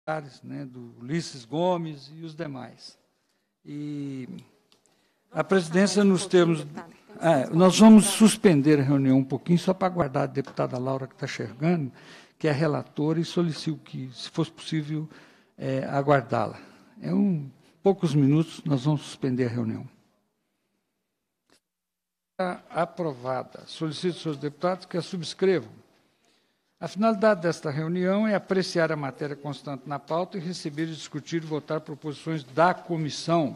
né, do Ulisses Gomes e os demais. E a presidência, nos termos... nós vamos suspender a reunião um pouquinho, só para aguardar a deputada Laura, que está chegando, que é relatora, e solicito que, se fosse possível, aguardá-la. Poucos minutos, nós vamos suspender a reunião. Aprovada. Solicito aos senhores deputados que a subscrevam. A finalidade desta reunião é apreciar a matéria constante na pauta e receber, discutir e votar proposições da comissão.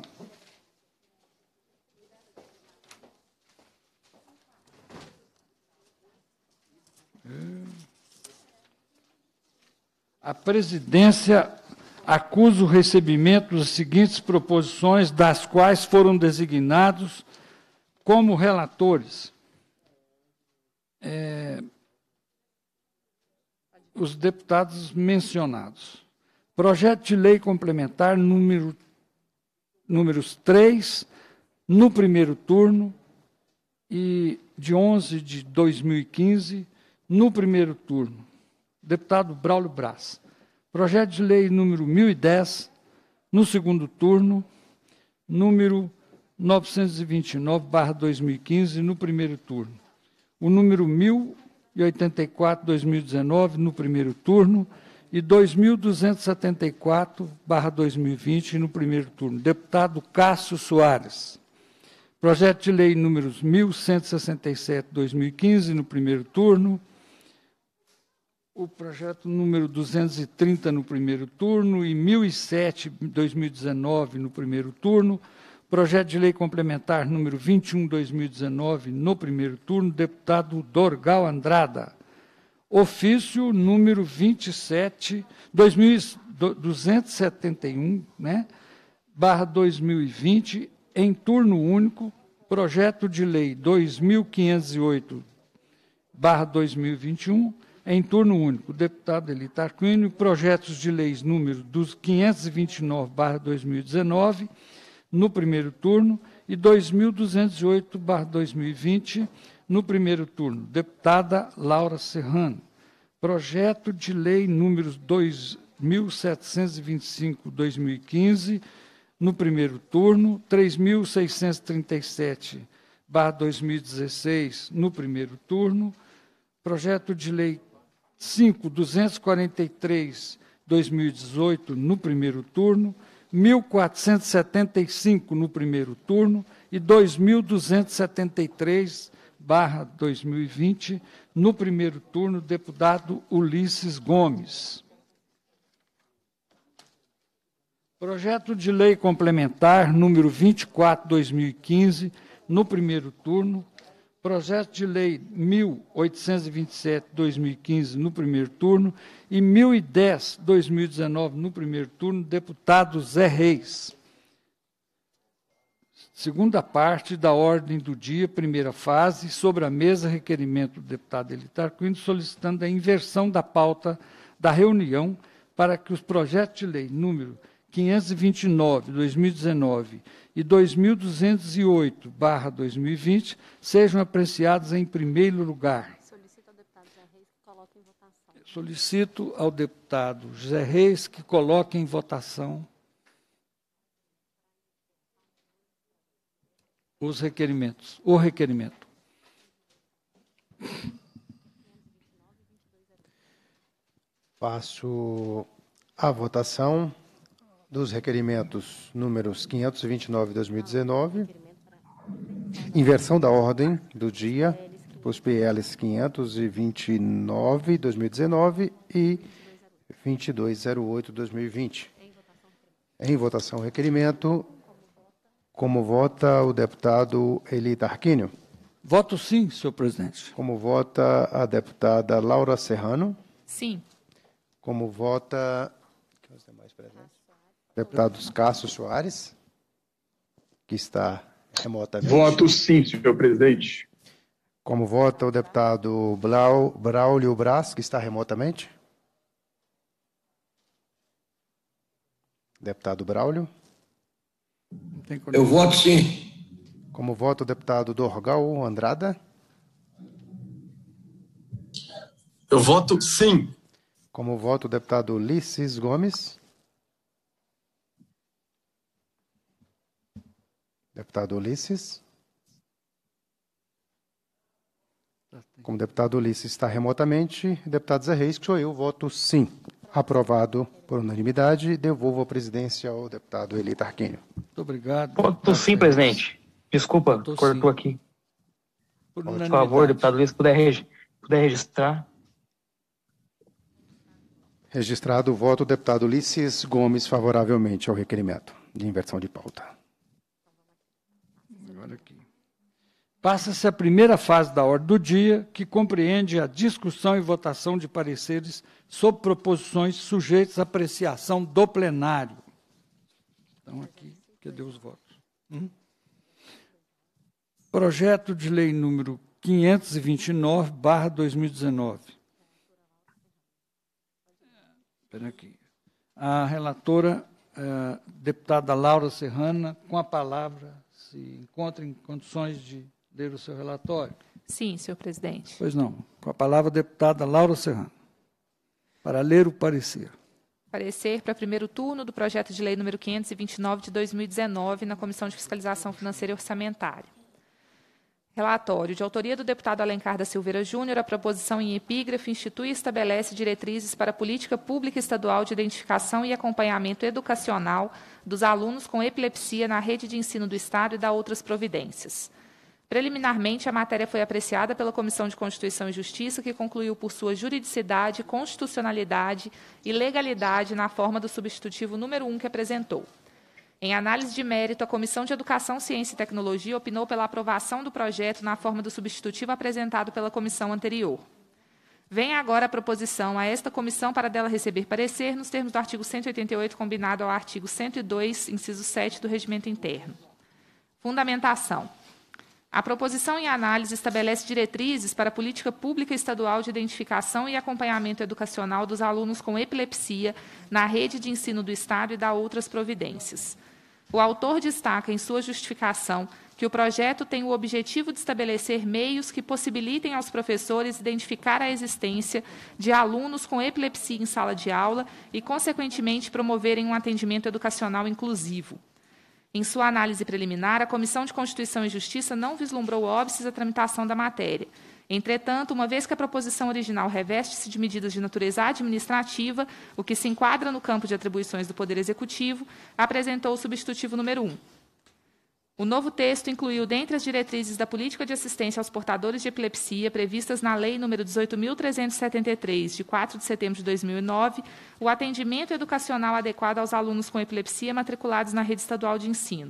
A presidência acusa o recebimento das seguintes proposições, das quais foram designados como relatores os deputados mencionados. Projeto de lei complementar números 3, no primeiro turno, e de 11 de 2015, no primeiro turno. Deputado Braulio Braz. Projeto de lei número 1010, no segundo turno, número 929/2015, no primeiro turno. O número 1084/2019, no primeiro turno, e 2274/2020, no primeiro turno. Deputado Cássio Soares. Projeto de lei números 1167/2015, no primeiro turno. O projeto número 230, no primeiro turno, e 1007/2019, no primeiro turno. Projeto de lei complementar número 21/2019, no primeiro turno, deputado Dorgal Andrada. Ofício número 271, né, /2020, em turno único. Projeto de lei 2508/2021, em turno único. Deputado Eli Tarquínio. Projetos de leis número 529/2019, no primeiro turno, e 2208/2020, no primeiro turno. Deputada Laura Serrano. Projeto de lei números 2725/2015, no primeiro turno, 3637/2016, no primeiro turno. Projeto de lei 5.243/2018, no primeiro turno, 1.475 no primeiro turno e 2.273/2020 no primeiro turno, deputado Ulisses Gomes. Projeto de lei complementar número 24/2015, no primeiro turno. Projeto de lei 1.827/2015, no primeiro turno, e 1.010/2019, no primeiro turno, deputado Zé Reis. Segunda parte da ordem do dia, primeira fase, sobre a mesa, requerimento do deputado Eli Tarquínio, solicitando a inversão da pauta da reunião para que os projetos de lei número 529/2019 e 2208/2020 sejam apreciados em primeiro lugar. Solicito ao deputado Zé Reis que coloque em votação. Solicito ao deputado Zé Reis que coloque em votação os requerimentos, o requerimento. Passo a votação dos requerimentos números 529/2019, inversão da ordem do dia, os PLs 529/2019 e 2208/2020. Em votação, o requerimento. Como vota o deputado Eli Tarquínio? Voto sim, senhor presidente. Como vota a deputada Laura Serrano? Sim. Como vota os demais presentes? Deputados Cássio Soares, que está remotamente. Voto sim, senhor presidente. Como vota o deputado Braulio Braz, que está remotamente? Deputado Braulio. Eu voto sim. Como vota o deputado Dorgal Andrada? Eu voto sim. Como vota o deputado Ulisses Gomes? Deputado Ulisses? Como o deputado Ulisses está remotamente, deputado Zé Reis, que sou eu, voto sim. Aprovado por unanimidade. Devolvo a presidência ao deputado Eli Tarquínio. Muito obrigado. Voto sim, presidente. Desculpa, cortou aqui. Por favor, deputado Ulisses, puder registrar. Registrado o voto do deputado Ulisses Gomes favoravelmente ao requerimento de inversão de pauta. Agora aqui. Passa-se a primeira fase da ordem do dia, que compreende a discussão e votação de pareceres sobre proposições sujeitas à apreciação do plenário. Então, aqui, cadê os votos? Projeto de lei número 529/2019. Espera aqui. A relatora, deputada Laura Serrana, com a palavra, se encontra em condições de ler o seu relatório. Sim, senhor presidente. Pois não. Com a palavra, a deputada Laura Serrano, para ler o parecer. Parecer para primeiro turno do projeto de lei número 529 de 2019, na Comissão de Fiscalização Financeira e Orçamentária. Relatório. De autoria do deputado Alencar da Silveira Júnior, a proposição em epígrafe institui e estabelece diretrizes para a política pública estadual de identificação e acompanhamento educacional dos alunos com epilepsia na rede de ensino do Estado e dá outras providências. Preliminarmente, a matéria foi apreciada pela Comissão de Constituição e Justiça, que concluiu por sua juridicidade, constitucionalidade e legalidade na forma do substitutivo número 1 que apresentou. Em análise de mérito, a Comissão de Educação, Ciência e Tecnologia opinou pela aprovação do projeto na forma do substitutivo apresentado pela comissão anterior. Vem agora a proposição a esta comissão para dela receber parecer nos termos do artigo 188, combinado ao artigo 102, inciso 7 do Regimento Interno. Fundamentação. A proposição em análise estabelece diretrizes para a política pública estadual de identificação e acompanhamento educacional dos alunos com epilepsia na rede de ensino do Estado e dá outras providências. O autor destaca em sua justificação que o projeto tem o objetivo de estabelecer meios que possibilitem aos professores identificar a existência de alunos com epilepsia em sala de aula e, consequentemente, promoverem um atendimento educacional inclusivo. Em sua análise preliminar, a Comissão de Constituição e Justiça não vislumbrou óbices à tramitação da matéria. Entretanto, uma vez que a proposição original reveste-se de medidas de natureza administrativa, o que se enquadra no campo de atribuições do Poder Executivo, apresentou o substitutivo número 1. O novo texto incluiu, dentre as diretrizes da política de assistência aos portadores de epilepsia, previstas na Lei nº 18.373, de 4 de setembro de 2009, o atendimento educacional adequado aos alunos com epilepsia matriculados na rede estadual de ensino.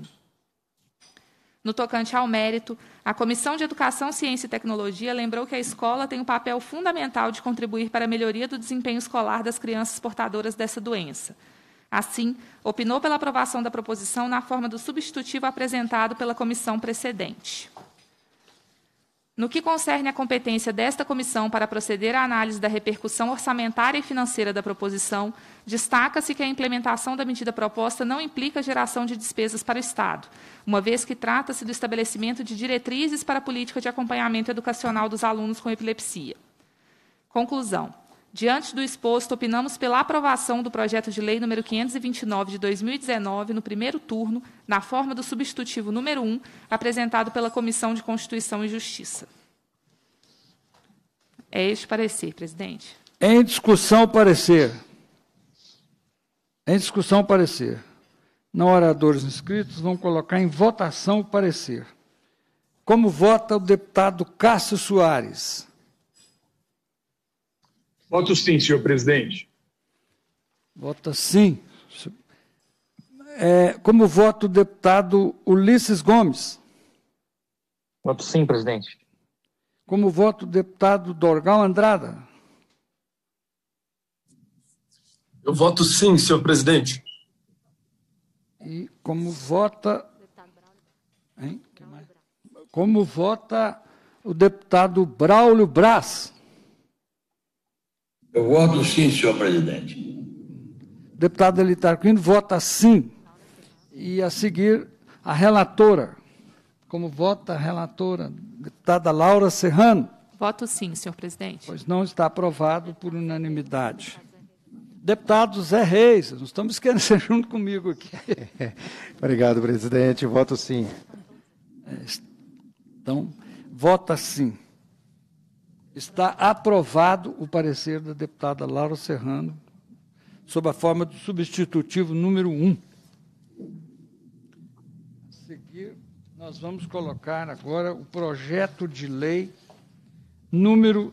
No tocante ao mérito, a Comissão de Educação, Ciência e Tecnologia lembrou que a escola tem um papel fundamental de contribuir para a melhoria do desempenho escolar das crianças portadoras dessa doença. Assim, opinou pela aprovação da proposição na forma do substitutivo apresentado pela comissão precedente. No que concerne à competência desta comissão para proceder à análise da repercussão orçamentária e financeira da proposição, destaca-se que a implementação da medida proposta não implica geração de despesas para o Estado, uma vez que trata-se do estabelecimento de diretrizes para a política de acompanhamento educacional dos alunos com epilepsia. Conclusão. Diante do exposto, opinamos pela aprovação do projeto de lei número 529 de 2019, no primeiro turno, na forma do substitutivo número 1, apresentado pela Comissão de Constituição e Justiça. É este parecer, presidente. Em discussão, o parecer. Em discussão, o parecer. Não oradores inscritos, vão colocar em votação o parecer. Como vota o deputado Cássio Soares? Voto sim, senhor presidente. Vota sim. Como vota o deputado Ulisses Gomes? Voto sim, presidente. Como vota o deputado Dorgal Andrada? Eu voto sim, senhor presidente. E como vota... Hein? Como vota o deputado Braulio Braz? Eu voto sim, senhor presidente. Deputado Eli Tarquínio vota sim. E a seguir, a relatora. Como vota a relatora, deputada Laura Serrano? Voto sim, senhor presidente. Pois não, está aprovado por unanimidade. Deputado Zé Reis, nós estamos esquecendo junto comigo aqui. Obrigado, presidente. Voto sim. Então, vota sim. Está aprovado o parecer da deputada Laura Serrano, sob a forma do substitutivo número 1. A seguir, nós vamos colocar agora o projeto de lei número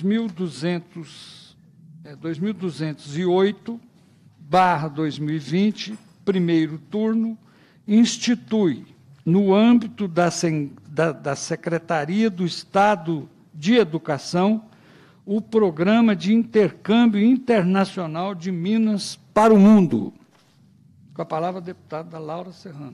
2208/2020, primeiro turno, institui, no âmbito da Secretaria do Estado de Educação, o Programa de Intercâmbio Internacional de Minas para o Mundo. Com a palavra a deputada Laura Serrano.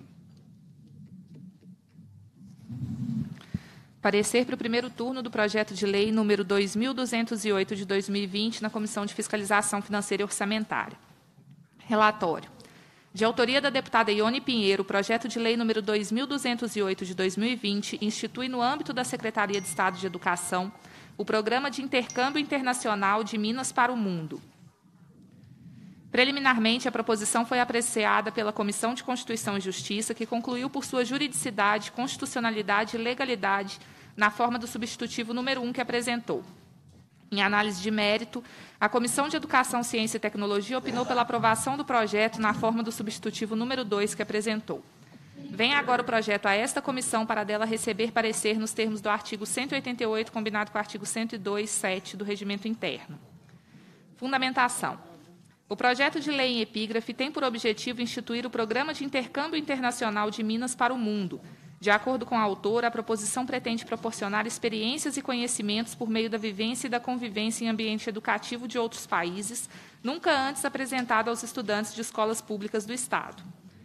Parecer para o primeiro turno do projeto de lei número 2208 de 2020 na Comissão de Fiscalização Financeira e Orçamentária. Relatório. De autoria da deputada Ione Pinheiro, o projeto de lei número 2208 de 2020 institui no âmbito da Secretaria de Estado de Educação o Programa de Intercâmbio Internacional de Minas para o Mundo. Preliminarmente, a proposição foi apreciada pela Comissão de Constituição e Justiça, que concluiu por sua juridicidade, constitucionalidade e legalidade na forma do substitutivo número 1 que apresentou. Em análise de mérito, a Comissão de Educação, Ciência e Tecnologia opinou pela aprovação do projeto na forma do substitutivo número 2 que apresentou. Vem agora o projeto a esta comissão para dela receber parecer nos termos do artigo 188, combinado com o artigo 102(7) do Regimento Interno. Fundamentação. O projeto de lei em epígrafe tem por objetivo instituir o Programa de Intercâmbio Internacional de Minas para o Mundo. De acordo com a autora, a proposição pretende proporcionar experiências e conhecimentos por meio da vivência e da convivência em ambiente educativo de outros países, nunca antes apresentado aos estudantes de escolas públicas do Estado.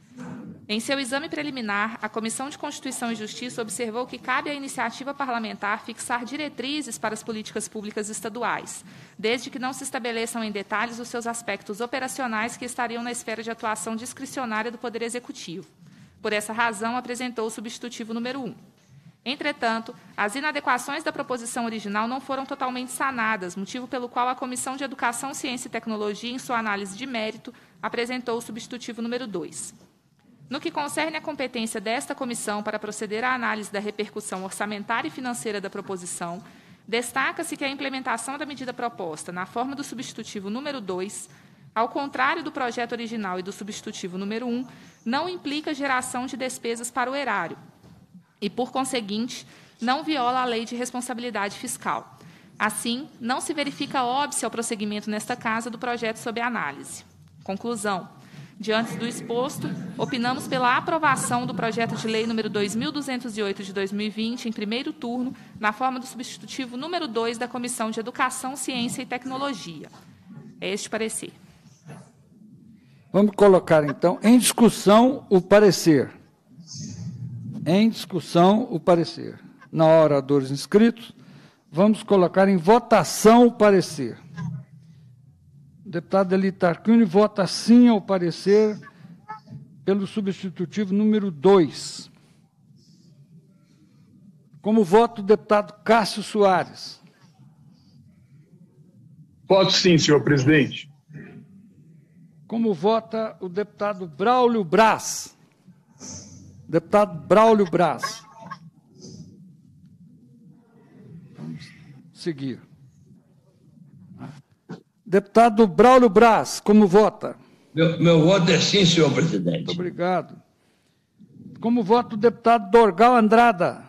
Em seu exame preliminar, a Comissão de Constituição e Justiça observou que cabe à iniciativa parlamentar fixar diretrizes para as políticas públicas estaduais, desde que não se estabeleçam em detalhes os seus aspectos operacionais que estariam na esfera de atuação discricionária do Poder Executivo. Por essa razão, apresentou o substitutivo número 1. Entretanto, as inadequações da proposição original não foram totalmente sanadas, motivo pelo qual a Comissão de Educação, Ciência e Tecnologia, em sua análise de mérito, apresentou o substitutivo número 2. No que concerne à competência desta comissão para proceder à análise da repercussão orçamentária e financeira da proposição, destaca-se que a implementação da medida proposta na forma do substitutivo número 2, ao contrário do projeto original e do substitutivo número 1, não implica geração de despesas para o erário e, por conseguinte, não viola a lei de responsabilidade fiscal. Assim, não se verifica óbice ao prosseguimento nesta casa do projeto sob análise. Conclusão. Diante do exposto, opinamos pela aprovação do projeto de lei número 2208 de 2020, em primeiro turno, na forma do substitutivo número 2 da Comissão de Educação, Ciência e Tecnologia. É este parecer. Vamos colocar, então, em discussão o parecer. Em discussão o parecer. Não há oradores inscritos. Vamos colocar em votação o parecer. O deputado Eli Tarquini vota sim ao parecer pelo substitutivo número 2. Como vota o deputado Cássio Soares? Voto sim, senhor presidente. Como vota o deputado Braulio Braz? Deputado Braulio Braz. Vamos seguir. Deputado Braulio Braz, como vota? Meu voto é sim, senhor presidente. Muito obrigado. Como vota o deputado Dorgal Andrada?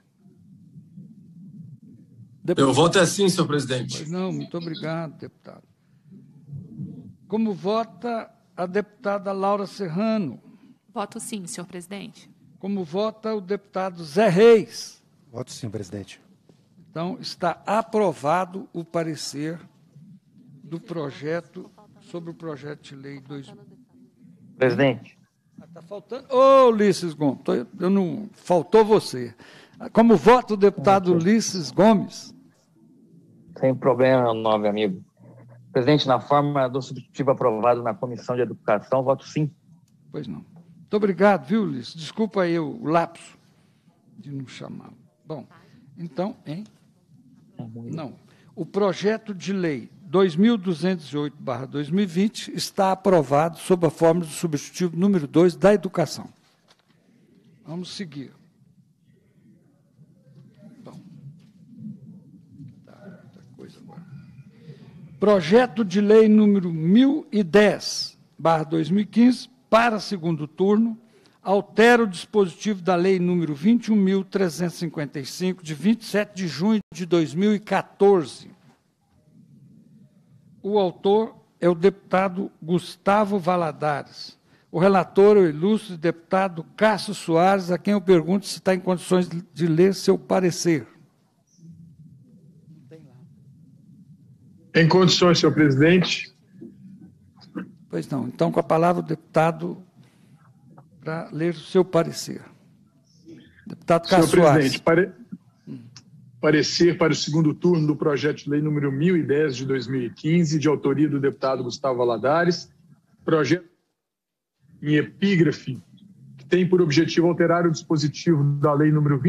Meu voto é sim, senhor presidente. Pois não, muito obrigado, deputado. Como vota a deputada Laura Serrano? Voto sim, senhor presidente. Como vota o deputado Zé Reis? Voto sim, presidente. Então, está aprovado o parecer do projeto, sobre o projeto de lei 2. Presidente. Está faltando. Ô, Ulisses Gomes, eu não, faltou você. Como vota o deputado Ulisses Gomes? Sem problema, meu nobre amigo. Presidente, na forma do substitutivo aprovado na Comissão de Educação, voto sim. Pois não. Muito obrigado, viu, Ulisses? Desculpa aí o lapso de não chamar. Bom, então, hein? Não. O projeto de lei 2208/2020 está aprovado sob a forma do substitutivo número 2 da Educação. Vamos seguir. Bom. Outra coisa agora. Projeto de lei número 1010/2015, para segundo turno, altera o dispositivo da lei número 21.355, de 27 de junho de 2014. O autor é o deputado Gustavo Valadares. O relator é o ilustre deputado Cássio Soares, a quem eu pergunto se está em condições de ler seu parecer. Em condições, senhor presidente. Pois não. Então, com a palavra, o deputado para ler o seu parecer. Deputado Cássio Soares. Senhor presidente, parecer para o segundo turno do projeto de lei número 1010 de 2015, de autoria do deputado Gustavo Valadares, projeto em epígrafe, que tem por objetivo alterar o dispositivo da lei número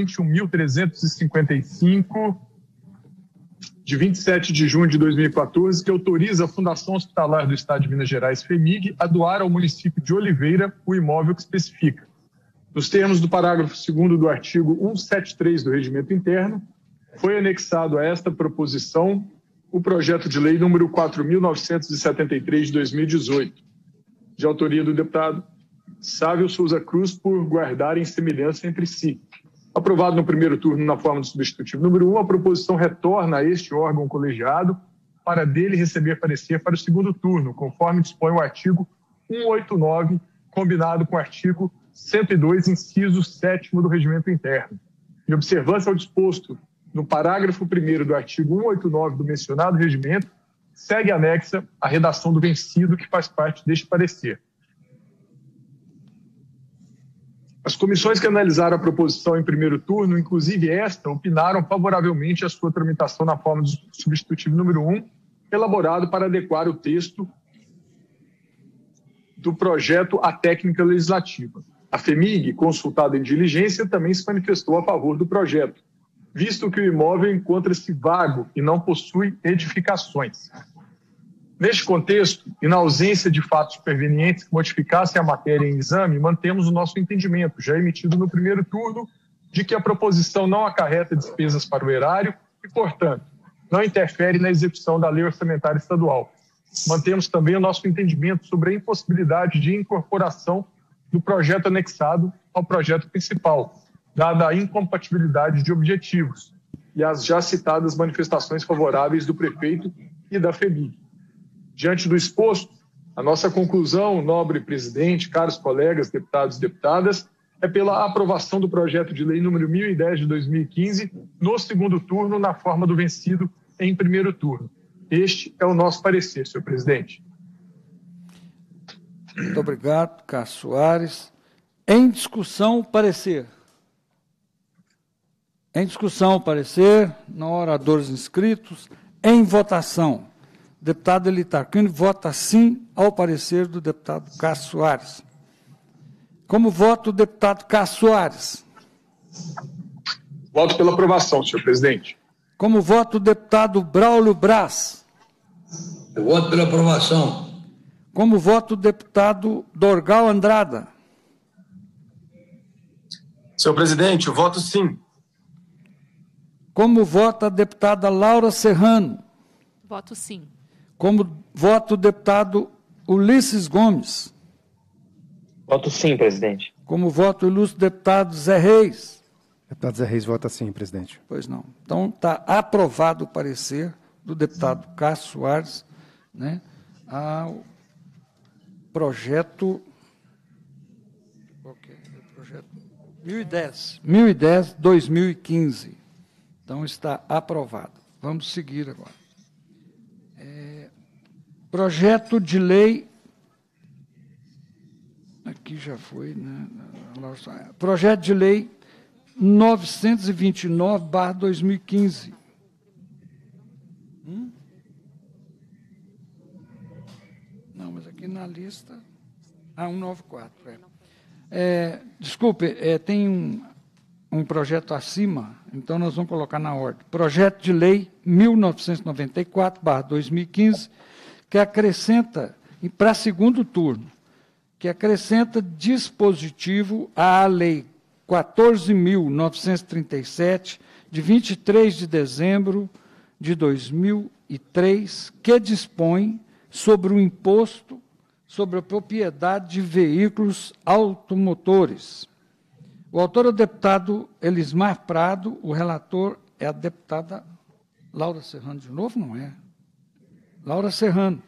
21.355, de 27 de junho de 2014, que autoriza a Fundação Hospitalar do Estado de Minas Gerais, FEMIG, a doar ao município de Oliveira o imóvel que especifica. Nos termos do parágrafo 2º do artigo 173 do Regimento Interno, foi anexado a esta proposição o projeto de lei número 4.973 de 2018, de autoria do deputado Sávio Souza Cruz, por guardarem semelhança entre si. Aprovado no primeiro turno na forma do substitutivo número 1, a proposição retorna a este órgão colegiado para dele receber parecer para o segundo turno, conforme dispõe o artigo 189, combinado com o artigo 102, inciso 7º do Regimento Interno. Em observância ao disposto no parágrafo 1º do artigo 189 do mencionado regimento, segue anexa a redação do vencido que faz parte deste parecer. As comissões que analisaram a proposição em primeiro turno, inclusive esta, opinaram favoravelmente a sua tramitação na forma do substitutivo número 1, elaborado para adequar o texto do projeto à técnica legislativa. A FEMIG, consultada em diligência, também se manifestou a favor do projeto, visto que o imóvel encontra-se vago e não possui edificações. Neste contexto, e na ausência de fatos supervenientes que modificassem a matéria em exame, mantemos o nosso entendimento, já emitido no primeiro turno, de que a proposição não acarreta despesas para o erário e, portanto, não interfere na execução da lei orçamentária estadual. Mantemos também o nosso entendimento sobre a impossibilidade de incorporação do projeto anexado ao projeto principal, dada a incompatibilidade de objetivos e as já citadas manifestações favoráveis do prefeito e da FEMIG. Diante do exposto, a nossa conclusão, nobre presidente, caros colegas, deputados e deputadas, é pela aprovação do projeto de lei número 1010 de 2015 no segundo turno, na forma do vencido em primeiro turno. Este é o nosso parecer, senhor presidente. Muito obrigado, Cássio Soares. Em discussão, parecer. Em discussão, parecer. Não há oradores inscritos. Em votação. O deputado Eli Tarquínio vota sim ao parecer do deputado Cássio Soares. Como vota o deputado Cássio Soares? Voto pela aprovação, senhor presidente. Como vota o deputado Braulio Braz? Eu voto pela aprovação. Como vota o deputado Dorgal Andrada? Senhor presidente, eu voto sim. Como vota a deputada Laura Serrano? Voto sim. Como vota o deputado Ulisses Gomes? Voto sim, presidente. Como vota o ilustre deputado Zé Reis? Deputado Zé Reis vota sim, presidente. Pois não. Então, está aprovado o parecer do deputado Cássio Soares, né, ao projeto 1010/2015. Então, está aprovado. Vamos seguir agora. Projeto de lei, aqui já foi, né? Projeto de lei 929/2015. Não, mas aqui na lista... 194. Desculpe, tem um projeto acima, então nós vamos colocar na ordem. Projeto de Lei 1994/2015, que acrescenta, para segundo turno, que acrescenta dispositivo à Lei 14.937, de 23 de dezembro de 2003, que dispõe sobre o imposto sobre a propriedade de veículos automotores. O autor é o deputado Elismar Prado, o relator é a deputada Laura Serrano de novo, não é? Laura Serrano.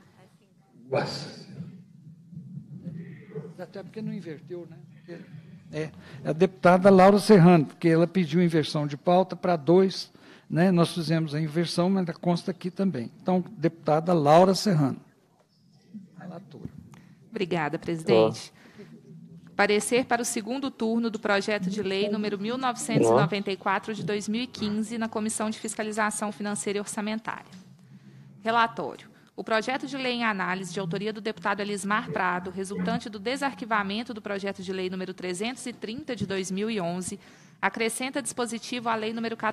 Até porque não inverteu, né? É a deputada Laura Serrano, porque ela pediu inversão de pauta para 2, né? Nós fizemos a inversão, mas consta aqui também. Então, deputada Laura Serrano. Relatora. Obrigada, presidente. Parecer para o segundo turno do projeto de lei número 1994 de 2015 na Comissão de Fiscalização Financeira e Orçamentária. Relatório. O projeto de lei em análise de autoria do deputado Elismar Prado, resultante do desarquivamento do projeto de lei número 330 de 2011, acrescenta dispositivo à lei número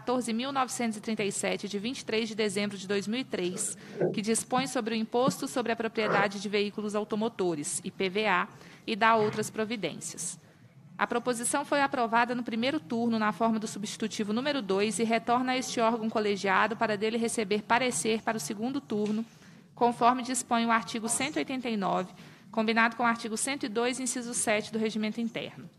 14.937 de 23 de dezembro de 2003, que dispõe sobre o imposto sobre a propriedade de veículos automotores, IPVA, e dá outras providências. A proposição foi aprovada no primeiro turno na forma do substitutivo número 2 e retorna a este órgão colegiado para dele receber parecer para o segundo turno, conforme dispõe o artigo 189, combinado com o artigo 102, inciso 7 do Regimento Interno.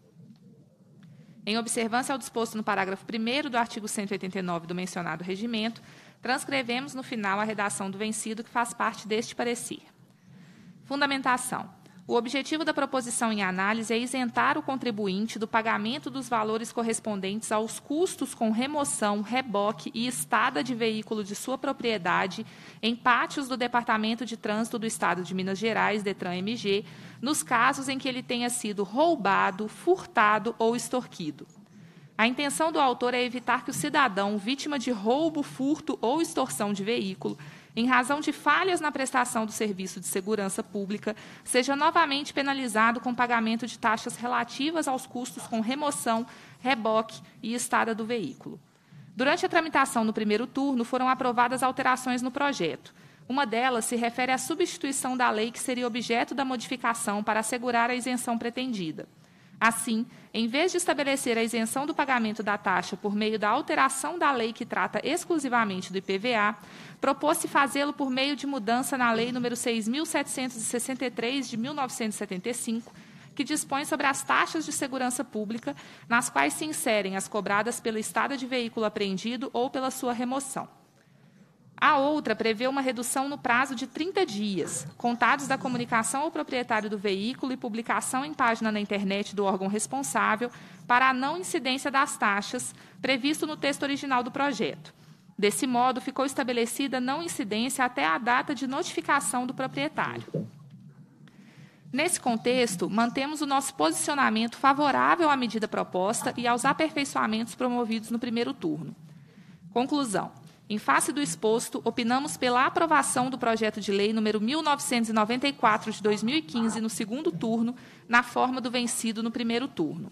Em observância ao disposto no parágrafo 1º do artigo 189 do mencionado regimento, transcrevemos no final a redação do vencido que faz parte deste parecer. Fundamentação. O objetivo da proposição em análise é isentar o contribuinte do pagamento dos valores correspondentes aos custos com remoção, reboque e estada de veículo de sua propriedade em pátios do Departamento de Trânsito do Estado de Minas Gerais, DETRAN-MG, nos casos em que ele tenha sido roubado, furtado ou extorquido. A intenção do autor é evitar que o cidadão, vítima de roubo, furto ou extorsão de veículo, em razão de falhas na prestação do serviço de segurança pública, seja novamente penalizado com pagamento de taxas relativas aos custos com remoção, reboque e estada do veículo. Durante a tramitação no primeiro turno, foram aprovadas alterações no projeto. Uma delas se refere à substituição da lei que seria objeto da modificação para assegurar a isenção pretendida. Assim, em vez de estabelecer a isenção do pagamento da taxa por meio da alteração da lei que trata exclusivamente do IPVA, propôs-se fazê-lo por meio de mudança na Lei nº 6.763, de 1975, que dispõe sobre as taxas de segurança pública, nas quais se inserem as cobradas pela estada de veículo apreendido ou pela sua remoção. A outra prevê uma redução no prazo de 30 dias, contados da comunicação ao proprietário do veículo e publicação em página na internet do órgão responsável para a não incidência das taxas, previsto no texto original do projeto. Desse modo, ficou estabelecida não incidência até a data de notificação do proprietário. Nesse contexto, mantemos o nosso posicionamento favorável à medida proposta e aos aperfeiçoamentos promovidos no primeiro turno. Conclusão. Em face do exposto, opinamos pela aprovação do projeto de lei número 1994 de 2015 no segundo turno, na forma do vencido no primeiro turno.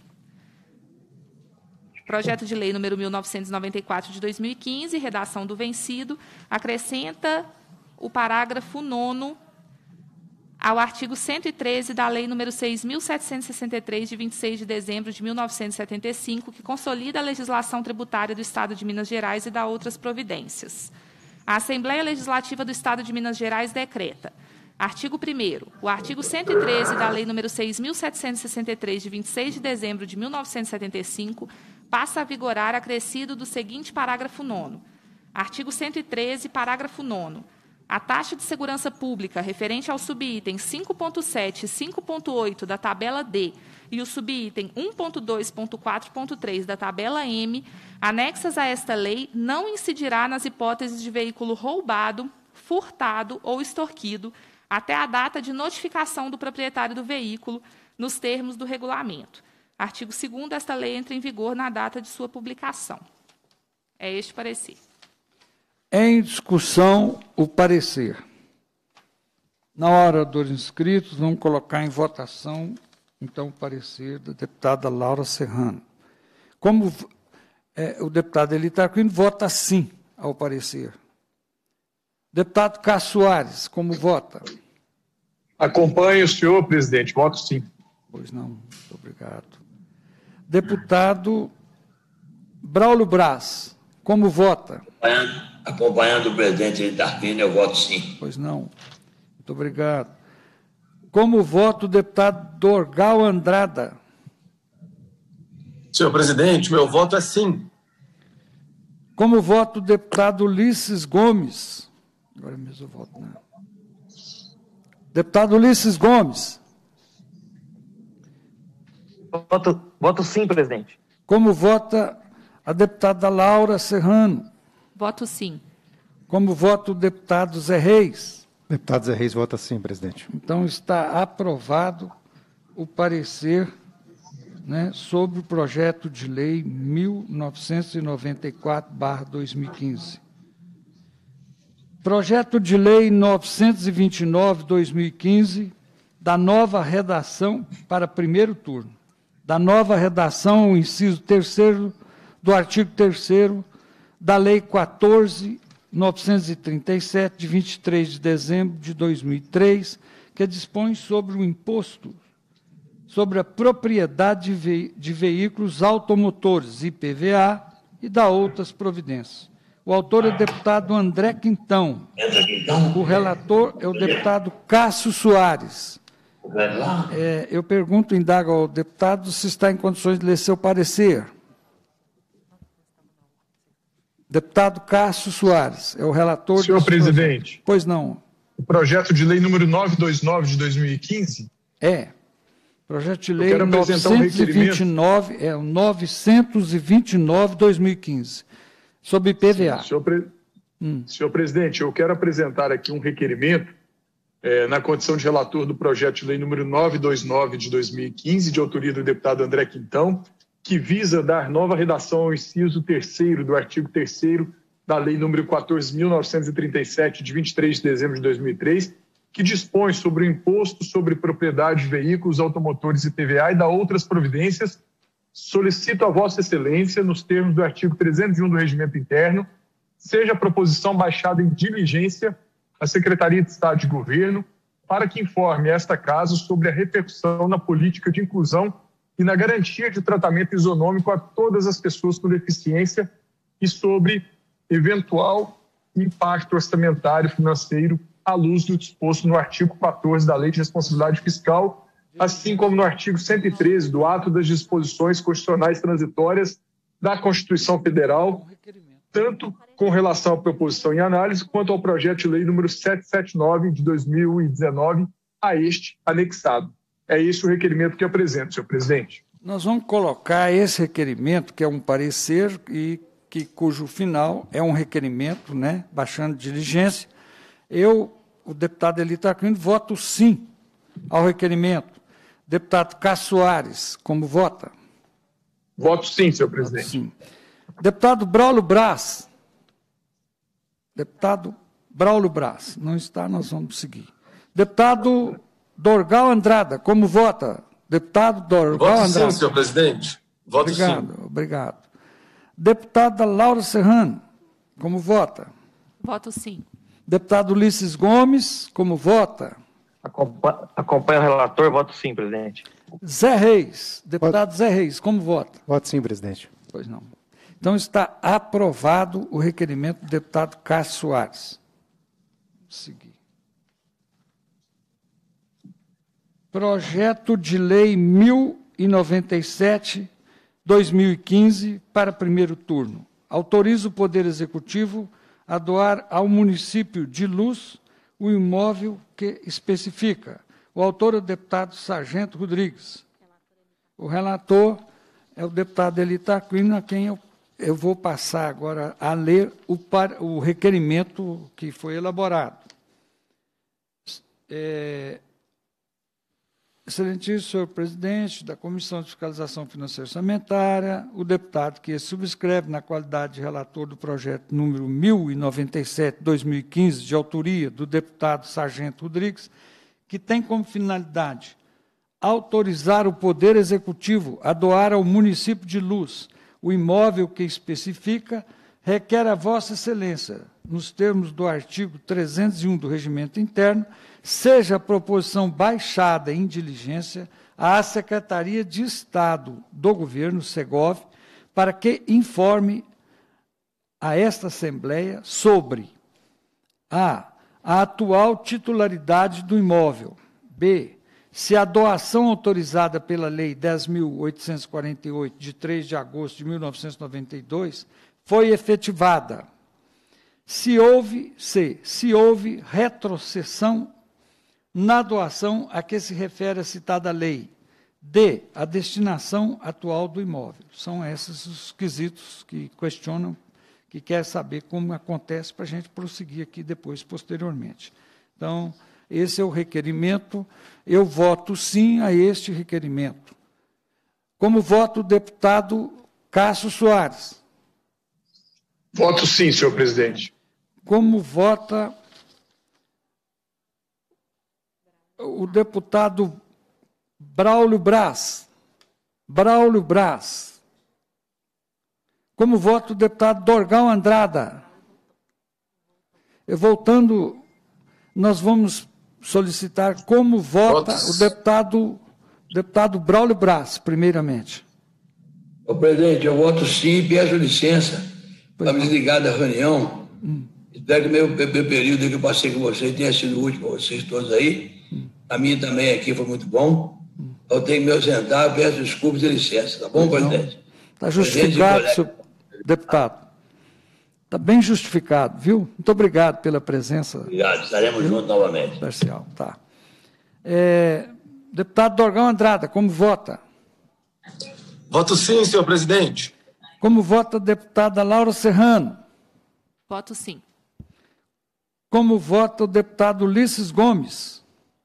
Projeto de lei número 1994 de 2015, redação do vencido, acrescenta o parágrafo 9º ao artigo 113 da Lei nº 6.763, de 26 de dezembro de 1975, que consolida a legislação tributária do Estado de Minas Gerais e dá outras providências. A Assembleia Legislativa do Estado de Minas Gerais decreta: artigo 1º. O artigo 113 da Lei nº 6.763, de 26 de dezembro de 1975, passa a vigorar acrescido do seguinte parágrafo 9º. Artigo 113, parágrafo 9º. A taxa de segurança pública referente ao subitem 5.7 e 5.8 da tabela D e o subitem 1.2.4.3 da tabela M, anexas a esta lei, não incidirá nas hipóteses de veículo roubado, furtado ou extorquido até a data de notificação do proprietário do veículo, nos termos do regulamento. Artigo 2º, esta lei entra em vigor na data de sua publicação. É este parecer. Em discussão, o parecer. Na hora dos inscritos, vamos colocar em votação, então, o parecer da deputada Laura Serrano. Como O deputado Eli Tarquínio vota sim ao parecer. Deputado Cássio Soares, como vota? Acompanho o senhor, presidente. Voto sim. Pois não, muito obrigado. Deputado Braulio Braz, como vota? Acompanhando o presidente Eli Tarquínio, eu voto sim. Pois não, muito obrigado. Como vota o deputado Dorgal Andrada? Senhor presidente, meu voto é sim. Como vota o deputado Ulisses Gomes? Agora mesmo eu voto não. Deputado Ulisses Gomes. Voto sim, presidente. Como vota a deputada Laura Serrano? Voto sim. Como vota o deputado Zé Reis? Deputado Zé Reis vota sim, presidente. Então está aprovado o parecer, né, sobre o projeto de lei 1994/2015. Projeto de lei 929/2015, da nova redação para primeiro turno, da nova redação, o inciso 3º do artigo 3º da Lei 14.937, de 23 de dezembro de 2003, que dispõe sobre o imposto sobre a propriedade de veículos automotores, IPVA, e da outras providências. O autor é o deputado André Quintão. O relator é o deputado Cássio Soares. Eu pergunto, indago ao deputado se está em condições de ler seu parecer. Deputado Cássio Soares, é o relator... Senhor presidente. Pois não. O projeto de lei número 929 de 2015... Projeto de lei 929, o 929/2015, sobre IPVA. Senhor presidente, eu quero apresentar aqui um requerimento, na condição de relator do projeto de lei número 929 de 2015, de autoria do deputado André Quintão, que visa dar nova redação ao inciso 3º do artigo 3º da lei número 14.937, de 23 de dezembro de 2003, que dispõe sobre o imposto sobre propriedade de veículos automotores IPVA e da outras providências. Solicito a Vossa Excelência, nos termos do artigo 301 do Regimento Interno, seja a proposição baixada em diligência à Secretaria de Estado de Governo para que informe esta casa sobre a repercussão na política de inclusão e na garantia de tratamento isonômico a todas as pessoas com deficiência e sobre eventual impacto orçamentário financeiro à luz do disposto no artigo 14 da Lei de Responsabilidade Fiscal, assim como no artigo 113 do Ato das Disposições Constitucionais Transitórias da Constituição Federal, tanto com relação à proposição em análise, quanto ao projeto de lei número 779 de 2019, a este anexado. É esse o requerimento que apresento, senhor presidente. Nós vamos colocar esse requerimento, que é um parecer, e cujo final é um requerimento, né, baixando diligência. O deputado Eli Tarquínio, voto sim ao requerimento. Deputado Cássio Soares, como vota? Voto sim, senhor presidente. Sim. Deputado Braulio Braz. Deputado Braulio Braz. Não está, nós vamos seguir. Deputado Dorgal Andrada, como vota? Deputado Dorgal Andrada. Voto sim, senhor presidente. Voto sim. Obrigado. Deputada Laura Serrano, como vota? Voto sim. Deputado Ulisses Gomes, como vota? Acompanho o relator, voto sim, presidente. Zé Reis, deputado Zé Reis, como vota? Voto sim, presidente. Pois não. Então está aprovado o requerimento do deputado Cássio Soares. Vamos seguir. Projeto de lei 1097/2015 para primeiro turno. Autoriza o Poder Executivo a doar ao município de Luz o imóvel que especifica. O autor é o deputado Sargento Rodrigues. O relator é o deputado Eli Tarquínio, a quem eu vou passar agora a ler o requerimento que foi elaborado. Excelentíssimo senhor presidente da Comissão de Fiscalização Financeira e Orçamentária, o deputado que subscreve na qualidade de relator do projeto número 1097/2015, de autoria do deputado Sargento Rodrigues, que tem como finalidade autorizar o Poder Executivo a doar ao município de Luz o imóvel que especifica, requer a Vossa Excelência, nos termos do artigo 301 do Regimento Interno, seja a proposição baixada em diligência à Secretaria de Estado do Governo, SEGOV, para que informe a esta Assembleia sobre a atual titularidade do imóvel, b, se a doação autorizada pela Lei 10.848, de 3 de agosto de 1992, foi efetivada, se houve retrocessão na doação a que se refere a citada lei, d, a destinação atual do imóvel. São esses os quesitos que questionam, que quer saber como acontece, para a gente prosseguir aqui depois, posteriormente. Então, esse é o requerimento. Eu voto sim a este requerimento. Como voto o deputado Cássio Soares? Voto sim, senhor presidente. Como vota o deputado Braulio Braz? Braulio Braz. Como vota o deputado Dorgal Andrada? Voltando, nós vamos solicitar como vota o deputado Braulio Braz, primeiramente. Ô, presidente, eu voto sim e peço licença para me desligar da reunião. Espero que o meu período que eu passei com vocês tenha sido útil para vocês todos aí. A minha também aqui foi muito bom. Eu tenho que me ausentar, peço desculpas e licença, tá bom, presidente? Está justificado, senhor deputado. Está bem justificado, viu? Muito obrigado pela presença. Obrigado, estaremos juntos novamente. Parcial, tá. Deputado Dorgal Andrada, como vota? Voto sim, senhor presidente. Como vota a deputada Laura Serrano? Voto sim. Como vota o deputado Ulisses Gomes?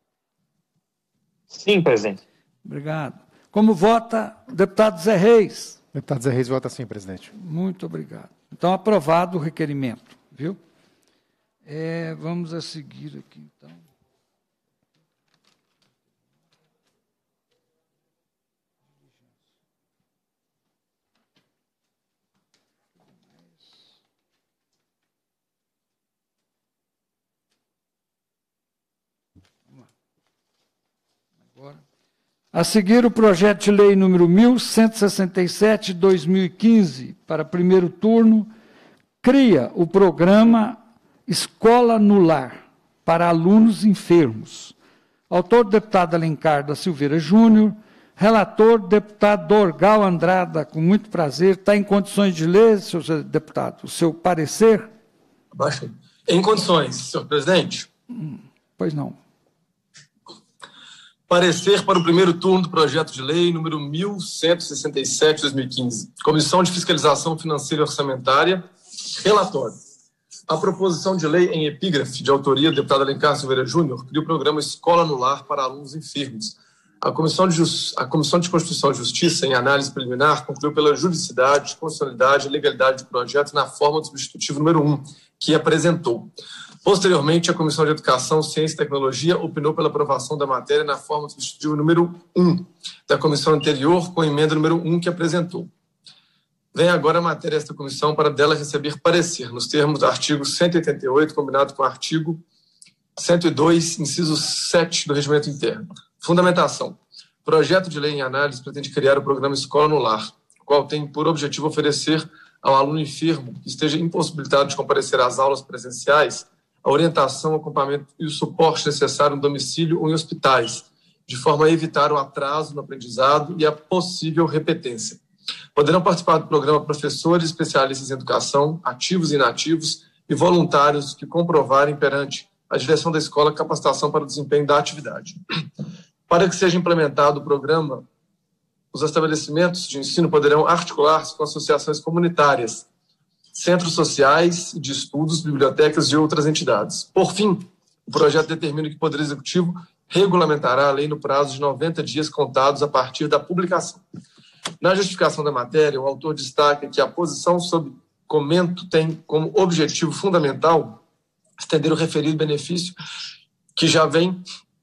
Sim, presidente. Obrigado. Como vota o deputado Zé Reis? O deputado Zé Reis vota sim, presidente. Muito obrigado. Então, aprovado o requerimento, viu? Vamos a seguir aqui, então. A seguir, o projeto de lei número 1167, de 2015, para primeiro turno, cria o programa Escola no Lar para alunos enfermos. Autor, deputado Alencar da Silveira Júnior. Relator, deputado Dorgal Andrada, com muito prazer. Está em condições de ler, senhor deputado, o seu parecer? Em condições, senhor presidente. Pois não. Parecer para o primeiro turno do projeto de lei número 1167, de 2015. Comissão de Fiscalização Financeira e Orçamentária. Relatório. A proposição de lei em epígrafe, de autoria do deputado Alencar Silveira Júnior, cria o programa Escola no Lar para alunos enfermos. A Comissão de Constituição e Justiça, em análise preliminar, concluiu pela juridicidade, constitucionalidade e legalidade do projeto na forma do substitutivo número 1, que apresentou. Posteriormente, a Comissão de Educação, Ciência e Tecnologia opinou pela aprovação da matéria na forma do substitutivo número 1 da comissão anterior, com a emenda número 1 que apresentou. Vem agora a matéria desta comissão para dela receber parecer, nos termos do artigo 188, combinado com o artigo 102, inciso 7 do Regimento Interno. Fundamentação. O projeto de lei em análise pretende criar o programa Escola no Lar, o qual tem por objetivo oferecer ao aluno enfermo que esteja impossibilitado de comparecer às aulas presenciais a orientação, o acompanhamento e o suporte necessário no domicílio ou em hospitais, de forma a evitar o atraso no aprendizado e a possível repetência. Poderão participar do programa professores especialistas em educação, ativos e inativos, e voluntários que comprovarem perante a direção da escola capacitação para o desempenho da atividade. Para que seja implementado o programa, os estabelecimentos de ensino poderão articular-se com associações comunitárias, centros sociais de estudos, bibliotecas e outras entidades. Por fim, o projeto determina que o Poder Executivo regulamentará a lei no prazo de 90 dias contados a partir da publicação. Na justificação da matéria, o autor destaca que a posição sob comento tem como objetivo fundamental estender o referido benefício que já vem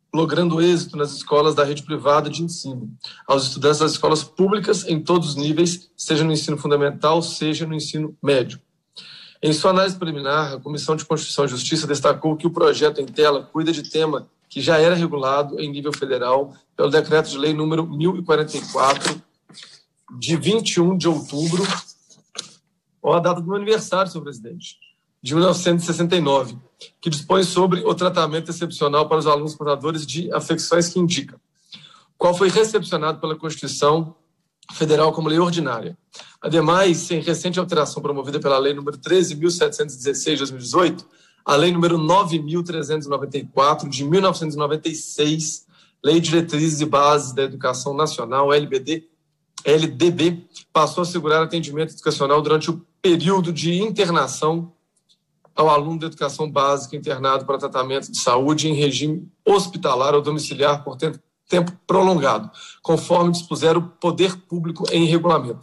logrando êxito nas escolas da rede privada de ensino, aos estudantes das escolas públicas em todos os níveis, seja no ensino fundamental, seja no ensino médio. Em sua análise preliminar, a Comissão de Constituição e Justiça destacou que o projeto em tela cuida de tema que já era regulado em nível federal pelo Decreto de Lei número 1044, de 21 de outubro, ou a data do meu aniversário, senhor presidente, de 1969, que dispõe sobre o tratamento excepcional para os alunos portadores de afecções que indicam, qual foi recepcionado pela Constituição Federal como lei ordinária. Ademais, em recente alteração promovida pela Lei nº 13.716 de 2018, a Lei nº 9.394 de 1996, Lei de Diretrizes e Bases da Educação Nacional, LDB, passou a assegurar atendimento educacional durante o período de internação ao aluno de educação básica internado para tratamento de saúde em regime hospitalar ou domiciliar por tempo prolongado, conforme dispuser o poder público em regulamento.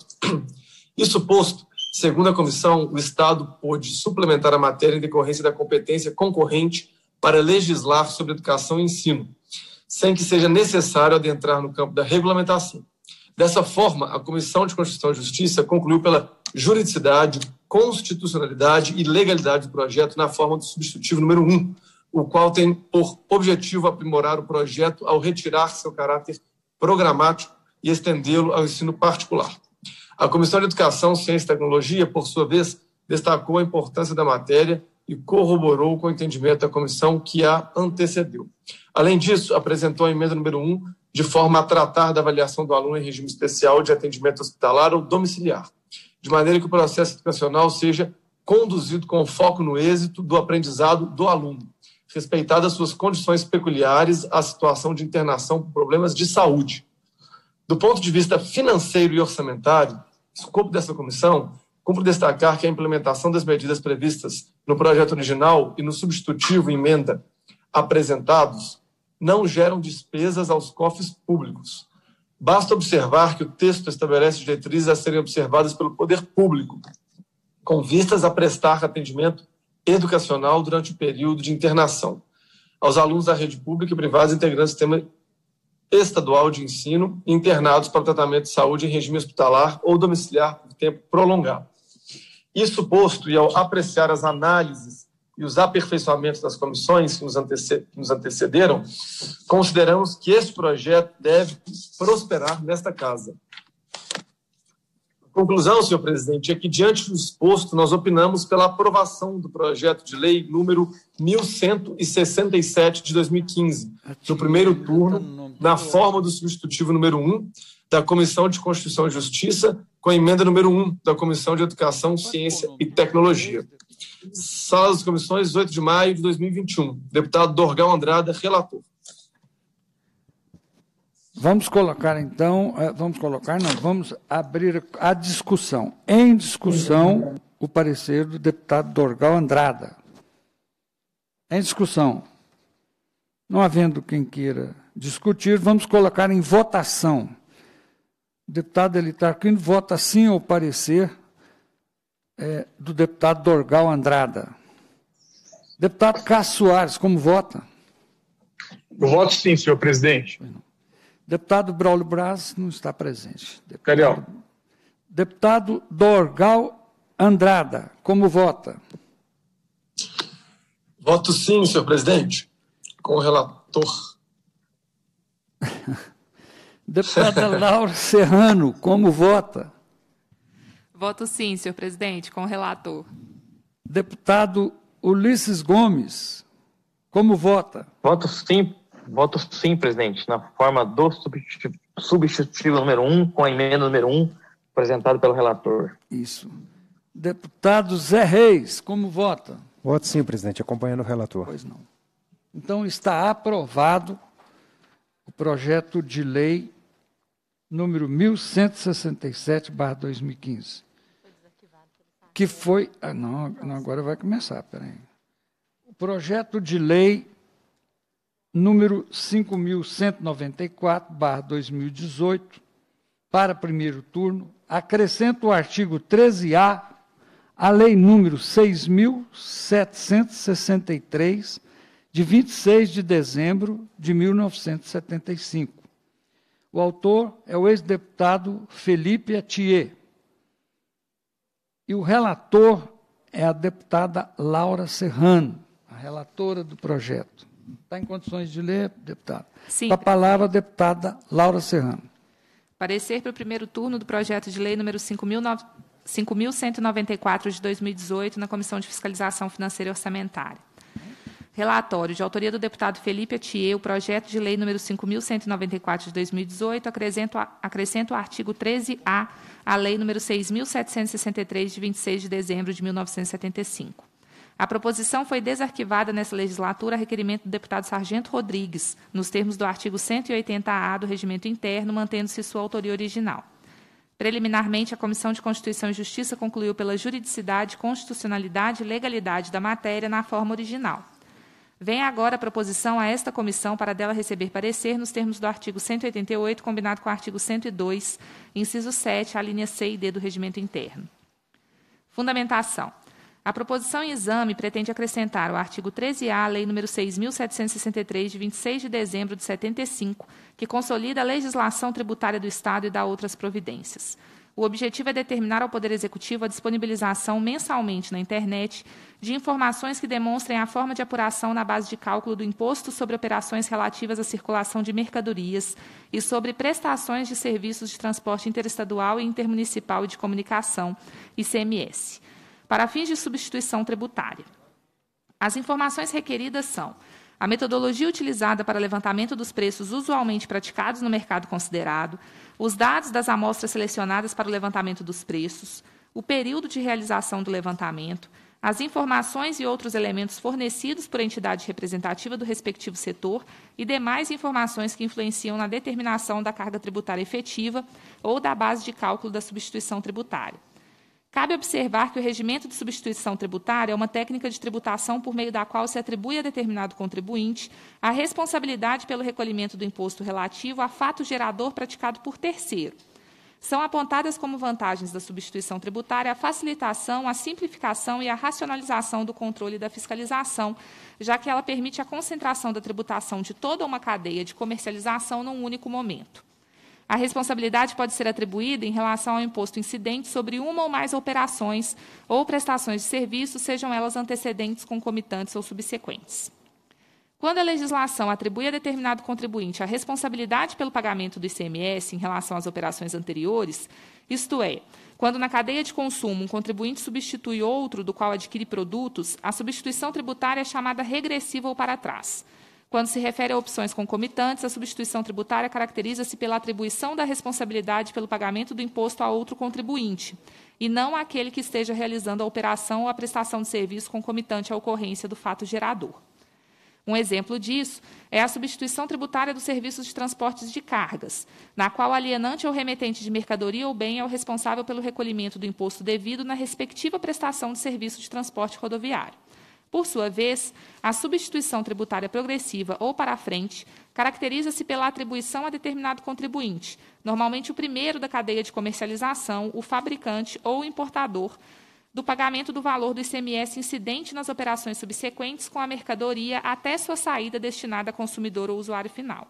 Isso posto, segundo a comissão, o Estado pôde suplementar a matéria em decorrência da competência concorrente para legislar sobre educação e ensino, sem que seja necessário adentrar no campo da regulamentação. Dessa forma, a Comissão de Constituição e Justiça concluiu pela juridicidade, constitucionalidade e legalidade do projeto na forma do substitutivo número 1, o qual tem por objetivo aprimorar o projeto ao retirar seu caráter programático e estendê-lo ao ensino particular. A Comissão de Educação, Ciência e Tecnologia, por sua vez, destacou a importância da matéria e corroborou com o entendimento da comissão que a antecedeu. Além disso, apresentou a emenda número 1, de forma a tratar da avaliação do aluno em regime especial de atendimento hospitalar ou domiciliar, de maneira que o processo educacional seja conduzido com foco no êxito do aprendizado do aluno, respeitadas suas condições peculiares à situação de internação por problemas de saúde. Do ponto de vista financeiro e orçamentário, escopo dessa comissão, cumpre destacar que a implementação das medidas previstas no projeto original e no substitutivo emenda apresentados não geram despesas aos cofres públicos. Basta observar que o texto estabelece diretrizes a serem observadas pelo poder público, com vistas a prestar atendimento educacional durante o período de internação aos alunos da rede pública e privada integrantes do sistema estadual de ensino internados para tratamento de saúde em regime hospitalar ou domiciliar por tempo prolongado. Isso posto, e ao apreciar as análises e os aperfeiçoamentos das comissões que nos antecederam, consideramos que este projeto deve prosperar nesta casa. A conclusão, senhor presidente, é que, diante do exposto, nós opinamos pela aprovação do projeto de lei número 1167 de 2015, no primeiro turno, na forma do substitutivo número 1 da Comissão de Constituição e Justiça, com a emenda número 1 da Comissão de Educação, Ciência e Tecnologia. Sala das Comissões, 18 de maio de 2021. Deputado Dorgal Andrada, relator. Vamos abrir a discussão. Em discussão, o parecer do deputado Dorgal Andrada. Em discussão. Não havendo quem queira discutir, vamos colocar em votação. O deputado Elitar Quino vota sim ao parecer do deputado Dorgal Andrada. Deputado Cássio Soares, como vota? Eu voto sim, senhor presidente. Deputado Braulio Braz não está presente. Deputado Dorgal Andrada, como vota? Voto sim, senhor presidente, com o relator. Deputada Laura Serrano, como vota? Voto sim, senhor presidente, com o relator. Deputado Ulisses Gomes, como vota? Voto sim, presidente, na forma do substitutivo número 1, com a emenda número 1, apresentado pelo relator. Isso. Deputado Zé Reis, como vota? Voto sim, presidente, acompanhando o relator. Pois não. Então, está aprovado o projeto de lei número 1167/2015. Que foi... não, agora vai começar, peraí. O projeto de lei número 5.194/2018, para primeiro turno, acrescenta o artigo 13A à lei número 6.763, de 26 de dezembro de 1975. O autor é o ex-deputado Felipe Atier. E o relator é a deputada Laura Serrano, a relatora do projeto. Está em condições de ler, deputado? Sim. Com a palavra, a deputada Laura Serrano. Parecer para o primeiro turno do projeto de lei número 5.194 de 2018, na Comissão de Fiscalização Financeira e Orçamentária. Relatório de autoria do deputado Felipe Atier, o projeto de lei número 5.194 de 2018, acrescenta o artigo 13A à lei número 6.763 de 26 de dezembro de 1975. A proposição foi desarquivada nessa legislatura a requerimento do deputado Sargento Rodrigues, nos termos do artigo 180A do Regimento Interno, mantendo-se sua autoria original. Preliminarmente, a Comissão de Constituição e Justiça concluiu pela juridicidade, constitucionalidade e legalidade da matéria na forma original. Vem agora a proposição a esta comissão para dela receber parecer nos termos do artigo 188, combinado com o artigo 102, inciso 7, a linha C e D do Regimento Interno. Fundamentação. A proposição em exame pretende acrescentar o artigo 13A à Lei nº 6.763, de 26 de dezembro de 75, que consolida a legislação tributária do Estado e dá outras providências. O objetivo é determinar ao Poder Executivo a disponibilização mensalmente na internet de informações que demonstrem a forma de apuração na base de cálculo do Imposto sobre Operações relativas à circulação de mercadorias e sobre prestações de serviços de transporte interestadual e intermunicipal e de comunicação, ICMS, para fins de substituição tributária. As informações requeridas são a metodologia utilizada para levantamento dos preços usualmente praticados no mercado considerado, os dados das amostras selecionadas para o levantamento dos preços, o período de realização do levantamento, as informações e outros elementos fornecidos por entidade representativa do respectivo setor e demais informações que influenciam na determinação da carga tributária efetiva ou da base de cálculo da substituição tributária. Cabe observar que o regimento de substituição tributária é uma técnica de tributação por meio da qual se atribui a determinado contribuinte a responsabilidade pelo recolhimento do imposto relativo a fato gerador praticado por terceiro. São apontadas como vantagens da substituição tributária a facilitação, a simplificação e a racionalização do controle e da fiscalização, já que ela permite a concentração da tributação de toda uma cadeia de comercialização num único momento. A responsabilidade pode ser atribuída em relação ao imposto incidente sobre uma ou mais operações ou prestações de serviço, sejam elas antecedentes, concomitantes ou subsequentes. Quando a legislação atribui a determinado contribuinte a responsabilidade pelo pagamento do ICMS em relação às operações anteriores, isto é, quando na cadeia de consumo um contribuinte substitui outro do qual adquire produtos, a substituição tributária é chamada regressiva ou para trás. Quando se refere a opções concomitantes, a substituição tributária caracteriza-se pela atribuição da responsabilidade pelo pagamento do imposto a outro contribuinte, e não àquele que esteja realizando a operação ou a prestação de serviço concomitante à ocorrência do fato gerador. Um exemplo disso é a substituição tributária dos serviços de transportes de cargas, na qual o alienante ou remetente de mercadoria ou bem é o responsável pelo recolhimento do imposto devido na respectiva prestação de serviço de transporte rodoviário. Por sua vez, a substituição tributária progressiva ou para frente caracteriza-se pela atribuição a determinado contribuinte, normalmente o primeiro da cadeia de comercialização, o fabricante ou o importador, do pagamento do valor do ICMS incidente nas operações subsequentes com a mercadoria até sua saída destinada a consumidor ou usuário final.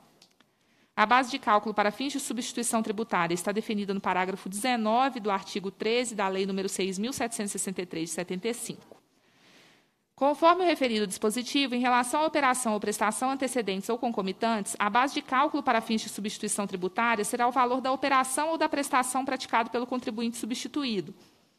A base de cálculo para fins de substituição tributária está definida no parágrafo 19 do artigo 13 da Lei nº 6.763, de 75. Conforme o referido dispositivo, em relação à operação ou prestação antecedentes ou concomitantes, a base de cálculo para fins de substituição tributária será o valor da operação ou da prestação praticado pelo contribuinte substituído.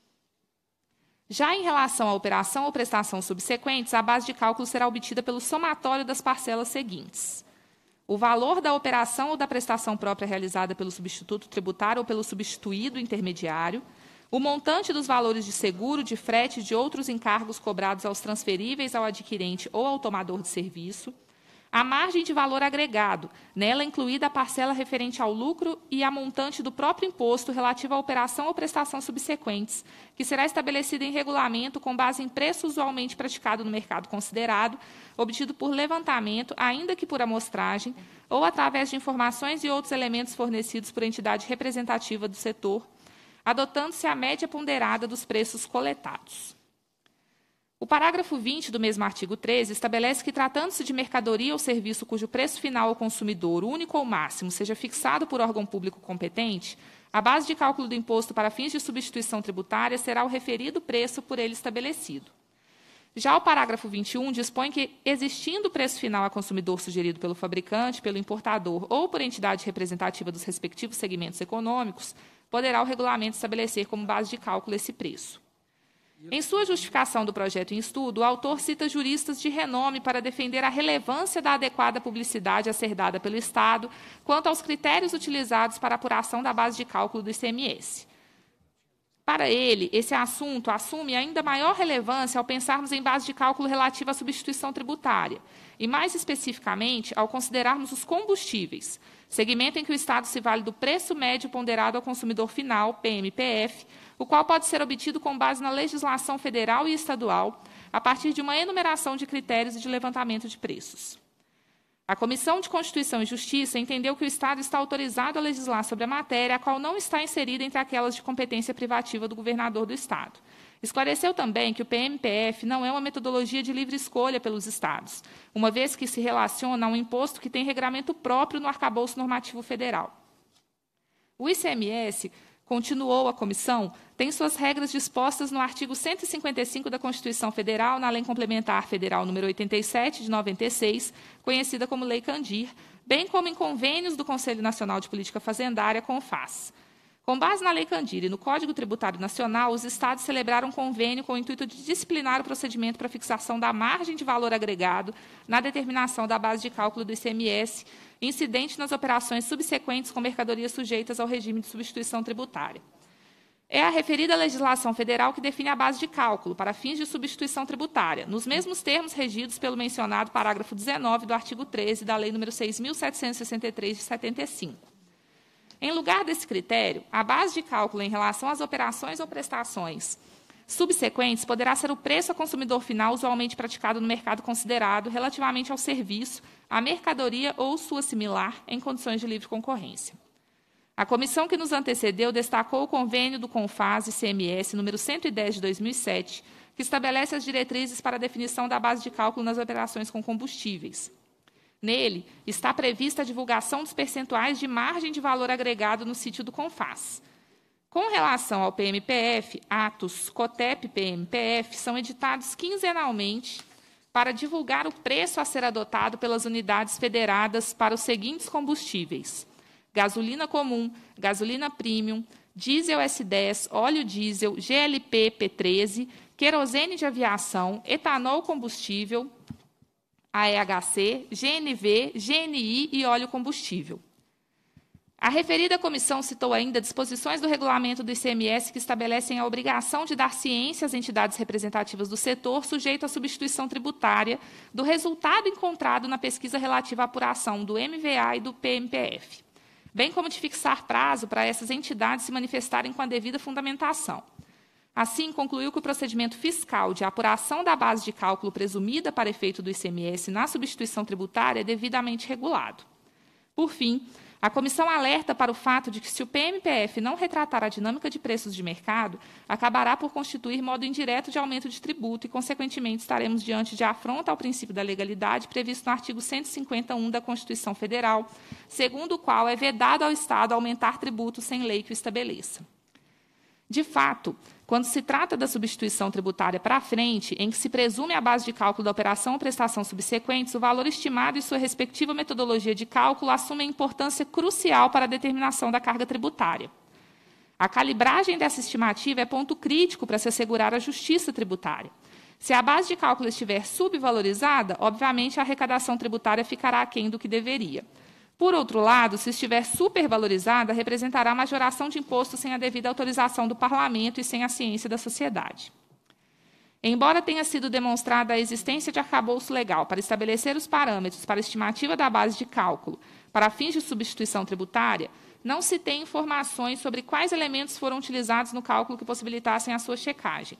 Já em relação à operação ou prestação subsequentes, a base de cálculo será obtida pelo somatório das parcelas seguintes: o valor da operação ou da prestação própria realizada pelo substituto tributário ou pelo substituído intermediário, o montante dos valores de seguro, de frete e de outros encargos cobrados aos transferíveis ao adquirente ou ao tomador de serviço, a margem de valor agregado, nela incluída a parcela referente ao lucro e a montante do próprio imposto relativo à operação ou prestação subsequentes, que será estabelecida em regulamento com base em preço usualmente praticado no mercado considerado, obtido por levantamento, ainda que por amostragem, ou através de informações e outros elementos fornecidos por entidade representativa do setor, adotando-se a média ponderada dos preços coletados. O parágrafo 20 do mesmo artigo 13 estabelece que, tratando-se de mercadoria ou serviço cujo preço final ao consumidor, único ou máximo, seja fixado por órgão público competente, a base de cálculo do imposto para fins de substituição tributária será o referido preço por ele estabelecido. Já o parágrafo 21 dispõe que, existindo o preço final a consumidor sugerido pelo fabricante, pelo importador ou por entidade representativa dos respectivos segmentos econômicos, poderá o regulamento estabelecer como base de cálculo esse preço. Em sua justificação do projeto em estudo, o autor cita juristas de renome para defender a relevância da adequada publicidade a ser dada pelo Estado quanto aos critérios utilizados para a apuração da base de cálculo do ICMS. Para ele, esse assunto assume ainda maior relevância ao pensarmos em base de cálculo relativa à substituição tributária, e mais especificamente ao considerarmos os combustíveis, segmento em que o Estado se vale do preço médio ponderado ao consumidor final, PMPF, o qual pode ser obtido com base na legislação federal e estadual, a partir de uma enumeração de critérios e de levantamento de preços. A Comissão de Constituição e Justiça entendeu que o Estado está autorizado a legislar sobre a matéria, a qual não está inserida entre aquelas de competência privativa do governador do Estado. Esclareceu também que o PMPF não é uma metodologia de livre escolha pelos Estados, uma vez que se relaciona a um imposto que tem regramento próprio no arcabouço normativo federal. O ICMS, continuou a comissão, tem suas regras dispostas no artigo 155 da Constituição Federal, na Lei Complementar Federal número 87, de 96, conhecida como Lei Candir, bem como em convênios do Conselho Nacional de Política Fazendária, CONFAS. Com base na Lei Candir e no Código Tributário Nacional, os Estados celebraram um convênio com o intuito de disciplinar o procedimento para fixação da margem de valor agregado na determinação da base de cálculo do ICMS, incidente nas operações subsequentes com mercadorias sujeitas ao regime de substituição tributária. É a referida legislação federal que define a base de cálculo para fins de substituição tributária, nos mesmos termos regidos pelo mencionado parágrafo 19 do artigo 13 da Lei nº 6.763, de 75. Em lugar desse critério, a base de cálculo em relação às operações ou prestações subsequentes poderá ser o preço a consumidor final usualmente praticado no mercado considerado relativamente ao serviço, à mercadoria ou sua similar em condições de livre concorrência. A comissão que nos antecedeu destacou o convênio do CONFAS ICMS número 110 de 2007, que estabelece as diretrizes para a definição da base de cálculo nas operações com combustíveis. Nele, está prevista a divulgação dos percentuais de margem de valor agregado no sítio do CONFAS. Com relação ao PMPF, atos COTEP-PMPF são editados quinzenalmente para divulgar o preço a ser adotado pelas unidades federadas para os seguintes combustíveis: gasolina comum, gasolina premium, diesel S10, óleo diesel, GLP P13, querosene de aviação, etanol combustível, AEHC, GNV, GNI e óleo combustível. A referida comissão citou ainda disposições do regulamento do ICMS que estabelecem a obrigação de dar ciência às entidades representativas do setor sujeito à substituição tributária do resultado encontrado na pesquisa relativa à apuração do MVA e do PMPF, bem como de fixar prazo para essas entidades se manifestarem com a devida fundamentação. Assim, concluiu que o procedimento fiscal de apuração da base de cálculo presumida para efeito do ICMS na substituição tributária é devidamente regulado. Por fim, a comissão alerta para o fato de que, se o PMPF não retratar a dinâmica de preços de mercado, acabará por constituir modo indireto de aumento de tributo e, consequentemente, estaremos diante de afronta ao princípio da legalidade previsto no artigo 151 da Constituição Federal, segundo o qual é vedado ao Estado aumentar tributo sem lei que o estabeleça. De fato, quando se trata da substituição tributária para frente, em que se presume a base de cálculo da operação ou prestação subsequentes, o valor estimado e sua respectiva metodologia de cálculo assumem importância crucial para a determinação da carga tributária. A calibragem dessa estimativa é ponto crítico para se assegurar a justiça tributária. Se a base de cálculo estiver subvalorizada, obviamente a arrecadação tributária ficará aquém do que deveria. Por outro lado, se estiver supervalorizada, representará majoração de imposto sem a devida autorização do Parlamento e sem a ciência da sociedade. Embora tenha sido demonstrada a existência de arcabouço legal para estabelecer os parâmetros para a estimativa da base de cálculo para fins de substituição tributária, não se tem informações sobre quais elementos foram utilizados no cálculo que possibilitassem a sua checagem.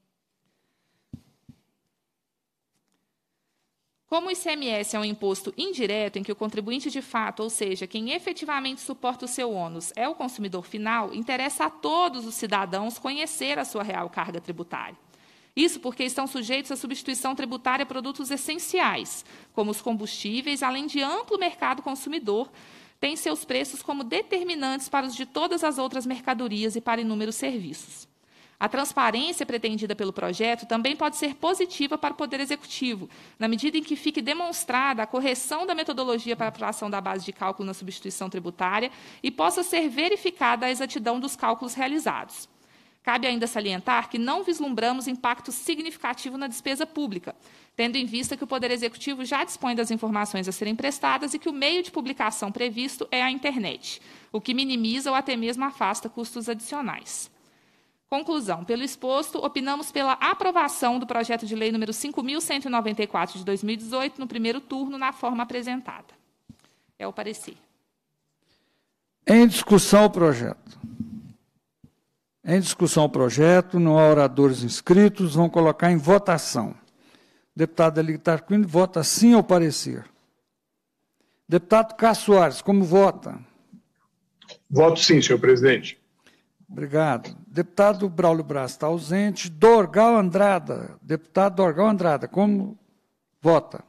Como o ICMS é um imposto indireto em que o contribuinte de fato, ou seja, quem efetivamente suporta o seu ônus, é o consumidor final, interessa a todos os cidadãos conhecer a sua real carga tributária. Isso porque estão sujeitos à substituição tributária a produtos essenciais, como os combustíveis, além de amplo mercado consumidor, têm seus preços como determinantes para os de todas as outras mercadorias e para inúmeros serviços. A transparência pretendida pelo projeto também pode ser positiva para o Poder Executivo, na medida em que fique demonstrada a correção da metodologia para a apuração da base de cálculo na substituição tributária e possa ser verificada a exatidão dos cálculos realizados. Cabe ainda salientar que não vislumbramos impacto significativo na despesa pública, tendo em vista que o Poder Executivo já dispõe das informações a serem prestadas e que o meio de publicação previsto é a internet, o que minimiza ou até mesmo afasta custos adicionais. Conclusão. Pelo exposto, opinamos pela aprovação do projeto de lei número 5.194 de 2018, no primeiro turno, na forma apresentada. É o parecer. Em discussão o projeto. Em discussão o projeto, não há oradores inscritos, vão colocar em votação. Deputado Elito Tarquínio vota sim ao parecer. Deputado Cássio Soares, como vota? Voto sim, senhor presidente. Obrigado. Deputado Braulio Braz está ausente. Dorgal Andrada. Deputado Dorgal Andrada, como vota?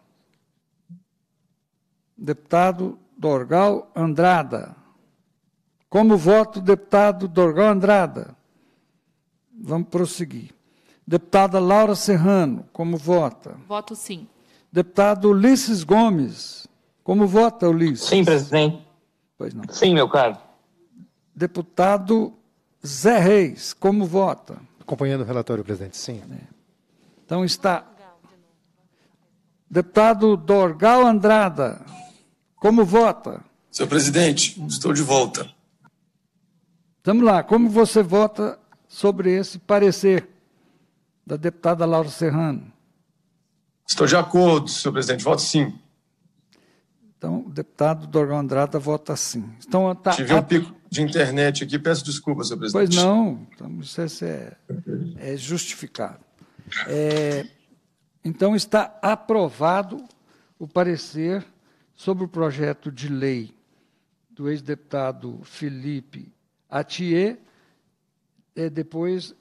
Deputado Dorgal Andrada. Como vota o deputado Dorgal Andrada? Vamos prosseguir. Deputada Laura Serrano, como vota? Voto sim. Deputado Ulisses Gomes, como vota, Ulisses? Sim, presidente. Pois não. Sim, meu caro. Deputado Zé Reis, como vota? Acompanhando o relatório, presidente, sim. Então está. Deputado Dorgal Andrada, como vota? Senhor presidente, estou de volta. Vamos lá, como você vota sobre esse parecer da deputada Laura Serrano? Estou de acordo, senhor presidente. Voto sim. Então, o deputado Dorgal Andrada vota sim. Então, Tive um pico de internet aqui, peço desculpas, senhor presidente. Pois não, então, isso é justificado. Então, está aprovado o parecer sobre o projeto de lei do ex-deputado Felipe Atier. Depois,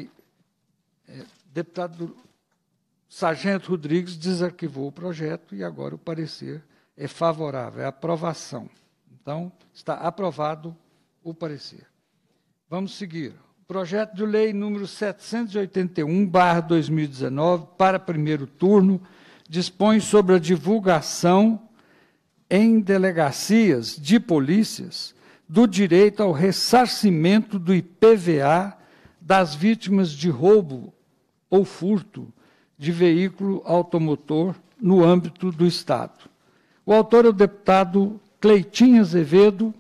deputado Sargento Rodrigues desarquivou o projeto e agora o parecer é favorável, é aprovação. Então, está aprovado o parecer. Vamos seguir. Projeto de lei número 781/2019, para primeiro turno, dispõe sobre a divulgação em delegacias de polícias do direito ao ressarcimento do IPVA das vítimas de roubo ou furto de veículo automotor no âmbito do Estado. O autor é o deputado Cleitinho Azevedo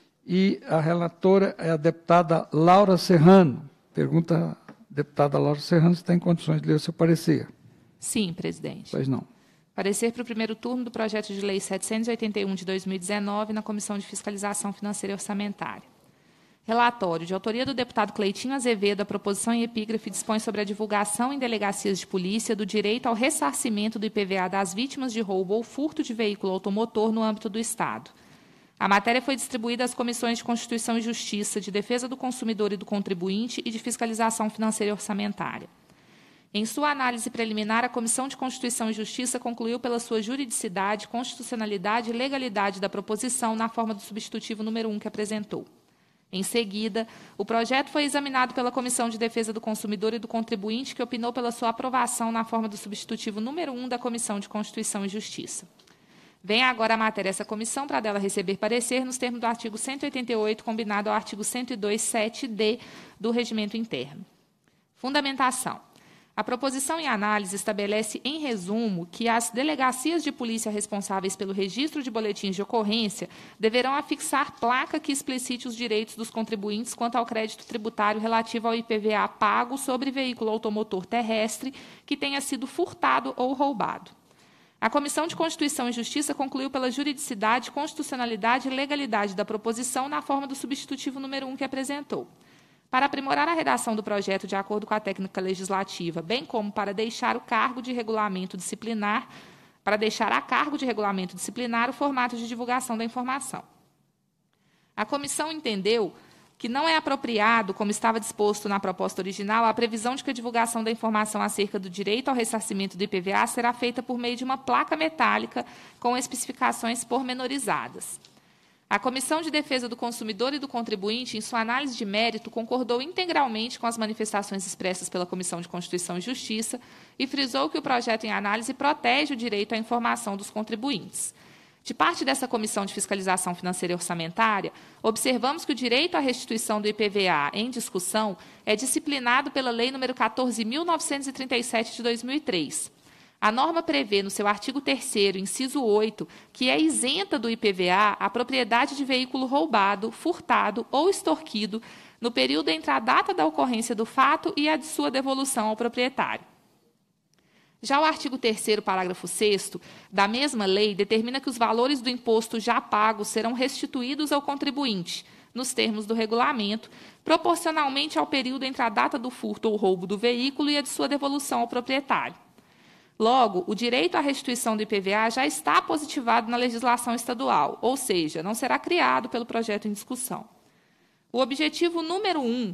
e a relatora é a deputada Laura Serrano. Pergunta a deputada Laura Serrano se está em condições de ler o seu parecer. Sim, presidente. Pois não. Parecer para o primeiro turno do projeto de lei 781 de 2019 na Comissão de Fiscalização Financeira e Orçamentária. Relatório de autoria do deputado Cleitinho Azevedo, a proposição em epígrafe dispõe sobre a divulgação em delegacias de polícia do direito ao ressarcimento do IPVA das vítimas de roubo ou furto de veículo automotor no âmbito do Estado. A matéria foi distribuída às comissões de Constituição e Justiça, de Defesa do Consumidor e do Contribuinte e de Fiscalização Financeira e Orçamentária. Em sua análise preliminar, a Comissão de Constituição e Justiça concluiu pela sua juridicidade, constitucionalidade e legalidade da proposição na forma do substitutivo número 1 que apresentou. Em seguida, o projeto foi examinado pela Comissão de Defesa do Consumidor e do Contribuinte, que opinou pela sua aprovação na forma do substitutivo número 1 da Comissão de Constituição e Justiça. Vem agora a matéria essa comissão para dela receber parecer nos termos do artigo 188, combinado ao artigo 102.7d do Regimento Interno. Fundamentação. A proposição em análise estabelece, em resumo, que as delegacias de polícia responsáveis pelo registro de boletins de ocorrência deverão afixar placa que explicite os direitos dos contribuintes quanto ao crédito tributário relativo ao IPVA pago sobre veículo automotor terrestre que tenha sido furtado ou roubado. A Comissão de Constituição e Justiça concluiu pela juridicidade, constitucionalidade e legalidade da proposição na forma do substitutivo número 1 que apresentou. Para aprimorar a redação do projeto de acordo com a técnica legislativa, bem como para deixar a cargo de regulamento disciplinar o formato de divulgação da informação. A comissão entendeu que não é apropriado, como estava disposto na proposta original, a previsão de que a divulgação da informação acerca do direito ao ressarcimento do IPVA será feita por meio de uma placa metálica com especificações pormenorizadas. A Comissão de Defesa do Consumidor e do Contribuinte, em sua análise de mérito, concordou integralmente com as manifestações expressas pela Comissão de Constituição e Justiça e frisou que o projeto em análise protege o direito à informação dos contribuintes. De parte dessa Comissão de Fiscalização Financeira e Orçamentária, observamos que o direito à restituição do IPVA em discussão é disciplinado pela Lei nº 14.937, de 2003. A norma prevê, no seu artigo 3º, inciso 8, que é isenta do IPVA a propriedade de veículo roubado, furtado ou extorquido no período entre a data da ocorrência do fato e a de sua devolução ao proprietário. Já o artigo 3º, parágrafo 6º, da mesma lei, determina que os valores do imposto já pago serão restituídos ao contribuinte, nos termos do regulamento, proporcionalmente ao período entre a data do furto ou roubo do veículo e a de sua devolução ao proprietário. Logo, o direito à restituição do IPVA já está positivado na legislação estadual, ou seja, não será criado pelo projeto em discussão. O objetivo número 1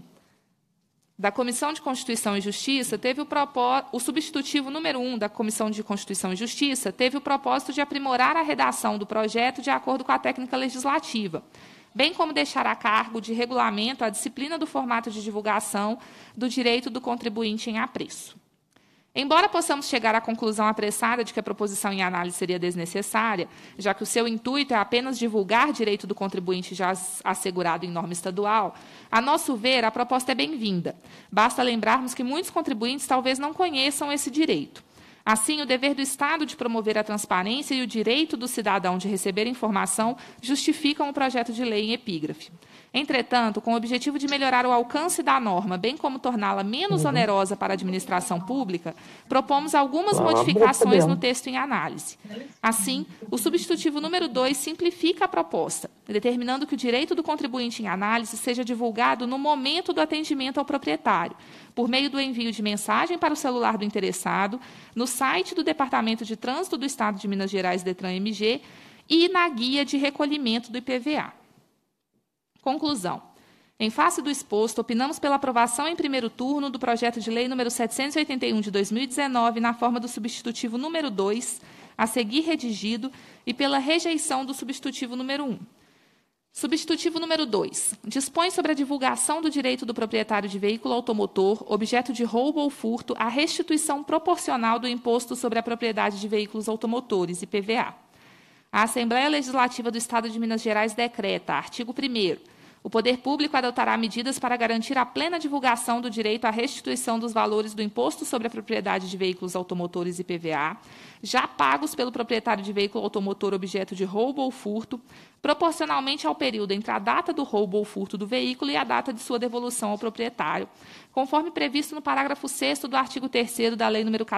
da Comissão de Constituição e Justiça teve o substitutivo número 1 da Comissão de Constituição e Justiça teve o propósito de aprimorar a redação do projeto de acordo com a técnica legislativa, bem como deixar a cargo de regulamento a disciplina do formato de divulgação do direito do contribuinte em apreço. Embora possamos chegar à conclusão apressada de que a proposição em análise seria desnecessária, já que o seu intuito é apenas divulgar direito do contribuinte já assegurado em norma estadual, a nosso ver, a proposta é bem-vinda. Basta lembrarmos que muitos contribuintes talvez não conheçam esse direito. Assim, o dever do Estado de promover a transparência e o direito do cidadão de receber informação justificam o projeto de lei em epígrafe. Entretanto, com o objetivo de melhorar o alcance da norma, bem como torná-la menos onerosa para a administração pública, propomos algumas modificações no texto em análise. Assim, o substitutivo número 2 simplifica a proposta, determinando que o direito do contribuinte em análise seja divulgado no momento do atendimento ao proprietário, por meio do envio de mensagem para o celular do interessado, no site do Departamento de Trânsito do Estado de Minas Gerais, DETRAN-MG, e na guia de recolhimento do IPVA. Conclusão. Em face do exposto, opinamos pela aprovação em primeiro turno do projeto de lei número 781 de 2019, na forma do substitutivo número 2, a seguir redigido, e pela rejeição do substitutivo número 1. Substitutivo número 2. Dispõe sobre a divulgação do direito do proprietário de veículo automotor, objeto de roubo ou furto, a restituição proporcional do Imposto sobre a Propriedade de Veículos Automotores, IPVA. A Assembleia Legislativa do Estado de Minas Gerais decreta, artigo 1º, o poder público adotará medidas para garantir a plena divulgação do direito à restituição dos valores do Imposto sobre a Propriedade de Veículos Automotores, IPVA, já pagos pelo proprietário de veículo automotor objeto de roubo ou furto, proporcionalmente ao período entre a data do roubo ou furto do veículo e a data de sua devolução ao proprietário, conforme previsto no parágrafo 6º do artigo 3º da Lei nº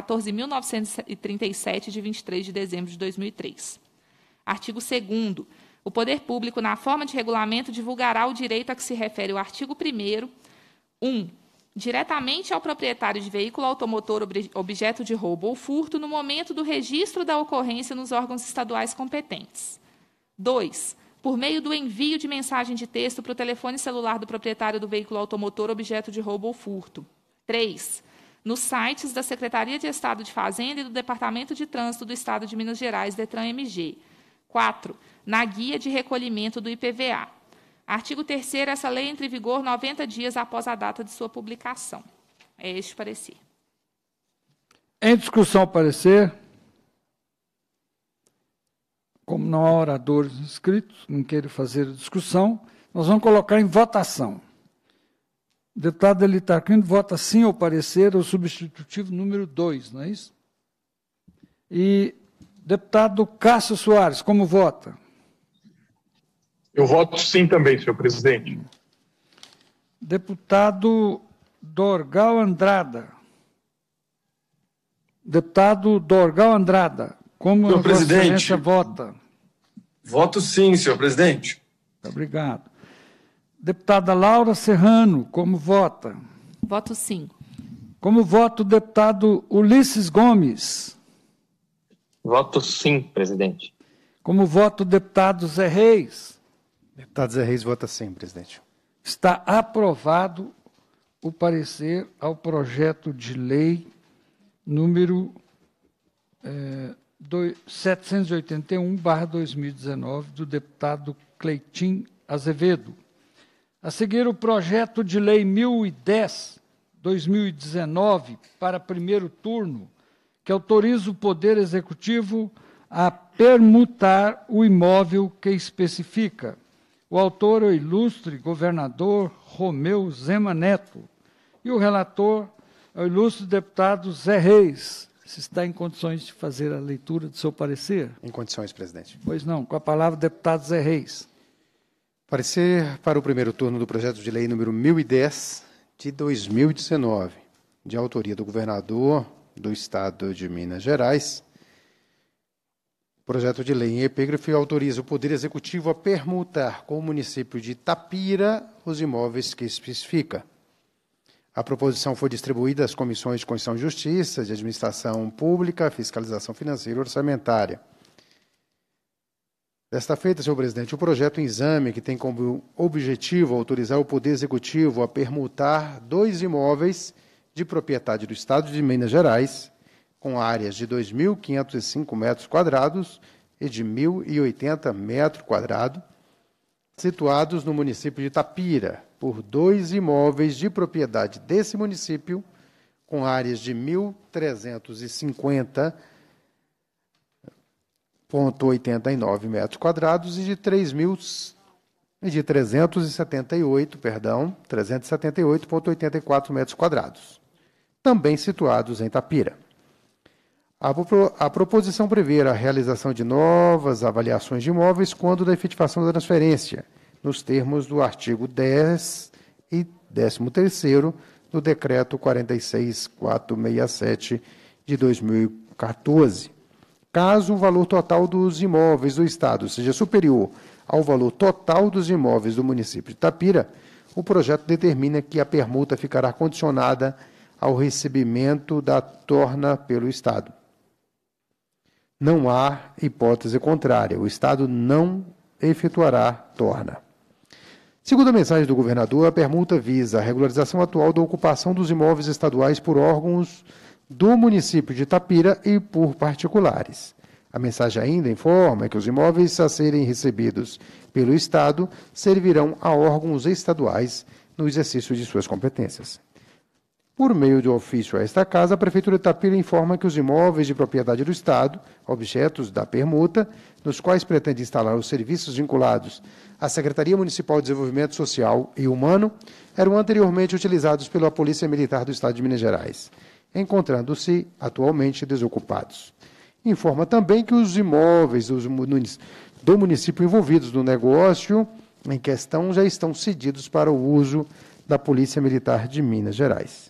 14.937, de 23 de dezembro de 2003. Artigo 2º. O poder público, na forma de regulamento, divulgará o direito a que se refere o artigo 1º, 1. Diretamente ao proprietário de veículo automotor objeto de roubo ou furto no momento do registro da ocorrência nos órgãos estaduais competentes. 2. Por meio do envio de mensagem de texto para o telefone celular do proprietário do veículo automotor objeto de roubo ou furto. 3. Nos sites da Secretaria de Estado de Fazenda e do Departamento de Trânsito do Estado de Minas Gerais, DETRAN-MG. 4. Na guia de recolhimento do IPVA. Artigo 3º, essa lei entra em vigor 90 dias após a data de sua publicação. É este o parecer. Em discussão, o parecer. Como não há oradores inscritos, não quero fazer discussão, nós vamos colocar em votação. O deputado Elítar Aquino vota sim ao parecer, o substitutivo número 2, não é isso? E deputado Cássio Soares, como vota? Eu voto sim também, senhor presidente. Deputado Dorgal Andrada. Deputado Dorgal Andrada, como senhor a Vossa presidente, Excelência vota? Voto sim, senhor presidente. Obrigado. Deputada Laura Serrano, como vota? Voto sim. Como vota o deputado Ulisses Gomes? Voto sim, presidente. Como vota o deputado Zé Reis? Deputado Zé Reis vota sim, presidente. Está aprovado o parecer ao projeto de lei número 781/2019, do deputado Cleitinho Azevedo. A seguir, o projeto de lei 1010/2019, para primeiro turno, que autoriza o Poder Executivo a permutar o imóvel que especifica. O autor é o ilustre governador Romeu Zema Neto e o relator é o ilustre deputado Zé Reis. Se está em condições de fazer a leitura do seu parecer? Em condições, presidente. Pois não. Com a palavra, o deputado Zé Reis. Parecer para o primeiro turno do projeto de lei número 1010, de 2019, de autoria do governador do Estado de Minas Gerais. O projeto de lei em epígrafe autoriza o Poder Executivo a permutar com o município de Itapira os imóveis que especifica. A proposição foi distribuída às comissões de Constituição e Justiça, de Administração Pública, Fiscalização Financeira e Orçamentária. Desta feita, senhor presidente, o projeto em exame, que tem como objetivo autorizar o Poder Executivo a permutar 2 imóveis de propriedade do Estado de Minas Gerais, com áreas de 2.505 metros quadrados e de 1.080 metros quadrados, situados no município de Itapira, por 2 imóveis de propriedade desse município, com áreas de 1.350,89 metros quadrados e de 378,84 metros quadrados, também situados em Itapira. A proposição prevê a realização de novas avaliações de imóveis quando da efetivação da transferência, nos termos do artigo 10 e 13º do Decreto 46.467 de 2014. Caso o valor total dos imóveis do Estado seja superior ao valor total dos imóveis do município de Itapira, o projeto determina que a permuta ficará condicionada ao recebimento da torna pelo Estado. Não há hipótese contrária, o Estado não efetuará torna. Segundo a mensagem do governador, a permuta visa a regularização atual da ocupação dos imóveis estaduais por órgãos do município de Itapira e por particulares. A mensagem ainda informa que os imóveis a serem recebidos pelo Estado servirão a órgãos estaduais no exercício de suas competências. Por meio de ofício a esta Casa, a Prefeitura de Itapira informa que os imóveis de propriedade do Estado, objetos da permuta, nos quais pretende instalar os serviços vinculados à Secretaria Municipal de Desenvolvimento Social e Humano, eram anteriormente utilizados pela Polícia Militar do Estado de Minas Gerais, encontrando-se atualmente desocupados. Informa também que os imóveis do município envolvidos no negócio em questão já estão cedidos para o uso da Polícia Militar de Minas Gerais.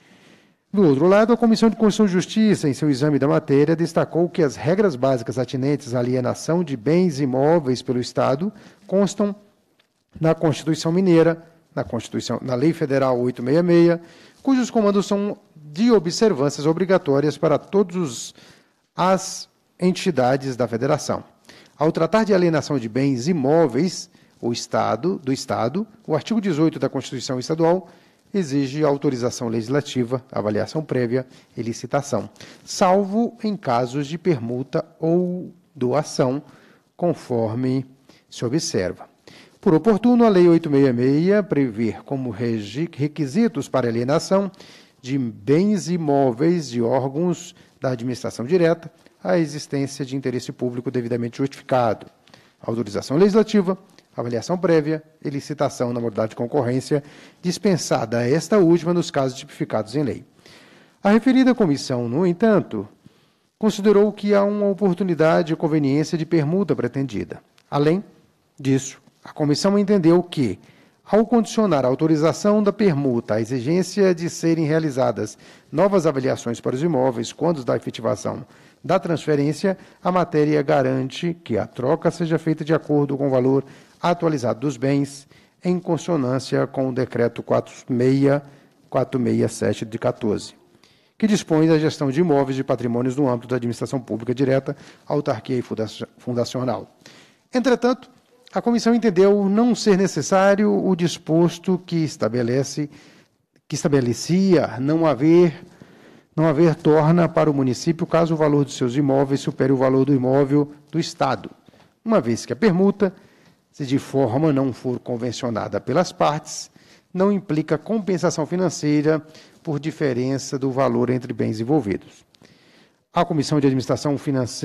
Do outro lado, a Comissão de Constituição e Justiça, em seu exame da matéria, destacou que as regras básicas atinentes à alienação de bens imóveis pelo Estado constam na Constituição Mineira, na Lei Federal 866, cujos comandos são de observâncias obrigatórias para todas as entidades da Federação. Ao tratar de alienação de bens imóveis do Estado, o artigo 18 da Constituição Estadual exige autorização legislativa, avaliação prévia e licitação, salvo em casos de permuta ou doação, conforme se observa. Por oportuno, a Lei 866 prevê como requisitos para alienação de bens imóveis de órgãos da administração direta a existência de interesse público devidamente justificado, autorização legislativa, avaliação prévia e licitação na modalidade de concorrência, dispensada esta última nos casos tipificados em lei. A referida comissão, no entanto, considerou que há uma oportunidade e conveniência de permuta pretendida. Além disso, a comissão entendeu que, ao condicionar a autorização da permuta à exigência de serem realizadas novas avaliações para os imóveis quando da efetivação da transferência, a matéria garante que a troca seja feita de acordo com o valor atualizado dos bens, em consonância com o Decreto 46467 de 14, que dispõe da gestão de imóveis e patrimônios no âmbito da administração pública direta, autarquia e fundacional. Entretanto, a comissão entendeu não ser necessário o disposto que estabelecia não haver torna para o município caso o valor dos seus imóveis supere o valor do imóvel do Estado, uma vez que a permuta, se de forma não for convencionada pelas partes, não implica compensação financeira por diferença do valor entre bens envolvidos. A Comissão de Administração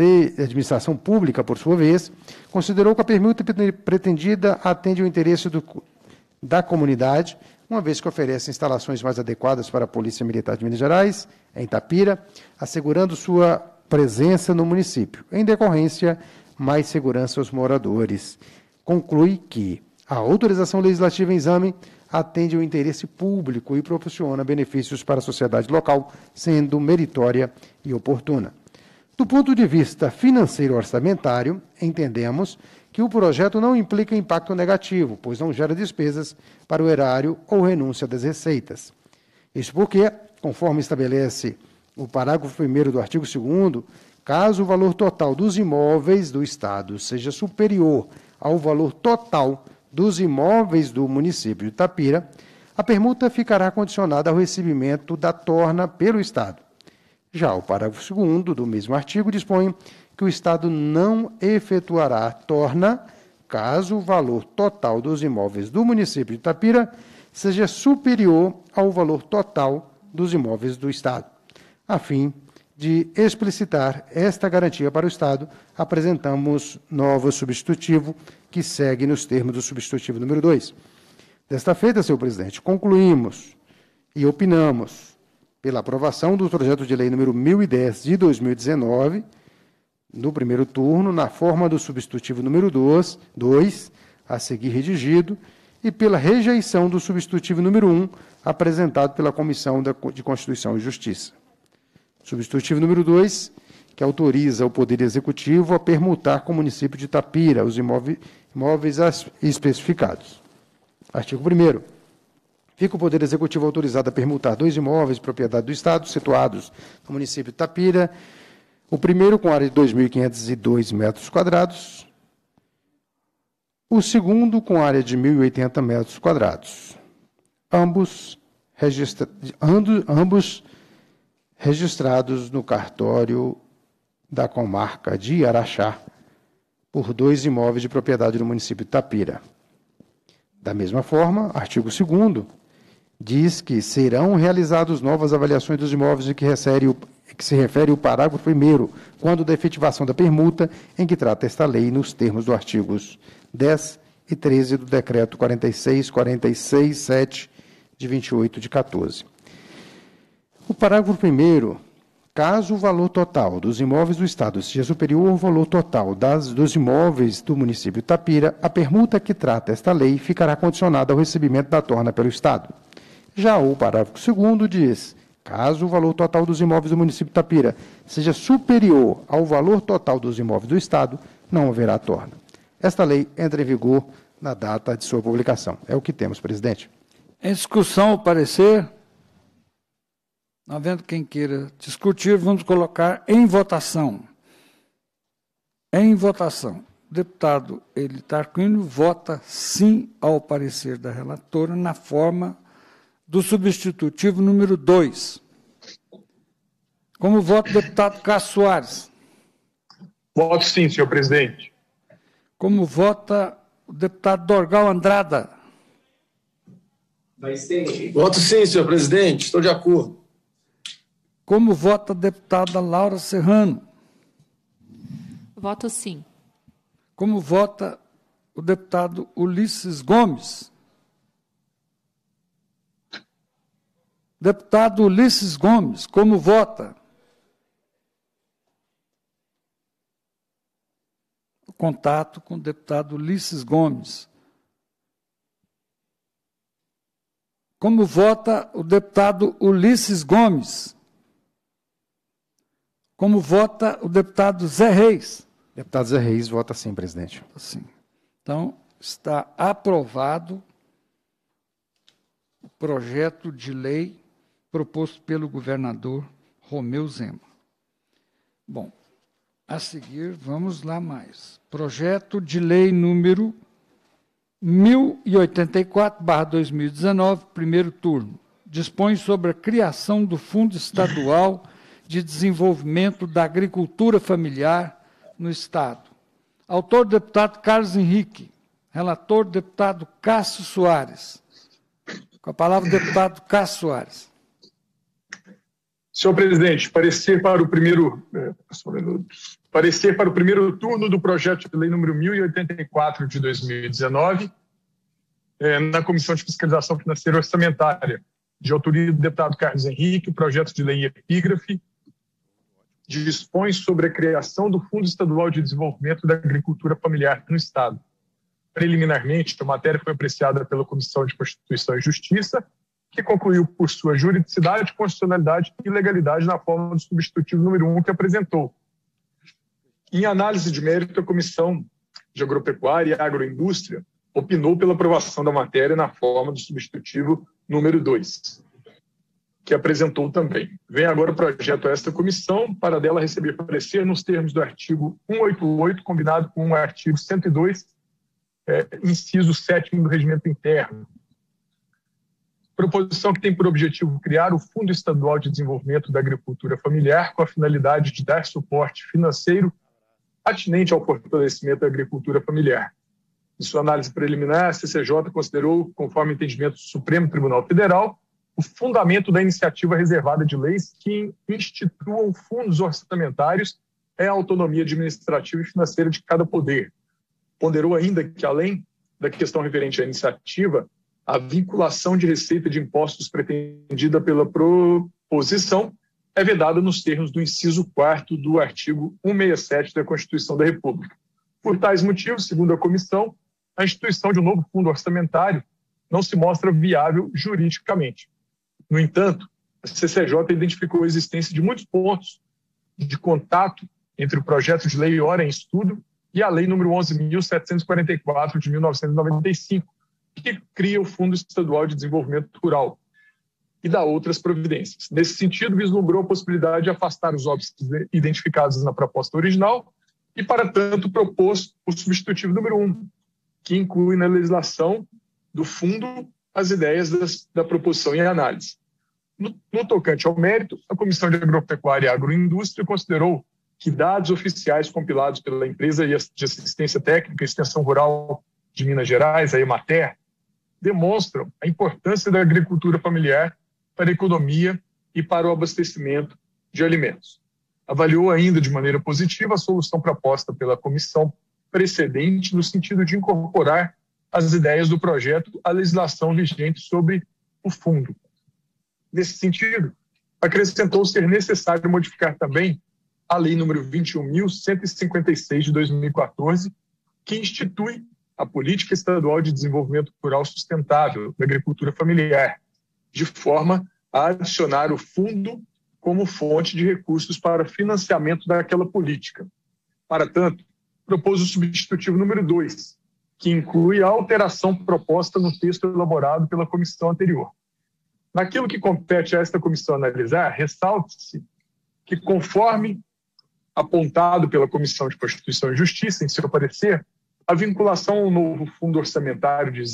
Pública, por sua vez, considerou que a permuta pretendida atende ao interesse da comunidade, uma vez que oferece instalações mais adequadas para a Polícia Militar de Minas Gerais, em Itapira, assegurando sua presença no município, em decorrência, mais segurança aos moradores. Conclui que a autorização legislativa em exame atende ao interesse público e proporciona benefícios para a sociedade local, sendo meritória e oportuna. Do ponto de vista financeiro orçamentário, entendemos que o projeto não implica impacto negativo, pois não gera despesas para o erário ou renúncia das receitas. Isso porque, conforme estabelece o parágrafo 1º do artigo 2º, caso o valor total dos imóveis do Estado seja superior ao valor total dos imóveis do município de Itapira, a permuta ficará condicionada ao recebimento da torna pelo Estado. Já o parágrafo 2º do mesmo artigo dispõe que o Estado não efetuará a torna caso o valor total dos imóveis do município de Itapira seja superior ao valor total dos imóveis do Estado. A fim de explicitar esta garantia para o Estado, apresentamos novo substitutivo que segue nos termos do substitutivo número 2. Desta feita, senhor presidente, concluímos e opinamos pela aprovação do projeto de lei número 1010 de 2019, no primeiro turno, na forma do substitutivo número 2, a seguir redigido, e pela rejeição do substitutivo número 1, apresentado pela Comissão de Constituição e Justiça. Substitutivo número 2, que autoriza o Poder Executivo a permutar com o município de Itapira os imóveis especificados. Artigo 1º. Fica o Poder Executivo autorizado a permutar 2 imóveis de propriedade do Estado situados no município de Itapira, o primeiro com área de 2.502 metros quadrados, o segundo com área de 1.080 metros quadrados, ambos registrados no cartório da comarca de Araxá, por 2 imóveis de propriedade do município de Itapira. Da mesma forma, artigo 2º, diz que serão realizadas novas avaliações dos imóveis que se refere o parágrafo 1º, quando da efetivação da permuta, em que trata esta lei nos termos dos artigos 10 e 13 do Decreto 46.7, de 28 de 14. O parágrafo 1º, caso o valor total dos imóveis do Estado seja superior ao valor total dos imóveis do município de Itapira, a permuta que trata esta lei ficará condicionada ao recebimento da torna pelo Estado. Já o parágrafo 2º diz, caso o valor total dos imóveis do município de Itapira seja superior ao valor total dos imóveis do Estado, não haverá torna. Esta lei entra em vigor na data de sua publicação. É o que temos, presidente. Em discussão, o parecer. Não havendo quem queira discutir, vamos colocar em votação. Em votação. O deputado Eli Tarquínio vota sim ao parecer da relatora na forma do substitutivo número 2. Como vota o deputado Cássio Soares? Voto sim, senhor presidente. Como vota o deputado Dorgal Andrada? Voto sim, senhor presidente. Estou de acordo. Como vota a deputada Laura Serrano? Voto sim. Como vota o deputado Ulisses Gomes? Deputado Ulisses Gomes, como vota? O contato com o deputado Ulisses Gomes. Como vota o deputado Ulisses Gomes? Como vota o deputado Zé Reis? Deputado Zé Reis vota sim, presidente. Sim. Então, está aprovado o projeto de lei proposto pelo governador Romeu Zema. Bom, a seguir, vamos lá mais. Projeto de lei número 1084/2019, primeiro turno. Dispõe sobre a criação do Fundo Estadual de Desenvolvimento da Agricultura Familiar no Estado. Autor, deputado Carlos Henrique. Relator, deputado Cássio Soares. Com a palavra, deputado Cássio Soares. Senhor presidente, parecer para o primeiro turno do projeto de lei número 1084 de 2019, na Comissão de Fiscalização Financeira e Orçamentária, de autoria do deputado Carlos Henrique, o projeto de lei em epígrafe dispõe sobre a criação do Fundo Estadual de Desenvolvimento da Agricultura Familiar no Estado. Preliminarmente, a matéria foi apreciada pela Comissão de Constituição e Justiça, que concluiu por sua juridicidade, constitucionalidade e legalidade na forma do substitutivo número 1 que apresentou. Em análise de mérito, a Comissão de Agropecuária e Agroindústria opinou pela aprovação da matéria na forma do substitutivo número 2, que apresentou também. Vem agora o projeto a esta comissão, para dela receber parecer nos termos do artigo 188, combinado com o artigo 102, inciso 7º do Regimento Interno. Proposição que tem por objetivo criar o Fundo Estadual de Desenvolvimento da Agricultura Familiar com a finalidade de dar suporte financeiro atinente ao fortalecimento da agricultura familiar. Em sua análise preliminar, a CCJ considerou, conforme entendimento do Supremo Tribunal Federal, o fundamento da iniciativa reservada de leis que instituam fundos orçamentários é a autonomia administrativa e financeira de cada poder. Ponderou ainda que, além da questão referente à iniciativa, a vinculação de receita de impostos pretendida pela proposição é vedada nos termos do inciso 4º do artigo 167 da Constituição da República. Por tais motivos, segundo a comissão, a instituição de um novo fundo orçamentário não se mostra viável juridicamente. No entanto, a CCJ identificou a existência de muitos pontos de contato entre o projeto de lei ora em estudo e a Lei nº 11.744 de 1995, que cria o Fundo Estadual de Desenvolvimento Rural e dá outras providências. Nesse sentido, vislumbrou a possibilidade de afastar os óbices identificados na proposta original e, para tanto, propôs o substitutivo número 1, que inclui na legislação do fundo as ideias da proposição em análise. No tocante ao mérito, a Comissão de Agropecuária e Agroindústria considerou que dados oficiais compilados pela Empresa de Assistência Técnica e Extensão Rural de Minas Gerais, a Emater, demonstram a importância da agricultura familiar para a economia e para o abastecimento de alimentos. Avaliou ainda de maneira positiva a solução proposta pela comissão precedente no sentido de incorporar as ideias do projeto à legislação vigente sobre o fundo. Nesse sentido, acrescentou ser necessário modificar também a Lei nº 21.156 de 2014, que institui a Política Estadual de Desenvolvimento Rural Sustentável da Agricultura Familiar, de forma a adicionar o fundo como fonte de recursos para financiamento daquela política. Para tanto, propôs o substitutivo número 2, que inclui a alteração proposta no texto elaborado pela comissão anterior. Naquilo que compete a esta comissão analisar, ressalte-se que, conforme apontado pela Comissão de Constituição e Justiça, em seu parecer, a vinculação ao novo fundo orçamentário de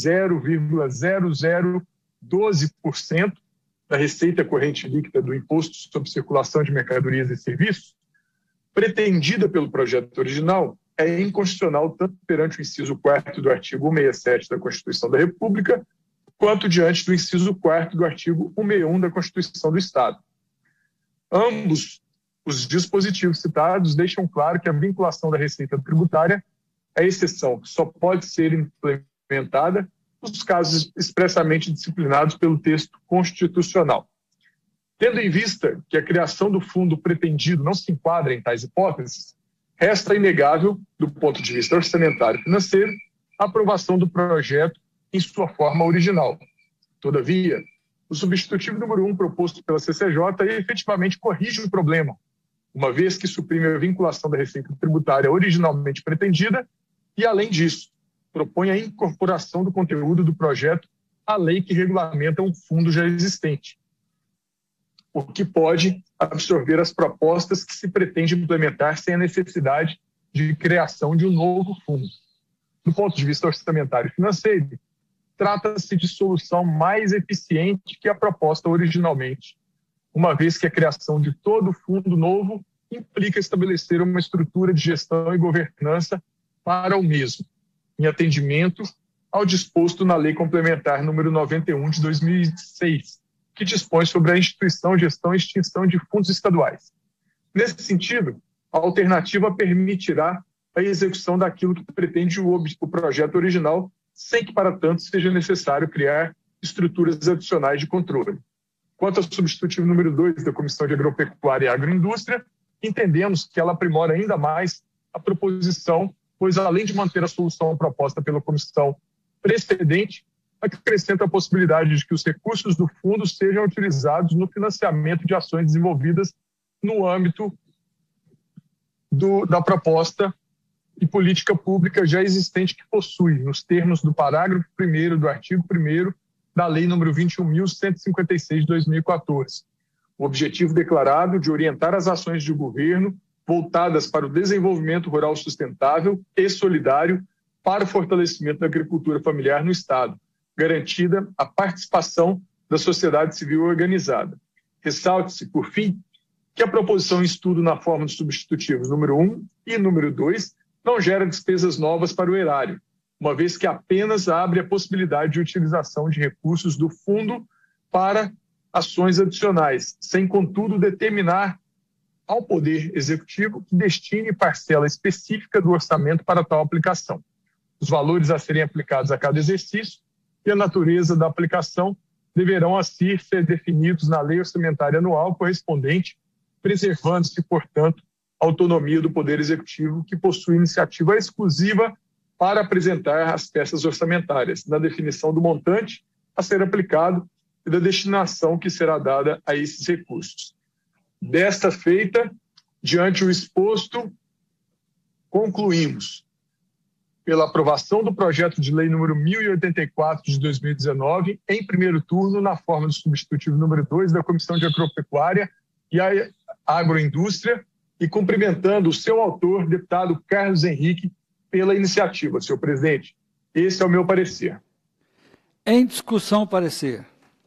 0,0012% da receita corrente líquida do Imposto sobre Circulação de Mercadorias e Serviços, pretendida pelo projeto original, é inconstitucional tanto perante o inciso 4º do artigo 167 da Constituição da República, quanto diante do inciso 4º do artigo 161 da Constituição do Estado. Ambos os dispositivos citados deixam claro que a vinculação da receita tributária é exceção que só pode ser implementada nos casos expressamente disciplinados pelo texto constitucional. Tendo em vista que a criação do fundo pretendido não se enquadra em tais hipóteses, resta inegável, do ponto de vista orçamentário e financeiro, a aprovação do projeto em sua forma original. Todavia, o substitutivo número 1 proposto pela CCJ efetivamente corrige o problema, uma vez que suprime a vinculação da receita tributária originalmente pretendida e, além disso, propõe a incorporação do conteúdo do projeto à lei que regulamenta um fundo já existente, o que pode absorver as propostas que se pretende implementar sem a necessidade de criação de um novo fundo. Do ponto de vista orçamentário e financeiro, trata-se de solução mais eficiente que a proposta originalmente, uma vez que a criação de todo fundo novo implica estabelecer uma estrutura de gestão e governança para o mesmo, em atendimento ao disposto na Lei Complementar número 91 de 2006, que dispõe sobre a instituição, gestão e extinção de fundos estaduais. Nesse sentido, a alternativa permitirá a execução daquilo que pretende o projeto original, sem que, para tanto, seja necessário criar estruturas adicionais de controle. Quanto ao substitutivo número 2 da Comissão de Agropecuária e Agroindústria, entendemos que ela aprimora ainda mais a proposição, pois, além de manter a solução proposta pela comissão precedente, acrescenta a possibilidade de que os recursos do fundo sejam utilizados no financiamento de ações desenvolvidas no âmbito da proposta e política pública já existente que possui, nos termos do parágrafo 1º do artigo 1º da Lei nº 21.156 de 2014. O objetivo declarado de orientar as ações de governo voltadas para o desenvolvimento rural sustentável e solidário para o fortalecimento da agricultura familiar no Estado, garantida a participação da sociedade civil organizada. Ressalte-se, por fim, que a proposição em estudo na forma dos substitutivos número 1 e número 2 não gera despesas novas para o erário, uma vez que apenas abre a possibilidade de utilização de recursos do fundo para ações adicionais, sem, contudo, determinar ao Poder Executivo que destine parcela específica do orçamento para tal aplicação. Os valores a serem aplicados a cada exercício e a natureza da aplicação deverão, assim, ser definidos na lei orçamentária anual correspondente, preservando-se, portanto, a autonomia do Poder Executivo, que possui iniciativa exclusiva para apresentar as peças orçamentárias, na definição do montante a ser aplicado e da destinação que será dada a esses recursos. Desta feita, diante o exposto, concluímos pela aprovação do projeto de lei número 1084 de 2019, em primeiro turno, na forma do substitutivo número 2 da Comissão de Agropecuária e Agroindústria, e cumprimentando o seu autor, deputado Carlos Henrique, pela iniciativa. Senhor presidente, esse é o meu parecer. Em discussão, o parecer.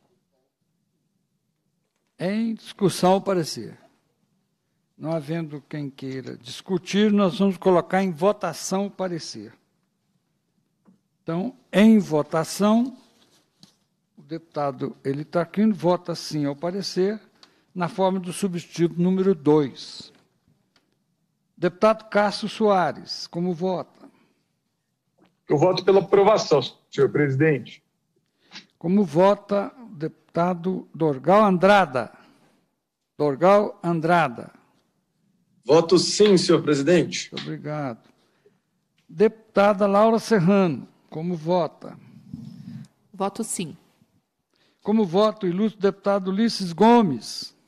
Em discussão, o parecer. Não havendo quem queira discutir, nós vamos colocar em votação o parecer. Então, em votação, o deputado Elitaquino vota sim ao parecer, na forma do substitutivo número 2. Deputado Cássio Soares, como vota? Eu voto pela aprovação, senhor presidente. Como vota o deputado Dorgal Andrada? Dorgal Andrada. Voto sim, senhor presidente. Muito obrigado. Deputada Laura Serrano, como vota? Voto sim. Como vota o ilustre deputado Ulisses Gomes?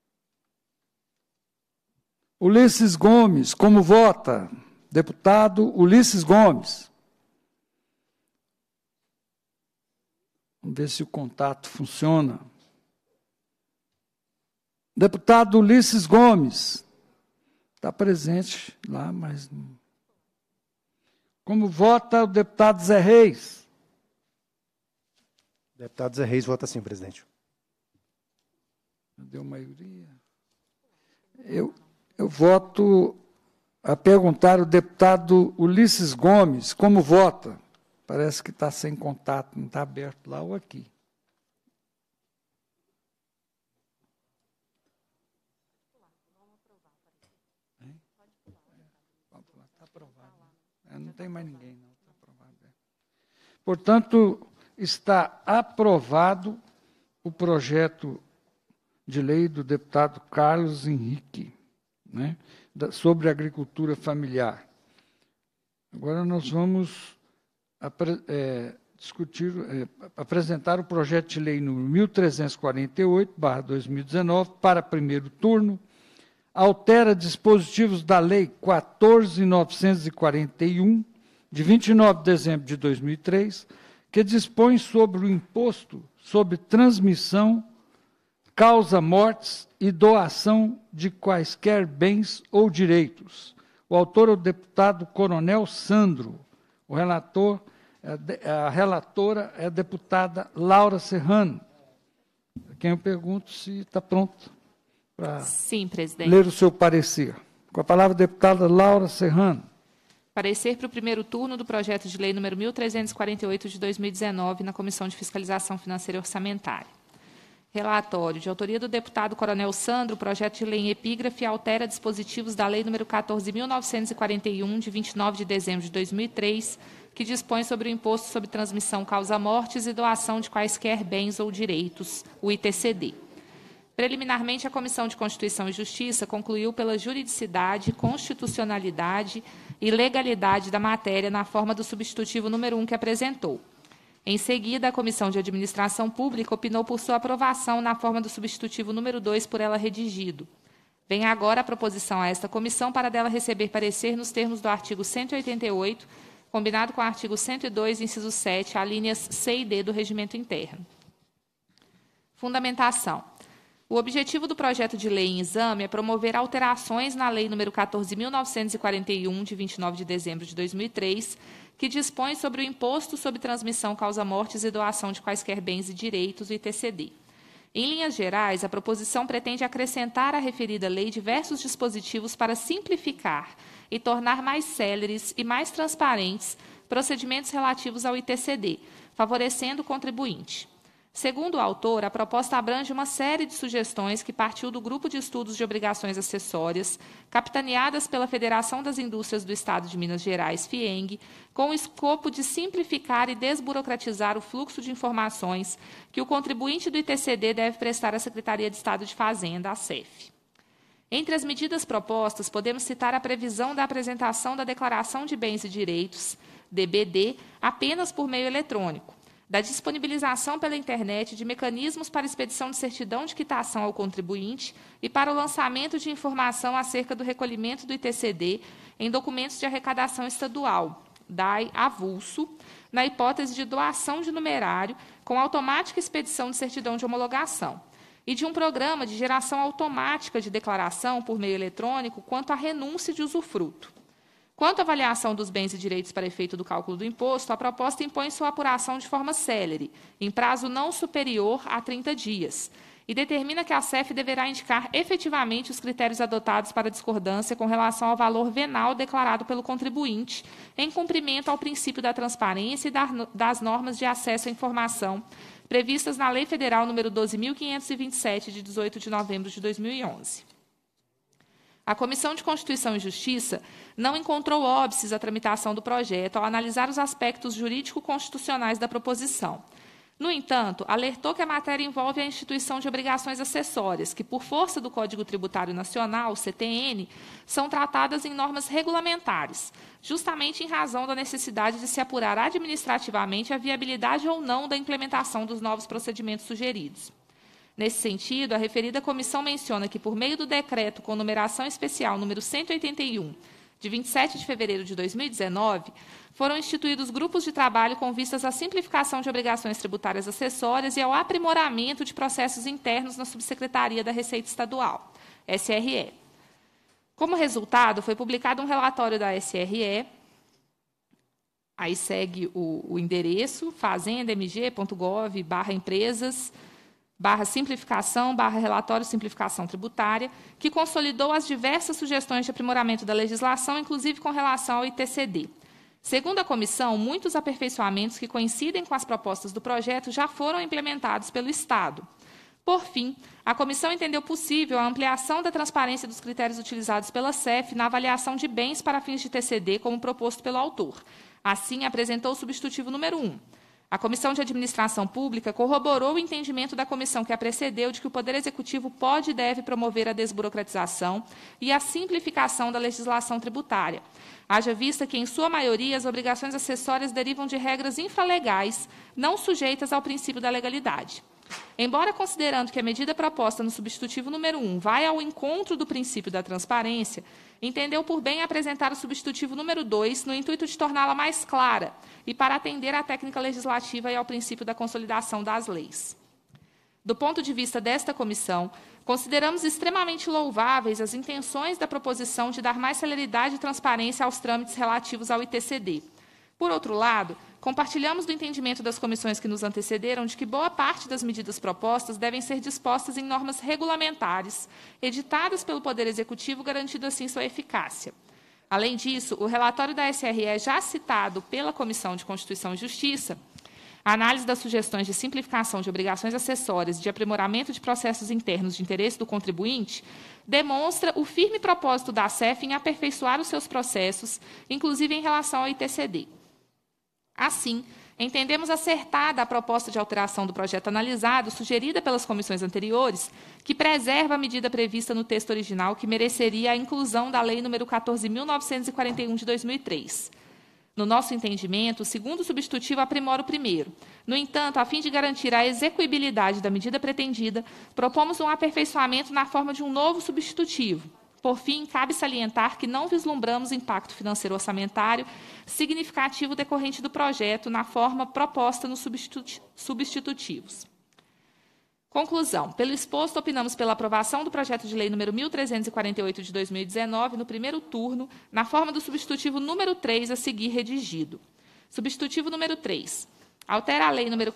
Ulisses Gomes, como vota? Deputado Ulisses Gomes. Vamos ver se o contato funciona. Deputado Ulisses Gomes. Está presente lá, mas... Como vota o deputado Zé Reis? O deputado Zé Reis vota sim, presidente. Deu maioria. Eu voto a perguntar o deputado Ulisses Gomes como vota. Parece que está sem contato, não está aberto lá ou aqui. Está aprovado. Não tem mais ninguém, não. Está aprovado. Portanto, está aprovado o projeto de lei do deputado Carlos Henrique, né, sobre agricultura familiar. Agora nós vamos apresentar o projeto de lei número 1348/2019 para primeiro turno, altera dispositivos da Lei 14.941, de 29 de dezembro de 2003, que dispõe sobre o imposto sobre transmissão, causa mortes e doação de quaisquer bens ou direitos. O autor é o deputado Coronel Sandro. A relatora é a deputada Laura Serrano, a quem eu pergunto se está pronto para ler o seu parecer. Com a palavra, a deputada Laura Serrano. Parecer para o primeiro turno do projeto de lei número 1348 de 2019, na Comissão de Fiscalização Financeira e Orçamentária. Relatório de autoria do deputado Coronel Sandro, o projeto de lei em epígrafe altera dispositivos da lei número 14.941, de 29 de dezembro de 2003, que dispõe sobre o imposto sobre transmissão causa-mortes e doação de quaisquer bens ou direitos, o ITCD. Preliminarmente, a Comissão de Constituição e Justiça concluiu pela juridicidade, constitucionalidade e legalidade da matéria na forma do substitutivo número 1 que apresentou. Em seguida, a Comissão de Administração Pública opinou por sua aprovação na forma do substitutivo número 2 por ela redigido. Vem agora a proposição a esta comissão para dela receber parecer nos termos do artigo 188, combinado com o artigo 102, inciso 7, alíneas C e D do Regimento Interno. Fundamentação. O objetivo do projeto de lei em exame é promover alterações na Lei nº 14.941, de 29 de dezembro de 2003, que dispõe sobre o Imposto sobre Transmissão Causa-Mortes e Doação de Quaisquer Bens e Direitos, o ITCD. Em linhas gerais, a proposição pretende acrescentar à referida lei diversos dispositivos para simplificar e tornar mais céleres e mais transparentes procedimentos relativos ao ITCD, favorecendo o contribuinte. Segundo o autor, a proposta abrange uma série de sugestões que partiu do Grupo de Estudos de Obrigações Acessórias, capitaneadas pela Federação das Indústrias do Estado de Minas Gerais, FIENG, com o escopo de simplificar e desburocratizar o fluxo de informações que o contribuinte do ITCD deve prestar à Secretaria de Estado de Fazenda, a SEF. Entre as medidas propostas, podemos citar a previsão da apresentação da Declaração de Bens e Direitos, DBD, apenas por meio eletrônico, da disponibilização pela internet de mecanismos para expedição de certidão de quitação ao contribuinte e para o lançamento de informação acerca do recolhimento do ITCD em documentos de arrecadação estadual, DAI avulso, na hipótese de doação de numerário com automática expedição de certidão de homologação, e de um programa de geração automática de declaração por meio eletrônico quanto à renúncia de usufruto. Quanto à avaliação dos bens e direitos para efeito do cálculo do imposto, a proposta impõe sua apuração de forma célere, em prazo não superior a 30 dias, e determina que a SEF deverá indicar efetivamente os critérios adotados para discordância com relação ao valor venal declarado pelo contribuinte, em cumprimento ao princípio da transparência e das normas de acesso à informação previstas na Lei Federal nº 12.527, de 18 de novembro de 2011. A Comissão de Constituição e Justiça não encontrou óbices à tramitação do projeto ao analisar os aspectos jurídico-constitucionais da proposição. No entanto, alertou que a matéria envolve a instituição de obrigações acessórias, que, por força do Código Tributário Nacional, CTN, são tratadas em normas regulamentares, justamente em razão da necessidade de se apurar administrativamente a viabilidade ou não da implementação dos novos procedimentos sugeridos. Nesse sentido, a referida comissão menciona que, por meio do decreto com numeração especial número 181, de 27 de fevereiro de 2019, foram instituídos grupos de trabalho com vistas à simplificação de obrigações tributárias acessórias e ao aprimoramento de processos internos na Subsecretaria da Receita Estadual, SRE. Como resultado, foi publicado um relatório da SRE, aí segue o endereço, fazenda.mg.gov/empresas, /simplificação, /relatório simplificação tributária, que consolidou as diversas sugestões de aprimoramento da legislação, inclusive com relação ao ITCD. Segundo a comissão, muitos aperfeiçoamentos que coincidem com as propostas do projeto já foram implementados pelo Estado. Por fim, a comissão entendeu possível a ampliação da transparência dos critérios utilizados pela SEF na avaliação de bens para fins de ITCD, como proposto pelo autor. Assim, apresentou o substitutivo número 1. A Comissão de Administração Pública corroborou o entendimento da comissão que a precedeu de que o Poder Executivo pode e deve promover a desburocratização e a simplificação da legislação tributária, haja vista que, em sua maioria, as obrigações acessórias derivam de regras infralegais, não sujeitas ao princípio da legalidade. Embora considerando que a medida proposta no substitutivo número 1 vai ao encontro do princípio da transparência, entendeu por bem apresentar o substitutivo número 2 no intuito de torná-la mais clara e para atender à técnica legislativa e ao princípio da consolidação das leis. Do ponto de vista desta comissão, consideramos extremamente louváveis as intenções da proposição de dar mais celeridade e transparência aos trâmites relativos ao ITCD. Por outro lado, compartilhamos do entendimento das comissões que nos antecederam de que boa parte das medidas propostas devem ser dispostas em normas regulamentares, editadas pelo Poder Executivo, garantindo assim sua eficácia. Além disso, o relatório da SRE, já citado pela Comissão de Constituição e Justiça, a análise das sugestões de simplificação de obrigações acessórias e de aprimoramento de processos internos de interesse do contribuinte, demonstra o firme propósito da ACEF em aperfeiçoar os seus processos, inclusive em relação ao ITCD. Assim, entendemos acertada a proposta de alteração do projeto analisado, sugerida pelas comissões anteriores, que preserva a medida prevista no texto original, que mereceria a inclusão da Lei nº 14.941, de 2003. No nosso entendimento, o segundo substitutivo aprimora o primeiro. No entanto, a fim de garantir a execuibilidade da medida pretendida, propomos um aperfeiçoamento na forma de um novo substitutivo. Por fim, cabe salientar que não vislumbramos impacto financeiro orçamentário significativo decorrente do projeto na forma proposta nos substitutivos. Conclusão. Pelo exposto, opinamos pela aprovação do projeto de lei número 1.348 de 2019, no primeiro turno, na forma do substitutivo número 3 a seguir redigido. Substitutivo número 3. Altera a lei número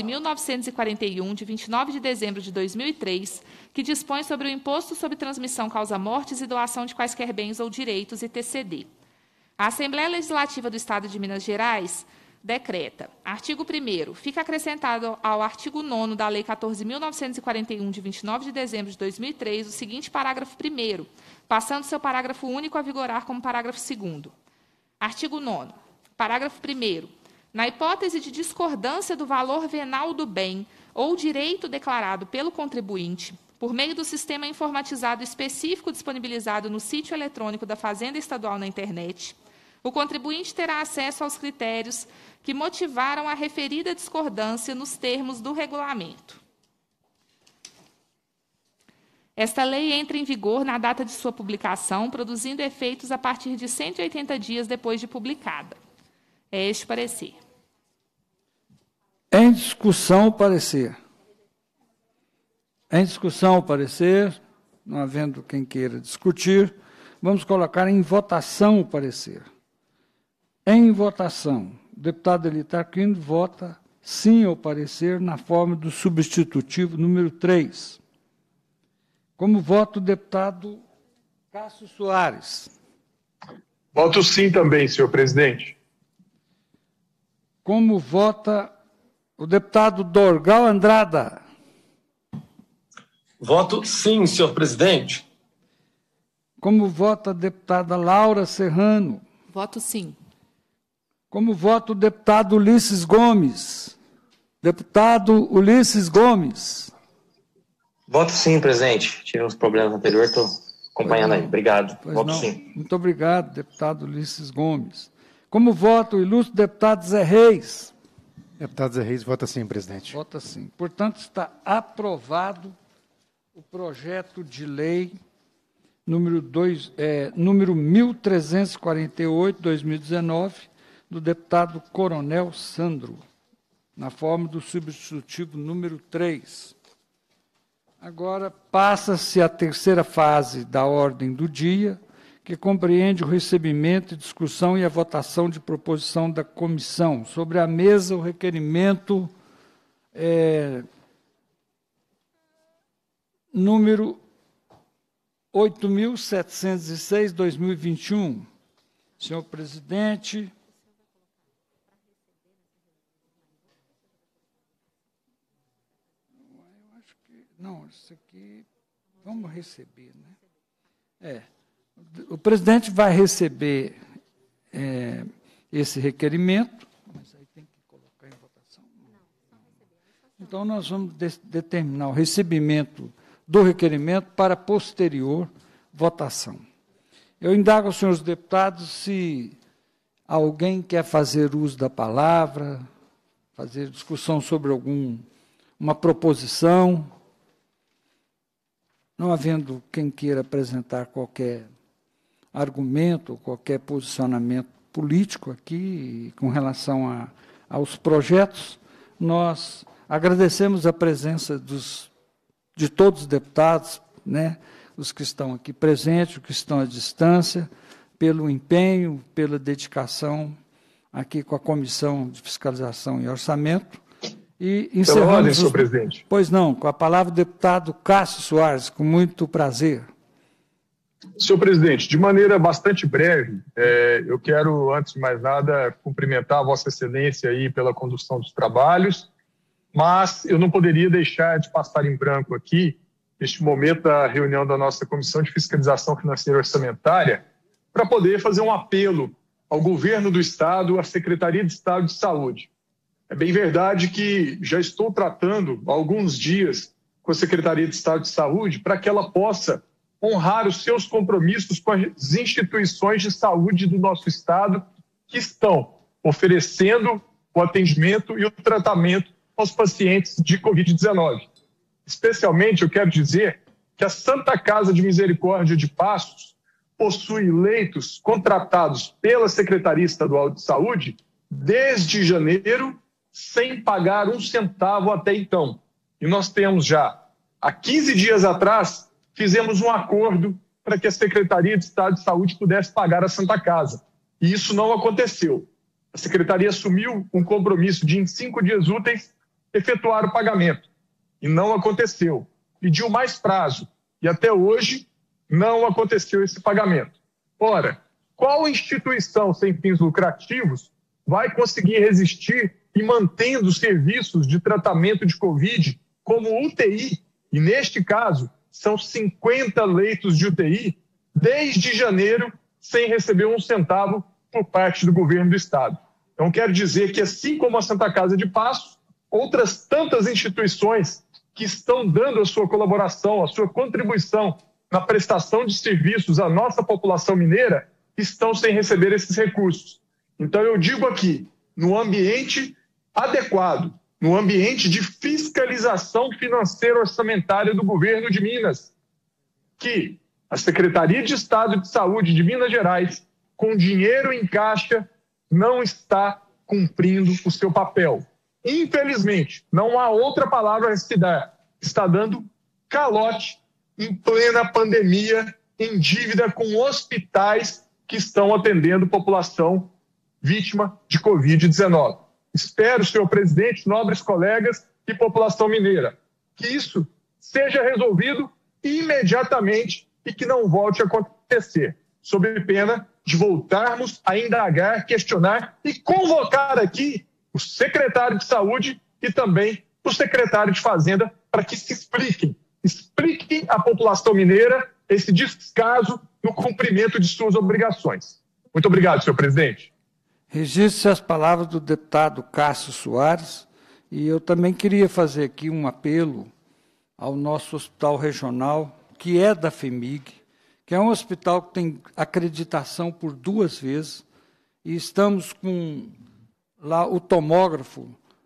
14.941, de 29 de dezembro de 2003, que dispõe sobre o imposto sobre transmissão causa-mortes e doação de quaisquer bens ou direitos, ITCD. A Assembleia Legislativa do Estado de Minas Gerais decreta. Artigo 1º. Fica acrescentado ao artigo 9º da Lei 14.941, de 29 de dezembro de 2003, o seguinte parágrafo 1º, passando seu parágrafo único a vigorar como parágrafo 2º. Artigo 9º. Parágrafo 1º. Na hipótese de discordância do valor venal do bem ou direito declarado pelo contribuinte, por meio do sistema informatizado específico disponibilizado no sítio eletrônico da Fazenda Estadual na internet, o contribuinte terá acesso aos critérios que motivaram a referida discordância nos termos do regulamento. Esta lei entra em vigor na data de sua publicação, produzindo efeitos a partir de 180 dias depois de publicada. É este o parecer. Em discussão, o parecer. Em discussão, o parecer. Não havendo quem queira discutir, vamos colocar em votação o parecer. Em votação, o deputado Elito Aquino vota sim ao parecer na forma do substitutivo número 3. Como vota o deputado Cássio Soares? Voto sim também, senhor presidente. Como vota o deputado Dorgal Andrada? Voto sim, senhor presidente. Como vota a deputada Laura Serrano? Voto sim. Como vota o deputado Ulisses Gomes? Deputado Ulisses Gomes. Voto sim, presidente. Tive uns problemas anteriores, estou acompanhando aí. Obrigado. Voto sim. Muito obrigado, deputado Ulisses Gomes. Como vota o ilustre deputado Zé Reis? Deputado Zé Reis, vota sim, presidente. Vota sim. Portanto, está aprovado o projeto de lei número 1348, 2019, do deputado Coronel Sandro, na forma do substitutivo número 3. Agora, passa-se a terceira fase da ordem do dia, que compreende o recebimento, discussão e a votação de proposição da comissão. Sobre a mesa, o requerimento número 8.706/2021. Senhor presidente. Eu acho que. Não, isso aqui. Vamos receber, né? O presidente vai receber esse requerimento, mas aí tem que colocar em votação. Então, nós vamos determinar o recebimento do requerimento para posterior votação. Eu indago aos senhores deputados se alguém quer fazer uso da palavra, fazer discussão sobre uma proposição. Não havendo quem queira apresentar qualquer argumento, qualquer posicionamento político aqui com relação aos projetos, nós agradecemos a presença de todos os deputados, né, os que estão aqui presentes, os que estão à distância, pelo empenho, pela dedicação aqui com a Comissão de Fiscalização e Orçamento. E Pela encerramos ordem, senhor presidente. Pois não, com a palavra o deputado Cássio Soares, com muito prazer. Senhor presidente, de maneira bastante breve, eu quero, antes de mais nada, cumprimentar a Vossa Excelência aí pela condução dos trabalhos, mas eu não poderia deixar de passar em branco aqui, neste momento da reunião da nossa Comissão de Fiscalização Financeira e Orçamentária, para poder fazer um apelo ao governo do Estado, à Secretaria de Estado de Saúde. É bem verdade que já estou tratando há alguns dias com a Secretaria de Estado de Saúde para que ela possa honrar os seus compromissos com as instituições de saúde do nosso Estado que estão oferecendo o atendimento e o tratamento aos pacientes de Covid-19. Especialmente, eu quero dizer que a Santa Casa de Misericórdia de Passos possui leitos contratados pela Secretaria Estadual de Saúde desde janeiro, sem pagar um centavo até então. E nós temos já, há 15 dias atrás, fizemos um acordo para que a Secretaria de Estado de Saúde pudesse pagar a Santa Casa. E isso não aconteceu. A Secretaria assumiu um compromisso de, em 5 dias úteis, efetuar o pagamento. E não aconteceu. Pediu mais prazo. E até hoje não aconteceu esse pagamento. Ora, qual instituição sem fins lucrativos vai conseguir resistir e mantendo os serviços de tratamento de Covid como UTI? E neste caso, são 50 leitos de UTI desde janeiro sem receber um centavo por parte do governo do Estado. Então, quero dizer que, assim como a Santa Casa de Passos, outras tantas instituições que estão dando a sua colaboração, a sua contribuição na prestação de serviços à nossa população mineira, estão sem receber esses recursos. Então, eu digo aqui, no ambiente adequado, no ambiente de fiscalização financeira orçamentária do governo de Minas, que a Secretaria de Estado de Saúde de Minas Gerais, com dinheiro em caixa, não está cumprindo o seu papel. Infelizmente, não há outra palavra a se dar. Está dando calote em plena pandemia, em dívida com hospitais que estão atendendo população vítima de Covid-19. Espero, senhor presidente, nobres colegas e população mineira, que isso seja resolvido imediatamente e que não volte a acontecer, sob pena de voltarmos a indagar, questionar e convocar aqui o secretário de Saúde e também o secretário de Fazenda para que se expliquem à população mineira esse descaso no cumprimento de suas obrigações. Muito obrigado, senhor presidente. Registre as palavras do deputado Cássio Soares, e eu também queria fazer aqui um apelo ao nosso hospital regional, que é da FEMIG, que é um hospital que tem acreditação por 2 vezes, e estamos com lá o tomógrafo,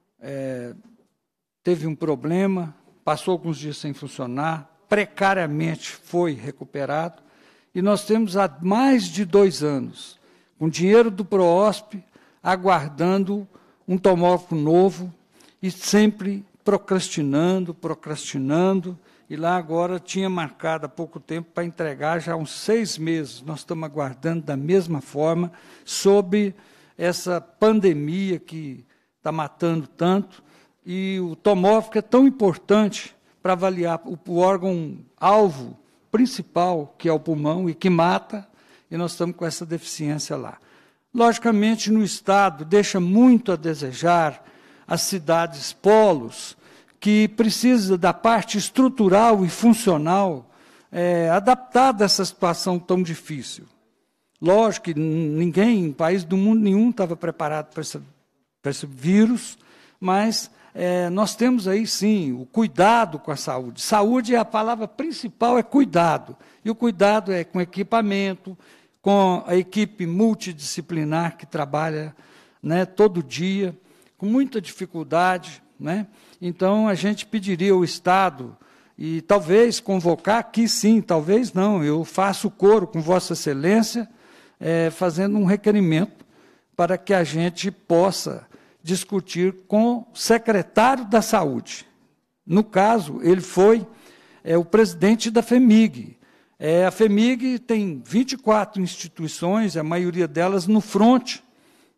teve um problema, passou alguns dias sem funcionar, precariamente foi recuperado, e nós temos há mais de 2 anos, com dinheiro do PROOSP, aguardando um tomógrafo novo e sempre procrastinando, e lá agora tinha marcado há pouco tempo para entregar já há uns 6 meses. Nós estamos aguardando da mesma forma, sob essa pandemia que está matando tanto, e o tomógrafo é tão importante para avaliar o órgão-alvo principal, que é o pulmão, e que mata, e nós estamos com essa deficiência lá. Logicamente, no Estado, deixa muito a desejar as cidades polos, que precisa da parte estrutural e funcional adaptada a essa situação tão difícil. Lógico que ninguém, país do mundo nenhum, estava preparado para esse vírus, mas nós temos aí, sim, o cuidado com a saúde. Saúde, a palavra principal é cuidado, e o cuidado é com equipamento, com a equipe multidisciplinar que trabalha, né, todo dia, com muita dificuldade, né? Então, a gente pediria ao Estado, e talvez convocar aqui, sim, talvez não, eu faço coro com Vossa Excelência, fazendo um requerimento para que a gente possa discutir com o secretário da Saúde. No caso, ele foi o presidente da FEMIG. A FEMIG tem 24 instituições, a maioria delas no fronte,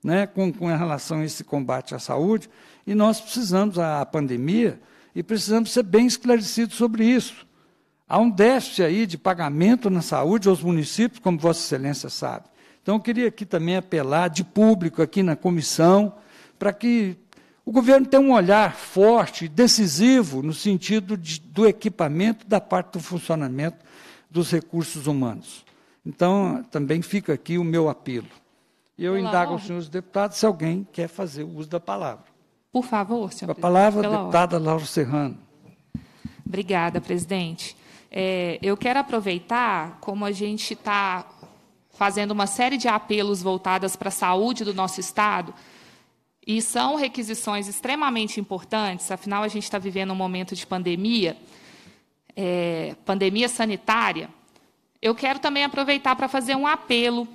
né, com relação a esse combate à saúde, e nós precisamos, a pandemia, e precisamos ser bem esclarecidos sobre isso. Há um déficit aí de pagamento na saúde aos municípios, como Vossa Excelência sabe. Então, eu queria aqui também apelar de público aqui na comissão, para que o governo tenha um olhar forte, decisivo, no sentido do equipamento, da parte do funcionamento dos recursos humanos. Então, também fica aqui o meu apelo. E eu indago aos senhores deputados se alguém quer fazer o uso da palavra. Por favor, senhor presidente. Com a palavra, a deputada Laura Serrano. Obrigada, presidente. Eu quero aproveitar, como a gente está fazendo uma série de apelos voltados para a saúde do nosso Estado, e são requisições extremamente importantes, afinal, a gente está vivendo um momento de pandemia, pandemia sanitária. Eu quero também aproveitar para fazer um apelo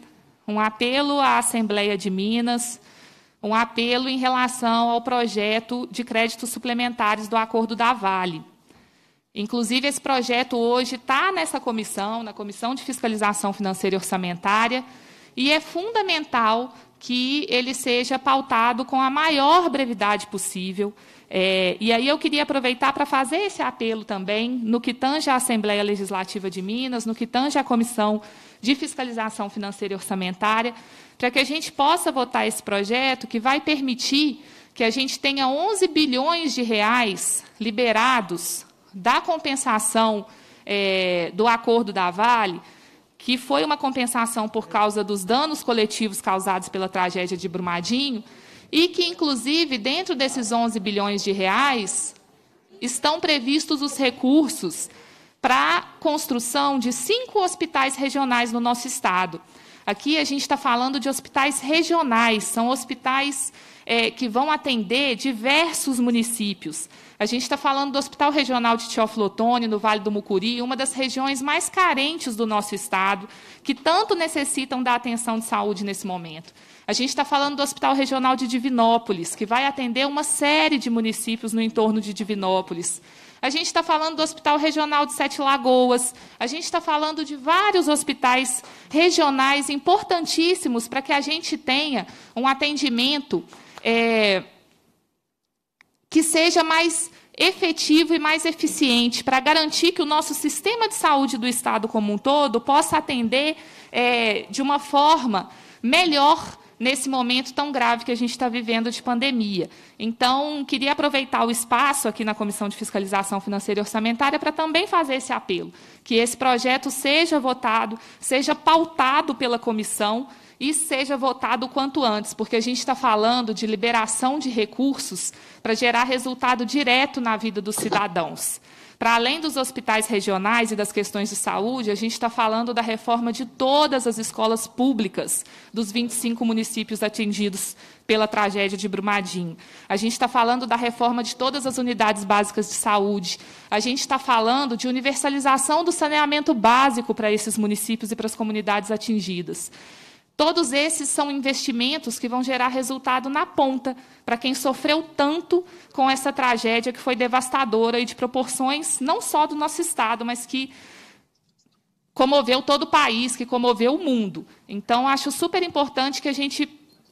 à Assembleia de Minas, um apelo em relação ao projeto de créditos suplementares do Acordo da Vale. Inclusive, esse projeto hoje está nessa comissão, na Comissão de Fiscalização Financeira e Orçamentária, e é fundamental que ele seja pautado com a maior brevidade possível. E aí eu queria aproveitar para fazer esse apelo também, no que tange à Assembleia Legislativa de Minas, no que tange à Comissão de Fiscalização Financeira e Orçamentária, para que a gente possa votar esse projeto que vai permitir que a gente tenha 11 bilhões de reais liberados da compensação do Acordo da Vale, que foi uma compensação por causa dos danos coletivos causados pela tragédia de Brumadinho, e que, inclusive, dentro desses 11 bilhões de reais, estão previstos os recursos para a construção de 5 hospitais regionais no nosso Estado. Aqui a gente está falando de hospitais regionais, são hospitais que vão atender diversos municípios. A gente está falando do Hospital Regional de Teófilo Otoni, no Vale do Mucuri, uma das regiões mais carentes do nosso Estado, que tanto necessitam da atenção de saúde nesse momento. A gente está falando do Hospital Regional de Divinópolis, que vai atender uma série de municípios no entorno de Divinópolis. A gente está falando do Hospital Regional de Sete Lagoas. A gente está falando de vários hospitais regionais importantíssimos para que a gente tenha um atendimento que seja mais efetivo e mais eficiente, para garantir que o nosso sistema de saúde do Estado como um todo possa atender de uma forma melhor nesse momento tão grave que a gente está vivendo de pandemia. Então, queria aproveitar o espaço aqui na Comissão de Fiscalização Financeira e Orçamentária para também fazer esse apelo, que esse projeto seja votado, seja pautado pela comissão e seja votado o quanto antes, porque a gente está falando de liberação de recursos para gerar resultado direto na vida dos cidadãos. Para além dos hospitais regionais e das questões de saúde, a gente está falando da reforma de todas as escolas públicas dos 25 municípios atingidos pela tragédia de Brumadinho. A gente está falando da reforma de todas as unidades básicas de saúde. A gente está falando de universalização do saneamento básico para esses municípios e para as comunidades atingidas. Todos esses são investimentos que vão gerar resultado na ponta, para quem sofreu tanto com essa tragédia que foi devastadora e de proporções não só do nosso Estado, mas que comoveu todo o país, que comoveu o mundo. Então, acho super importante que a gente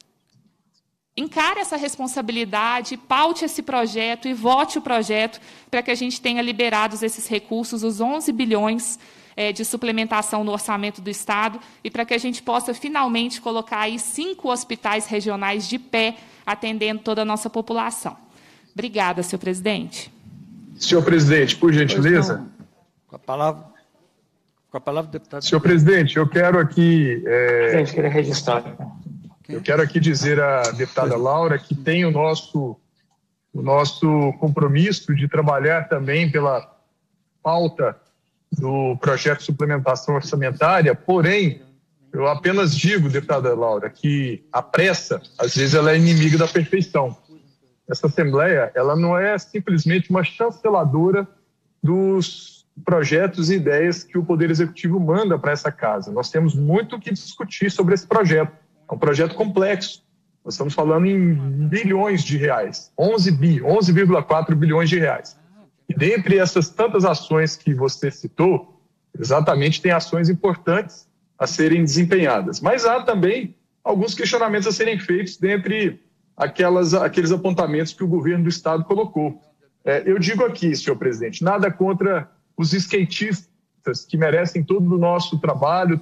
encare essa responsabilidade, paute esse projeto e vote o projeto para que a gente tenha liberados esses recursos, os 11 bilhões de suplementação no orçamento do Estado, e para que a gente possa finalmente colocar aí 5 hospitais regionais de pé, atendendo toda a nossa população. Obrigada, senhor presidente. Senhor presidente, por gentileza. Não. Com a palavra, deputado. Senhor presidente, eu quero aqui... Presidente, queria registrar. Eu quero aqui dizer à deputada Laura que tem o nosso compromisso de trabalhar também pela pauta do projeto de suplementação orçamentária, porém, eu apenas digo, deputada Laura, que a pressa, às vezes, ela é inimiga da perfeição. Essa Assembleia, ela não é simplesmente uma chanceladora dos projetos e ideias que o Poder Executivo manda para essa casa. Nós temos muito o que discutir sobre esse projeto. É um projeto complexo. Nós estamos falando em bilhões de reais, 11,4 bilhões de reais. E dentre essas tantas ações que você citou, exatamente tem ações importantes a serem desempenhadas. Mas há também alguns questionamentos a serem feitos dentre aqueles apontamentos que o governo do Estado colocou. Eu digo aqui, senhor presidente, nada contra os skatistas que merecem todo o nosso trabalho,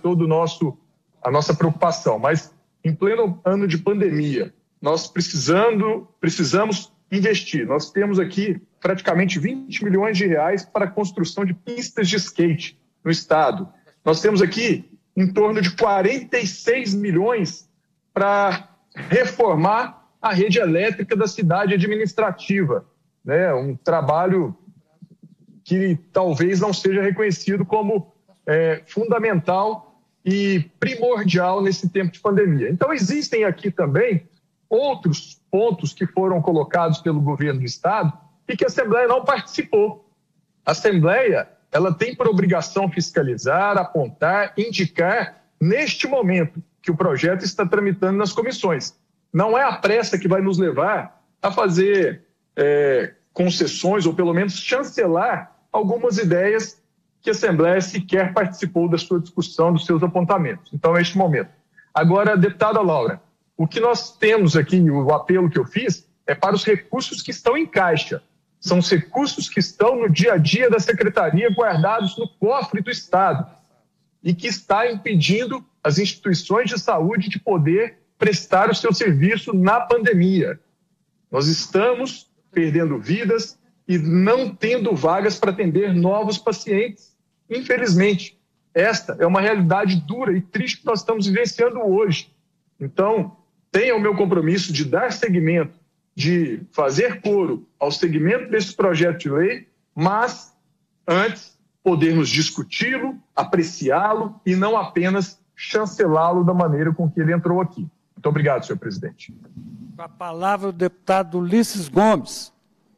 a nossa preocupação, mas em pleno ano de pandemia, nós precisamos investir. Nós temos aqui praticamente 20 milhões de reais para a construção de pistas de skate no Estado. Nós temos aqui em torno de 46 milhões para reformar a rede elétrica da cidade administrativa, né? Um trabalho que talvez não seja reconhecido como fundamental e primordial nesse tempo de pandemia. Então, existem aqui também outros pontos que foram colocados pelo governo do Estado e que a Assembleia não participou. A Assembleia, ela tem por obrigação fiscalizar, apontar, indicar neste momento que o projeto está tramitando nas comissões. Não é a pressa que vai nos levar a fazer concessões ou pelo menos chancelar algumas ideias que a Assembleia sequer participou da sua discussão, dos seus apontamentos. Então, é este momento. Agora, deputada Laura, o que nós temos aqui, o apelo que eu fiz, é para os recursos que estão em caixa. São os recursos que estão no dia a dia da Secretaria, guardados no cofre do Estado, e que está impedindo as instituições de saúde de poder prestar o seu serviço na pandemia. Nós estamos perdendo vidas e não tendo vagas para atender novos pacientes. Infelizmente, esta é uma realidade dura e triste que nós estamos vivenciando hoje. Então, tenha o meu compromisso de dar seguimento, de fazer coro ao segmento desse projeto de lei, mas antes podermos discuti-lo, apreciá-lo e não apenas chancelá-lo da maneira com que ele entrou aqui. Muito obrigado, senhor presidente. Com a palavra o deputado Ulisses Gomes.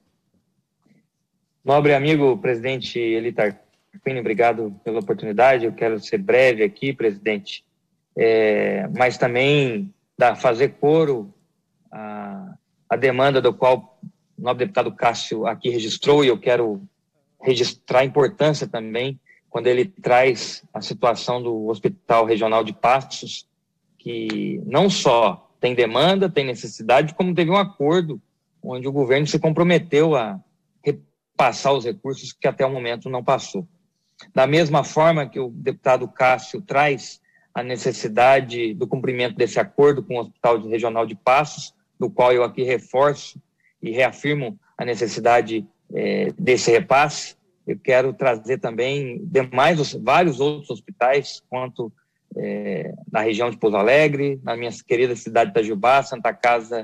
Nobre amigo presidente Eli Tarquínio, obrigado pela oportunidade. Eu quero ser breve aqui, presidente, mas também fazer coro a demanda do qual o nobre deputado Cássio aqui registrou, e eu quero registrar a importância também quando ele traz a situação do Hospital Regional de Passos, que não só tem demanda, tem necessidade, como teve um acordo onde o governo se comprometeu a repassar os recursos que até o momento não passou. Da mesma forma que o deputado Cássio traz a necessidade do cumprimento desse acordo com o Hospital Regional de Passos, do qual eu aqui reforço e reafirmo a necessidade desse repasse, eu quero trazer também vários outros hospitais, quanto na região de Pouso Alegre, na minha querida cidade de Itajubá, a Santa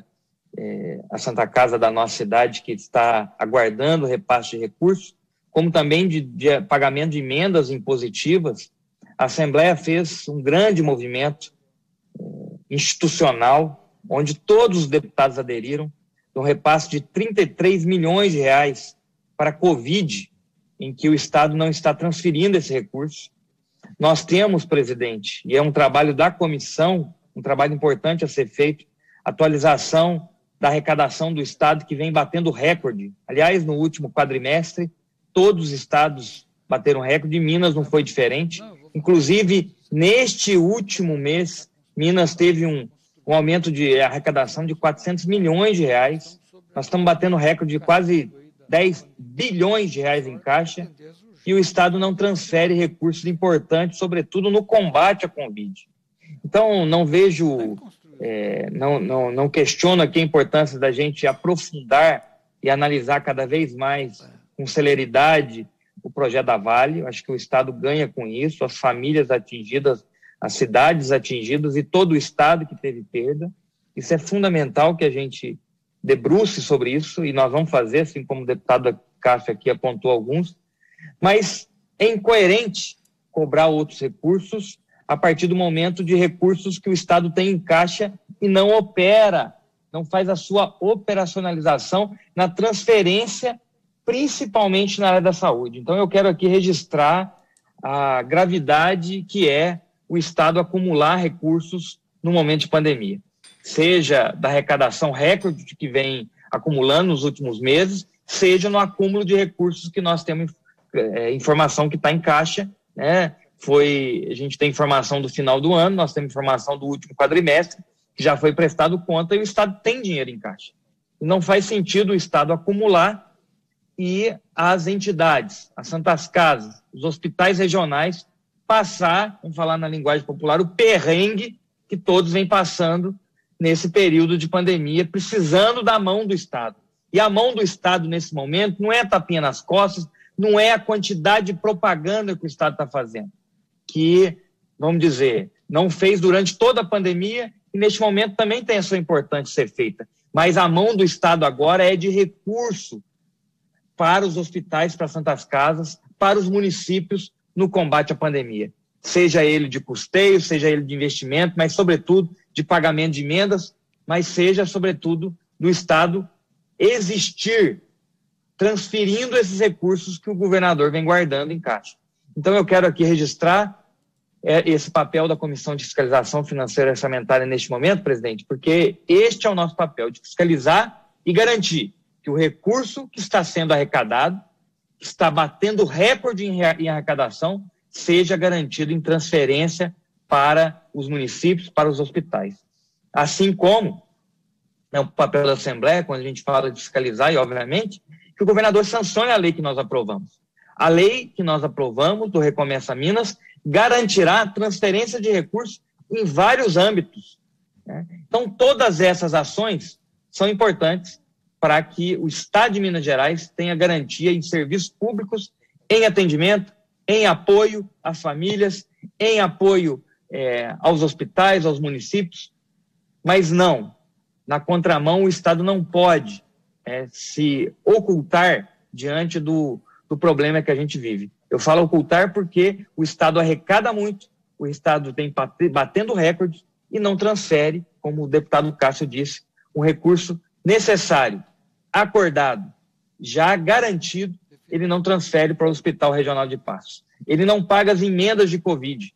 Casa da nossa cidade, que está aguardando o repasse de recursos, como também de pagamento de emendas impositivas. A Assembleia fez um grande movimento institucional, onde todos os deputados aderiram, um repasse de 33 milhões de reais para a Covid, em que o Estado não está transferindo esse recurso. Nós temos, presidente, e é um trabalho da comissão, um trabalho importante a ser feito, atualização da arrecadação do Estado, que vem batendo recorde. Aliás, no último quadrimestre, todos os estados bateram recorde, Minas não foi diferente. Inclusive, neste último mês, Minas teve um aumento de arrecadação de 400 milhões de reais. Nós estamos batendo recorde de quase 10 bilhões de reais em caixa, e o Estado não transfere recursos importantes, sobretudo no combate à Covid. Então, não vejo, não questiono aqui a importância da gente aprofundar e analisar cada vez mais com celeridade o projeto da Vale. Acho que o Estado ganha com isso, as famílias atingidas, as cidades atingidas e todo o Estado que teve perda. Isso é fundamental que a gente debruce sobre isso, e nós vamos fazer, assim como o deputado Cássio aqui apontou alguns, mas é incoerente cobrar outros recursos a partir do momento de recursos que o Estado tem em caixa e não opera, não faz a sua operacionalização na transferência, principalmente na área da saúde. Então eu quero aqui registrar a gravidade que é o Estado acumular recursos no momento de pandemia, seja da arrecadação recorde que vem acumulando nos últimos meses, seja no acúmulo de recursos que nós temos informação que está em caixa, né, a gente tem informação do final do ano, nós temos informação do último quadrimestre, que já foi prestado conta e o Estado tem dinheiro em caixa. E não faz sentido o Estado acumular e as entidades, as santas casas, os hospitais regionais passar, vamos falar na linguagem popular, o perrengue que todos vêm passando nesse período de pandemia, precisando da mão do Estado. E a mão do Estado, nesse momento, não é a tapinha nas costas, não é a quantidade de propaganda que o Estado está fazendo, que, vamos dizer, não fez durante toda a pandemia e, neste momento, também tem a sua importância ser feita. Mas a mão do Estado agora é de recurso para os hospitais, para as santas casas, para os municípios no combate à pandemia. Seja ele de custeio, seja ele de investimento, mas, sobretudo, de pagamento de emendas, mas seja, sobretudo, do Estado existir, transferindo esses recursos que o governador vem guardando em caixa. Então, eu quero aqui registrar esse papel da Comissão de Fiscalização Financeira e Orçamentária neste momento, presidente, porque este é o nosso papel, de fiscalizar e garantir que o recurso que está sendo arrecadado, que está batendo recorde em arrecadação, seja garantido em transferência para os municípios, para os hospitais. Assim como é o papel da Assembleia, quando a gente fala de fiscalizar, e obviamente, que o governador sancione a lei que nós aprovamos. A lei que nós aprovamos, do Recomeça Minas, garantirá a transferência de recursos em vários âmbitos, né? Então, todas essas ações são importantes para que o Estado de Minas Gerais tenha garantia em serviços públicos, em atendimento, em apoio às famílias, em apoio aos hospitais, aos municípios, mas não, na contramão, o Estado não pode se ocultar diante do problema que a gente vive. Eu falo ocultar porque o Estado arrecada muito, o Estado tem batendo recorde e não transfere, como o deputado Cássio disse, um recurso necessário, acordado, já garantido, ele não transfere para o Hospital Regional de Passos. Ele não paga as emendas de Covid.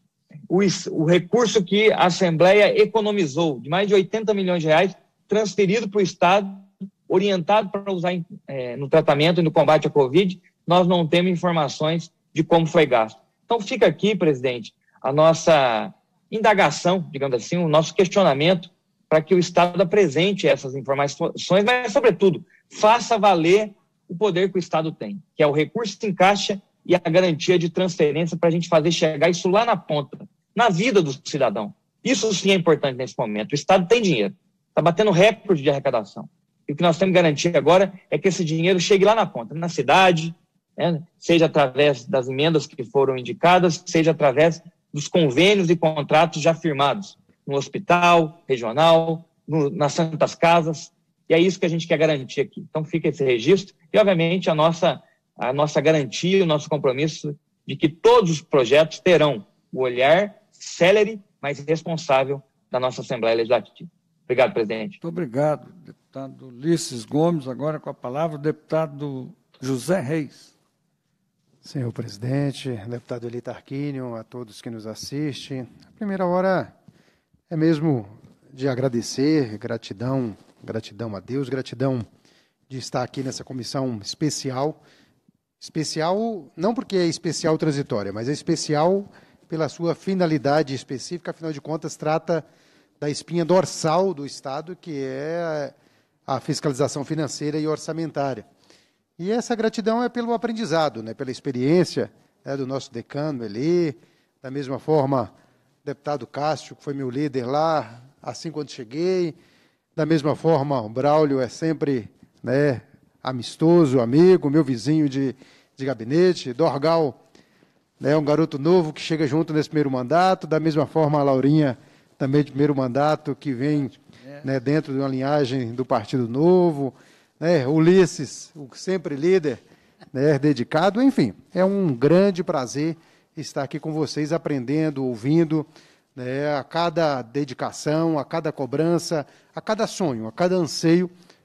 O recurso que a Assembleia economizou, de mais de 80 milhões de reais, transferido para o Estado, orientado para usar no tratamento e no combate à Covid, nós não temos informações de como foi gasto. Então fica aqui, presidente, a nossa indagação, digamos assim, o nosso questionamento para que o Estado apresente essas informações, mas, sobretudo, faça valer o poder que o Estado tem, que é o recurso em caixa e a garantia de transferência para a gente fazer chegar isso lá na ponta, na vida do cidadão. Isso sim é importante nesse momento. O Estado tem dinheiro, está batendo recorde de arrecadação. E o que nós temos que garantir agora é que esse dinheiro chegue lá na ponta, na cidade, né? Seja através das emendas que foram indicadas, seja através dos convênios e contratos já firmados no hospital regional, nas santas casas, e é isso que a gente quer garantir aqui. Então fica esse registro e, obviamente, a nossa garantia, o nosso compromisso de que todos os projetos terão o olhar célere, mas responsável da nossa Assembleia Legislativa. Obrigado, presidente. Muito obrigado, deputado Ulisses Gomes. Agora com a palavra o deputado José Reis. Senhor presidente, deputado Eli Tarquínio, a todos que nos assistem. A primeira hora é mesmo de agradecer, gratidão a Deus, gratidão de estar aqui nessa comissão especial. Especial não porque é especial transitória, mas é especial pela sua finalidade específica, afinal de contas trata da espinha dorsal do Estado, que é a fiscalização financeira e orçamentária. E essa gratidão é pelo aprendizado, né, pela experiência, né, do nosso decano Eli, da mesma forma, o deputado Cássio, que foi meu líder lá, assim quando cheguei, da mesma forma, o Braulio é sempre, né, amistoso, amigo, meu vizinho de gabinete, Dorgal, né, um garoto novo que chega junto nesse primeiro mandato, da mesma forma a Laurinha, também de primeiro mandato, que vem, né, dentro de uma linhagem do Partido Novo, né, Ulisses, o sempre líder, né, dedicado, enfim, é um grande prazer estar aqui com vocês, aprendendo, ouvindo, né, a cada dedicação, a cada cobrança, a cada sonho, a cada anseio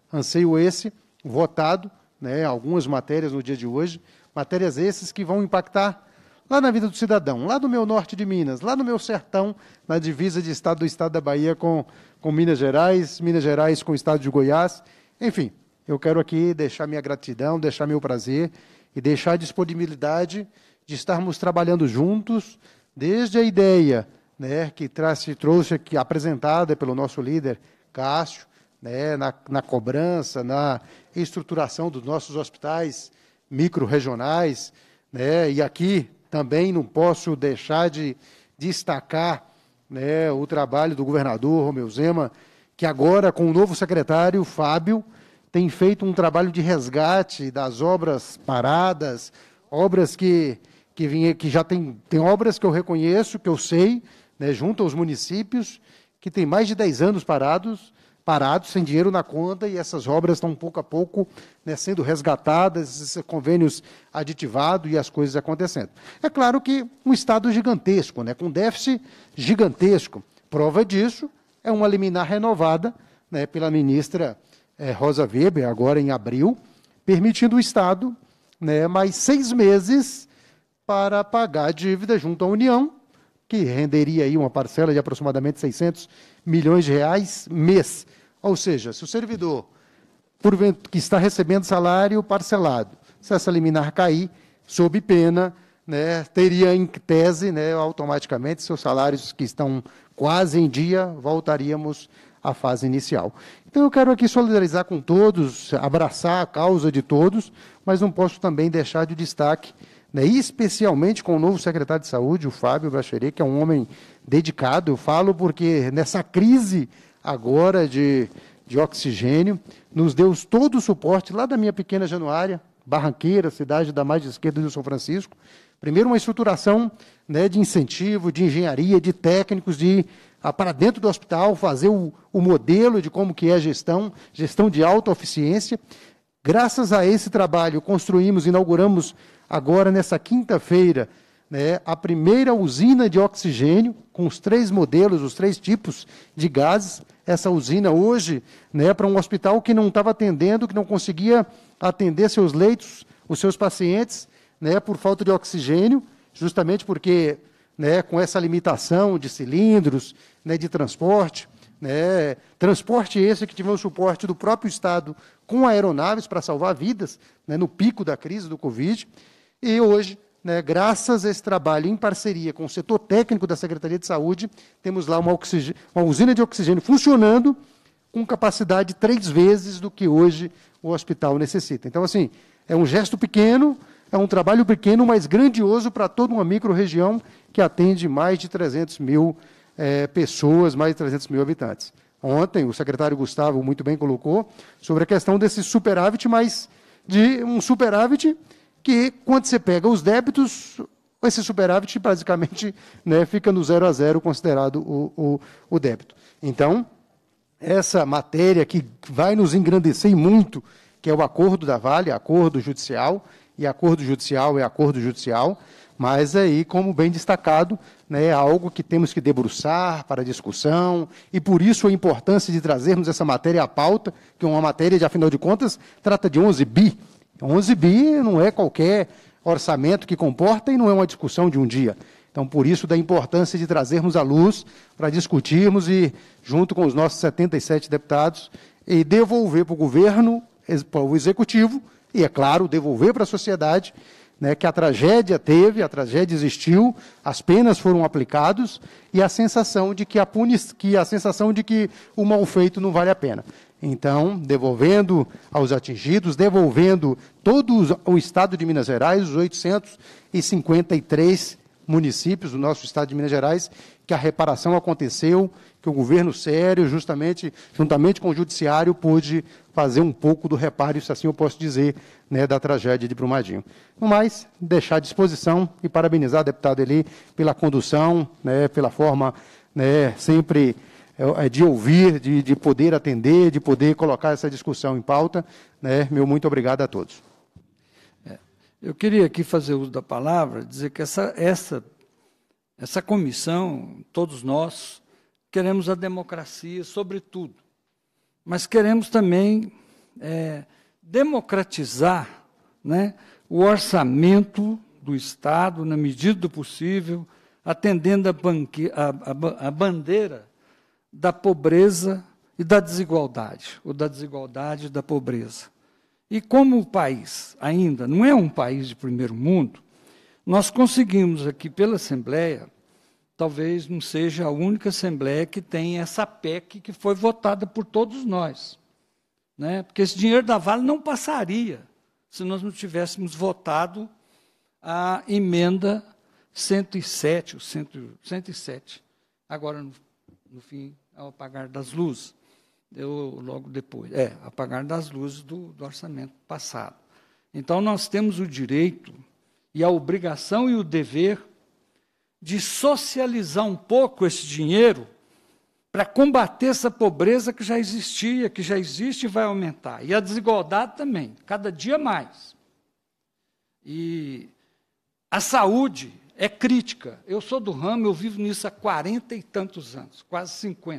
esse, votado, né, algumas matérias no dia de hoje, matérias essas que vão impactar lá na vida do cidadão, lá no meu norte de Minas, lá no meu sertão, na divisa do estado da Bahia com Minas Gerais com o estado de Goiás, enfim, eu quero aqui deixar minha gratidão, deixar meu prazer e deixar a disponibilidade de estarmos trabalhando juntos, desde a ideia, né, que trouxe aqui, apresentada pelo nosso líder Cássio, né, na cobrança, na estruturação dos nossos hospitais micro-regionais, né, e aqui também não posso deixar de destacar, né, o trabalho do governador Romeu Zema, que agora, com o novo secretário, Fábio, tem feito um trabalho de resgate das obras paradas, obras que já tem obras que eu reconheço, que eu sei, né, junto aos municípios, que tem mais de 10 anos parados, sem dinheiro na conta, e essas obras estão pouco a pouco, né, sendo resgatadas, esses convênios aditivados e as coisas acontecendo. É claro que um Estado gigantesco, né, com déficit gigantesco. Prova disso é uma liminar renovada, né, pela ministra Rosa Weber, agora em abril, permitindo o Estado, né, mais 6 meses para pagar a dívida junto à União, que renderia aí uma parcela de aproximadamente 600 milhões de reais mês. Ou seja, se o servidor que está recebendo salário parcelado, se essa liminar cair, sob pena, né, teria em tese, né, automaticamente, seus salários que estão quase em dia, voltaríamos à fase inicial. Então, eu quero aqui solidarizar com todos, abraçar a causa de todos, mas não posso também deixar de destaque, né, especialmente com o novo secretário de Saúde, o Fábio Bachelet, que é um homem dedicado. Eu falo porque nessa crise agora de oxigênio, nos deu todo o suporte lá da minha pequena Januária, Barranqueira, cidade da margem esquerda do São Francisco. Primeiro, uma estruturação, né, de incentivo, de engenharia, de técnicos, para dentro do hospital, fazer o modelo de como que é a gestão de alta eficiência. Graças a esse trabalho, inauguramos agora, nessa quinta-feira, né, a primeira usina de oxigênio, com os 3 modelos, os 3 tipos de gases. Essa usina hoje, né, para um hospital que não estava atendendo, que não conseguia atender seus leitos, os seus pacientes, né, por falta de oxigênio, justamente porque, né, com essa limitação de cilindros, né, de transporte, né, transporte esse que tivemos o suporte do próprio Estado com aeronaves para salvar vidas, né, no pico da crise do Covid. E hoje, né, graças a esse trabalho em parceria com o setor técnico da Secretaria de Saúde, temos lá uma usina de oxigênio funcionando com capacidade 3 vezes do que hoje o hospital necessita. Então, assim, é um gesto pequeno, é um trabalho pequeno, mas grandioso para toda uma micro-região que atende mais de 300 mil pessoas, mais de 300 mil habitantes. Ontem, o secretário Gustavo muito bem colocou sobre a questão desse superávit, mas de um superávit que, quando você pega os débitos, esse superávit basicamente, né, fica no 0 a 0 considerado o débito. Então, essa matéria que vai nos engrandecer muito, que é o acordo da Vale, acordo judicial, e acordo judicial é acordo judicial, mas aí, como bem destacado, né, é algo que temos que debruçar para discussão, e por isso a importância de trazermos essa matéria à pauta, que é uma matéria, de, afinal de contas, trata de 11 bi. 11 bi não é qualquer orçamento que comporta e não é uma discussão de um dia. Então, por isso, da importância de trazermos à luz para discutirmos e, junto com os nossos 77 deputados, e devolver para o governo, para o executivo, e, é claro, devolver para a sociedade, né, que a tragédia existiu, as penas foram aplicadas e a sensação de que o mal feito não vale a pena. Então, devolvendo aos atingidos, devolvendo todo o Estado de Minas Gerais, os 853 municípios do nosso Estado de Minas Gerais, que a reparação aconteceu, que o governo sério, juntamente com o judiciário, pôde fazer um pouco do reparo, isso assim eu posso dizer, né, da tragédia de Brumadinho. No mais, deixar à disposição e parabenizar a deputada Eli pela condução, né, pela forma, né, sempre de ouvir, de poder atender, de poder colocar essa discussão em pauta. Né, meu muito obrigado a todos. Eu queria aqui fazer uso da palavra, dizer que essa comissão, todos nós, queremos a democracia, sobretudo, mas queremos também democratizar, né, o orçamento do Estado, na medida do possível, atendendo a bandeira da pobreza e da desigualdade, ou da desigualdade e da pobreza. E como o país ainda não é um país de primeiro mundo, nós conseguimos aqui pela Assembleia talvez não seja a única Assembleia que tem essa PEC que foi votada por todos nós, né? Porque esse dinheiro da Vale não passaria se nós não tivéssemos votado a emenda 107, 107, agora no fim, ao apagar das luzes. Logo depois, apagar das luzes do orçamento passado. Então, nós temos o direito e a obrigação e o dever de socializar um pouco esse dinheiro para combater essa pobreza que já existia, que já existe e vai aumentar. E a desigualdade também, cada dia mais. E a saúde é crítica. Eu sou do ramo, eu vivo nisso há 40 e tantos anos, quase 50.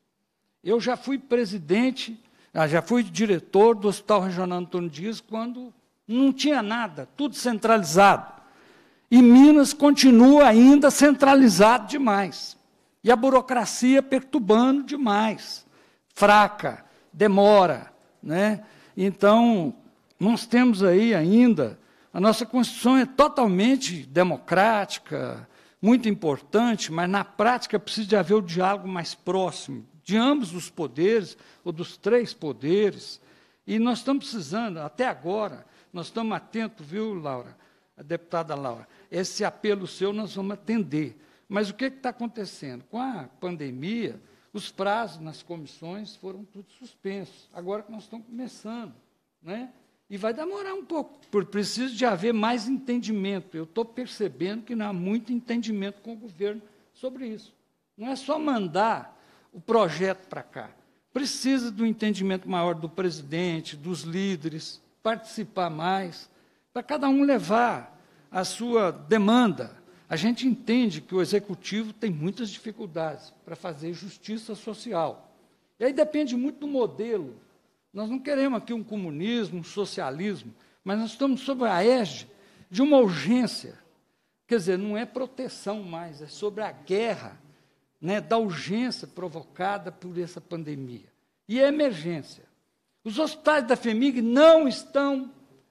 Eu já fui presidente, já fui diretor do Hospital Regional Antônio Dias quando não tinha nada, tudo centralizado. E Minas continua ainda centralizado demais. E a burocracia perturbando demais. Fraca, demora, né? Então, nós temos aí ainda, a nossa Constituição é totalmente democrática, muito importante, mas na prática precisa de haver o diálogo mais próximo de ambos os poderes, ou dos três poderes. E nós estamos precisando, até agora, nós estamos atentos, viu, Laura, a deputada Laura, esse apelo seu nós vamos atender. Mas o que está acontecendo? Com a pandemia, os prazos nas comissões foram tudo suspensos. Agora que nós estamos começando, né? E vai demorar um pouco, porque precisa de haver mais entendimento. Eu estou percebendo que não há muito entendimento com o governo sobre isso. Não é só mandar o projeto para cá. Precisa do entendimento maior do presidente, dos líderes, participar mais, para cada um levar a sua demanda. A gente entende que o Executivo tem muitas dificuldades para fazer justiça social. E aí depende muito do modelo. Nós não queremos aqui um comunismo, um socialismo, mas nós estamos sob a égide de uma urgência. Quer dizer, não é proteção mais, é sobre a guerra, né, da urgência provocada por essa pandemia. E a emergência. Os hospitais da FEMIG não estão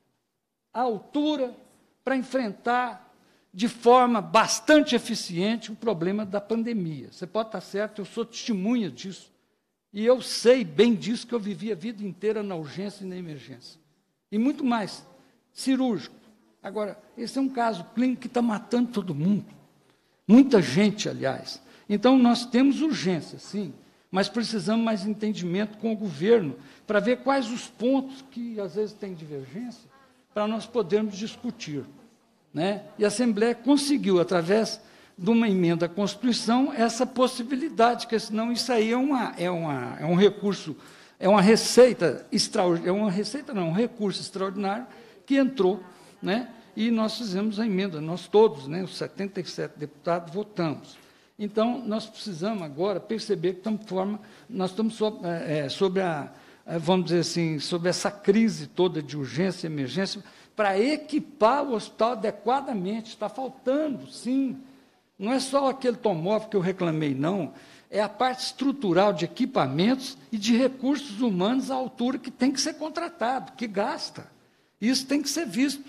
à altura para enfrentar de forma bastante eficiente o problema da pandemia. Você pode estar certo, eu sou testemunha disso. E eu sei bem disso, que eu vivi a vida inteira na urgência e na emergência. E muito mais, cirúrgico. Agora, esse é um caso clínico que está matando todo mundo. Muita gente, aliás. Então, nós temos urgência, sim, mas precisamos mais entendimento com o governo para ver quais os pontos que, às vezes, tem divergência, para nós podermos discutir, né? E a Assembleia conseguiu, através de uma emenda à Constituição, essa possibilidade, porque senão isso aí é um recurso, é uma receita extraordinária, um recurso extraordinário que entrou, né? E nós fizemos a emenda, nós todos, né, os 77 deputados, votamos. Então, nós precisamos agora perceber que nós estamos sobre vamos dizer assim, sobre essa crise toda de urgência e emergência, para equipar o hospital adequadamente. Está faltando, sim. Não é só aquele tomóvel que eu reclamei, não. É a parte estrutural de equipamentos e de recursos humanos à altura que tem que ser contratado, que gasta. Isso tem que ser visto.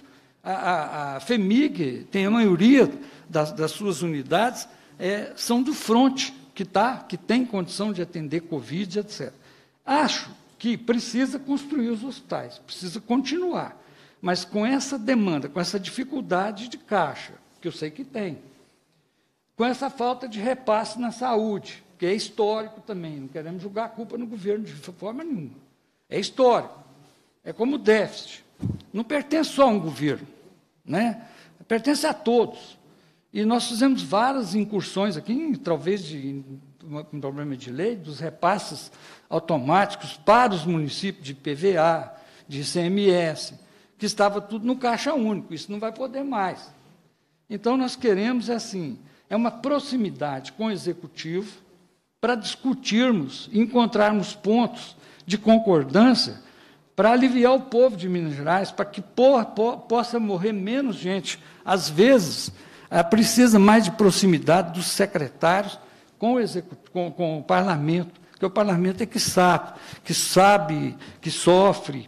A FEMIG tem a maioria das suas unidades, são do fronte, que tem condição de atender Covid, etc. Acho que precisa construir os hospitais, precisa continuar, mas com essa demanda, com essa dificuldade de caixa, que eu sei que tem, com essa falta de repasse na saúde, que é histórico também, não queremos jogar a culpa no governo de forma nenhuma, é histórico, é como déficit, não pertence só a um governo, né? Pertence a todos. E nós fizemos várias incursões aqui, talvez um problema de lei, dos repasses automáticos para os municípios de PVA, de ICMS, que estava tudo no caixa único, isso não vai poder mais. Então, nós queremos, uma proximidade com o Executivo para discutirmos, encontrarmos pontos de concordância para aliviar o povo de Minas Gerais, para que possa morrer menos gente. Às vezes, precisa mais de proximidade dos secretários com o parlamento, porque o parlamento é que sabe, que sofre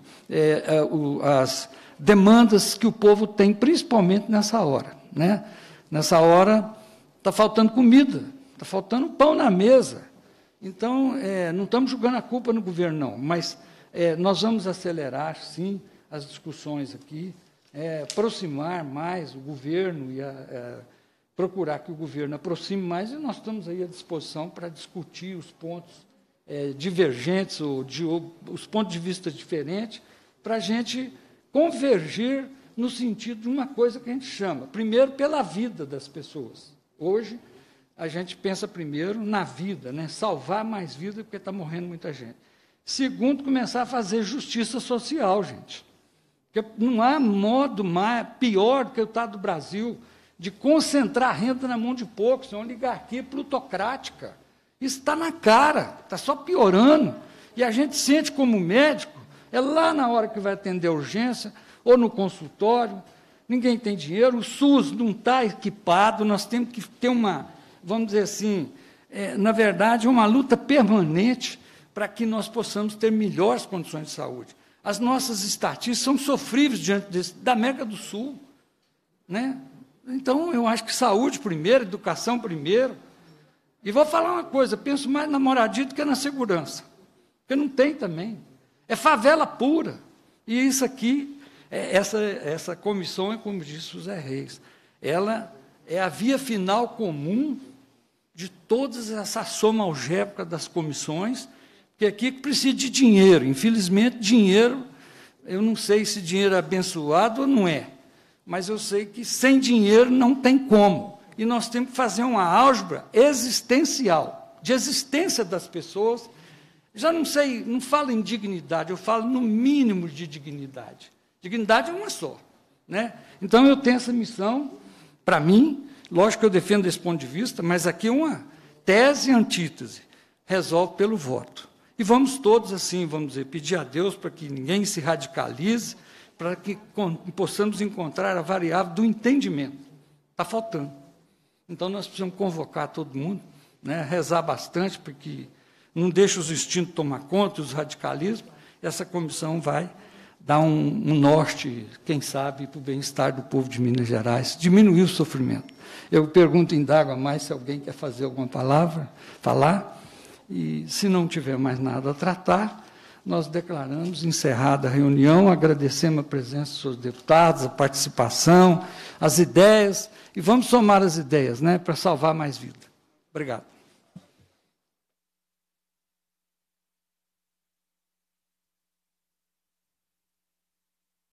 as demandas que o povo tem, principalmente nessa hora, né? Nessa hora está faltando comida, está faltando pão na mesa. Então, não estamos jogando a culpa no governo, não, mas nós vamos acelerar, sim, as discussões aqui, aproximar mais o governo e procurar que o governo aproxime mais, e nós estamos aí à disposição para discutir os pontos divergentes, os pontos de vista diferentes, para a gente convergir no sentido de uma coisa que a gente chama, primeiro, pela vida das pessoas. Hoje, a gente pensa primeiro na vida, né? Salvar mais vida, porque está morrendo muita gente. Segundo, começar a fazer justiça social, gente. Porque não há modo pior do que o Estado do Brasil de concentrar a renda na mão de poucos, é uma oligarquia plutocrática. Isso está na cara, está só piorando. E a gente sente como médico, lá na hora que vai atender a urgência, ou no consultório, ninguém tem dinheiro, o SUS não está equipado, nós temos que ter vamos dizer assim, na verdade, uma luta permanente para que nós possamos ter melhores condições de saúde. As nossas estatísticas são sofríveis diante da América do Sul, né? Então, eu acho que saúde primeiro, educação primeiro. E vou falar uma coisa, penso mais na moradia do que na segurança, porque não tem também. É favela pura. E isso aqui, essa comissão, é como disse o Zé Reis, ela é a via final comum de toda essa soma algébrica das comissões, que aqui precisa de dinheiro. Infelizmente, dinheiro, eu não sei se dinheiro é abençoado ou não é, mas eu sei que sem dinheiro não tem como. E nós temos que fazer uma álgebra existencial, de existência das pessoas. Já não sei, não falo em dignidade, eu falo no mínimo de dignidade. Dignidade é uma só, né? Então, eu tenho essa missão, para mim, lógico que eu defendo esse ponto de vista, mas aqui é uma tese e antítese, resolve pelo voto. E vamos todos, assim, vamos dizer, pedir a Deus para que ninguém se radicalize, para que possamos encontrar a variável do entendimento. Está faltando. Então, nós precisamos convocar todo mundo, né, rezar bastante, porque não deixa os instintos tomar conta, os radicalismos, e essa comissão vai dar um norte, quem sabe, para o bem-estar do povo de Minas Gerais, diminuir o sofrimento. Eu pergunto, indago a mais se alguém quer fazer alguma palavra, falar, e se não tiver mais nada a tratar, nós declaramos encerrada a reunião, agradecemos a presença dos seus deputados, a participação, as ideias, e vamos somar as ideias, né, para salvar mais vida. Obrigado.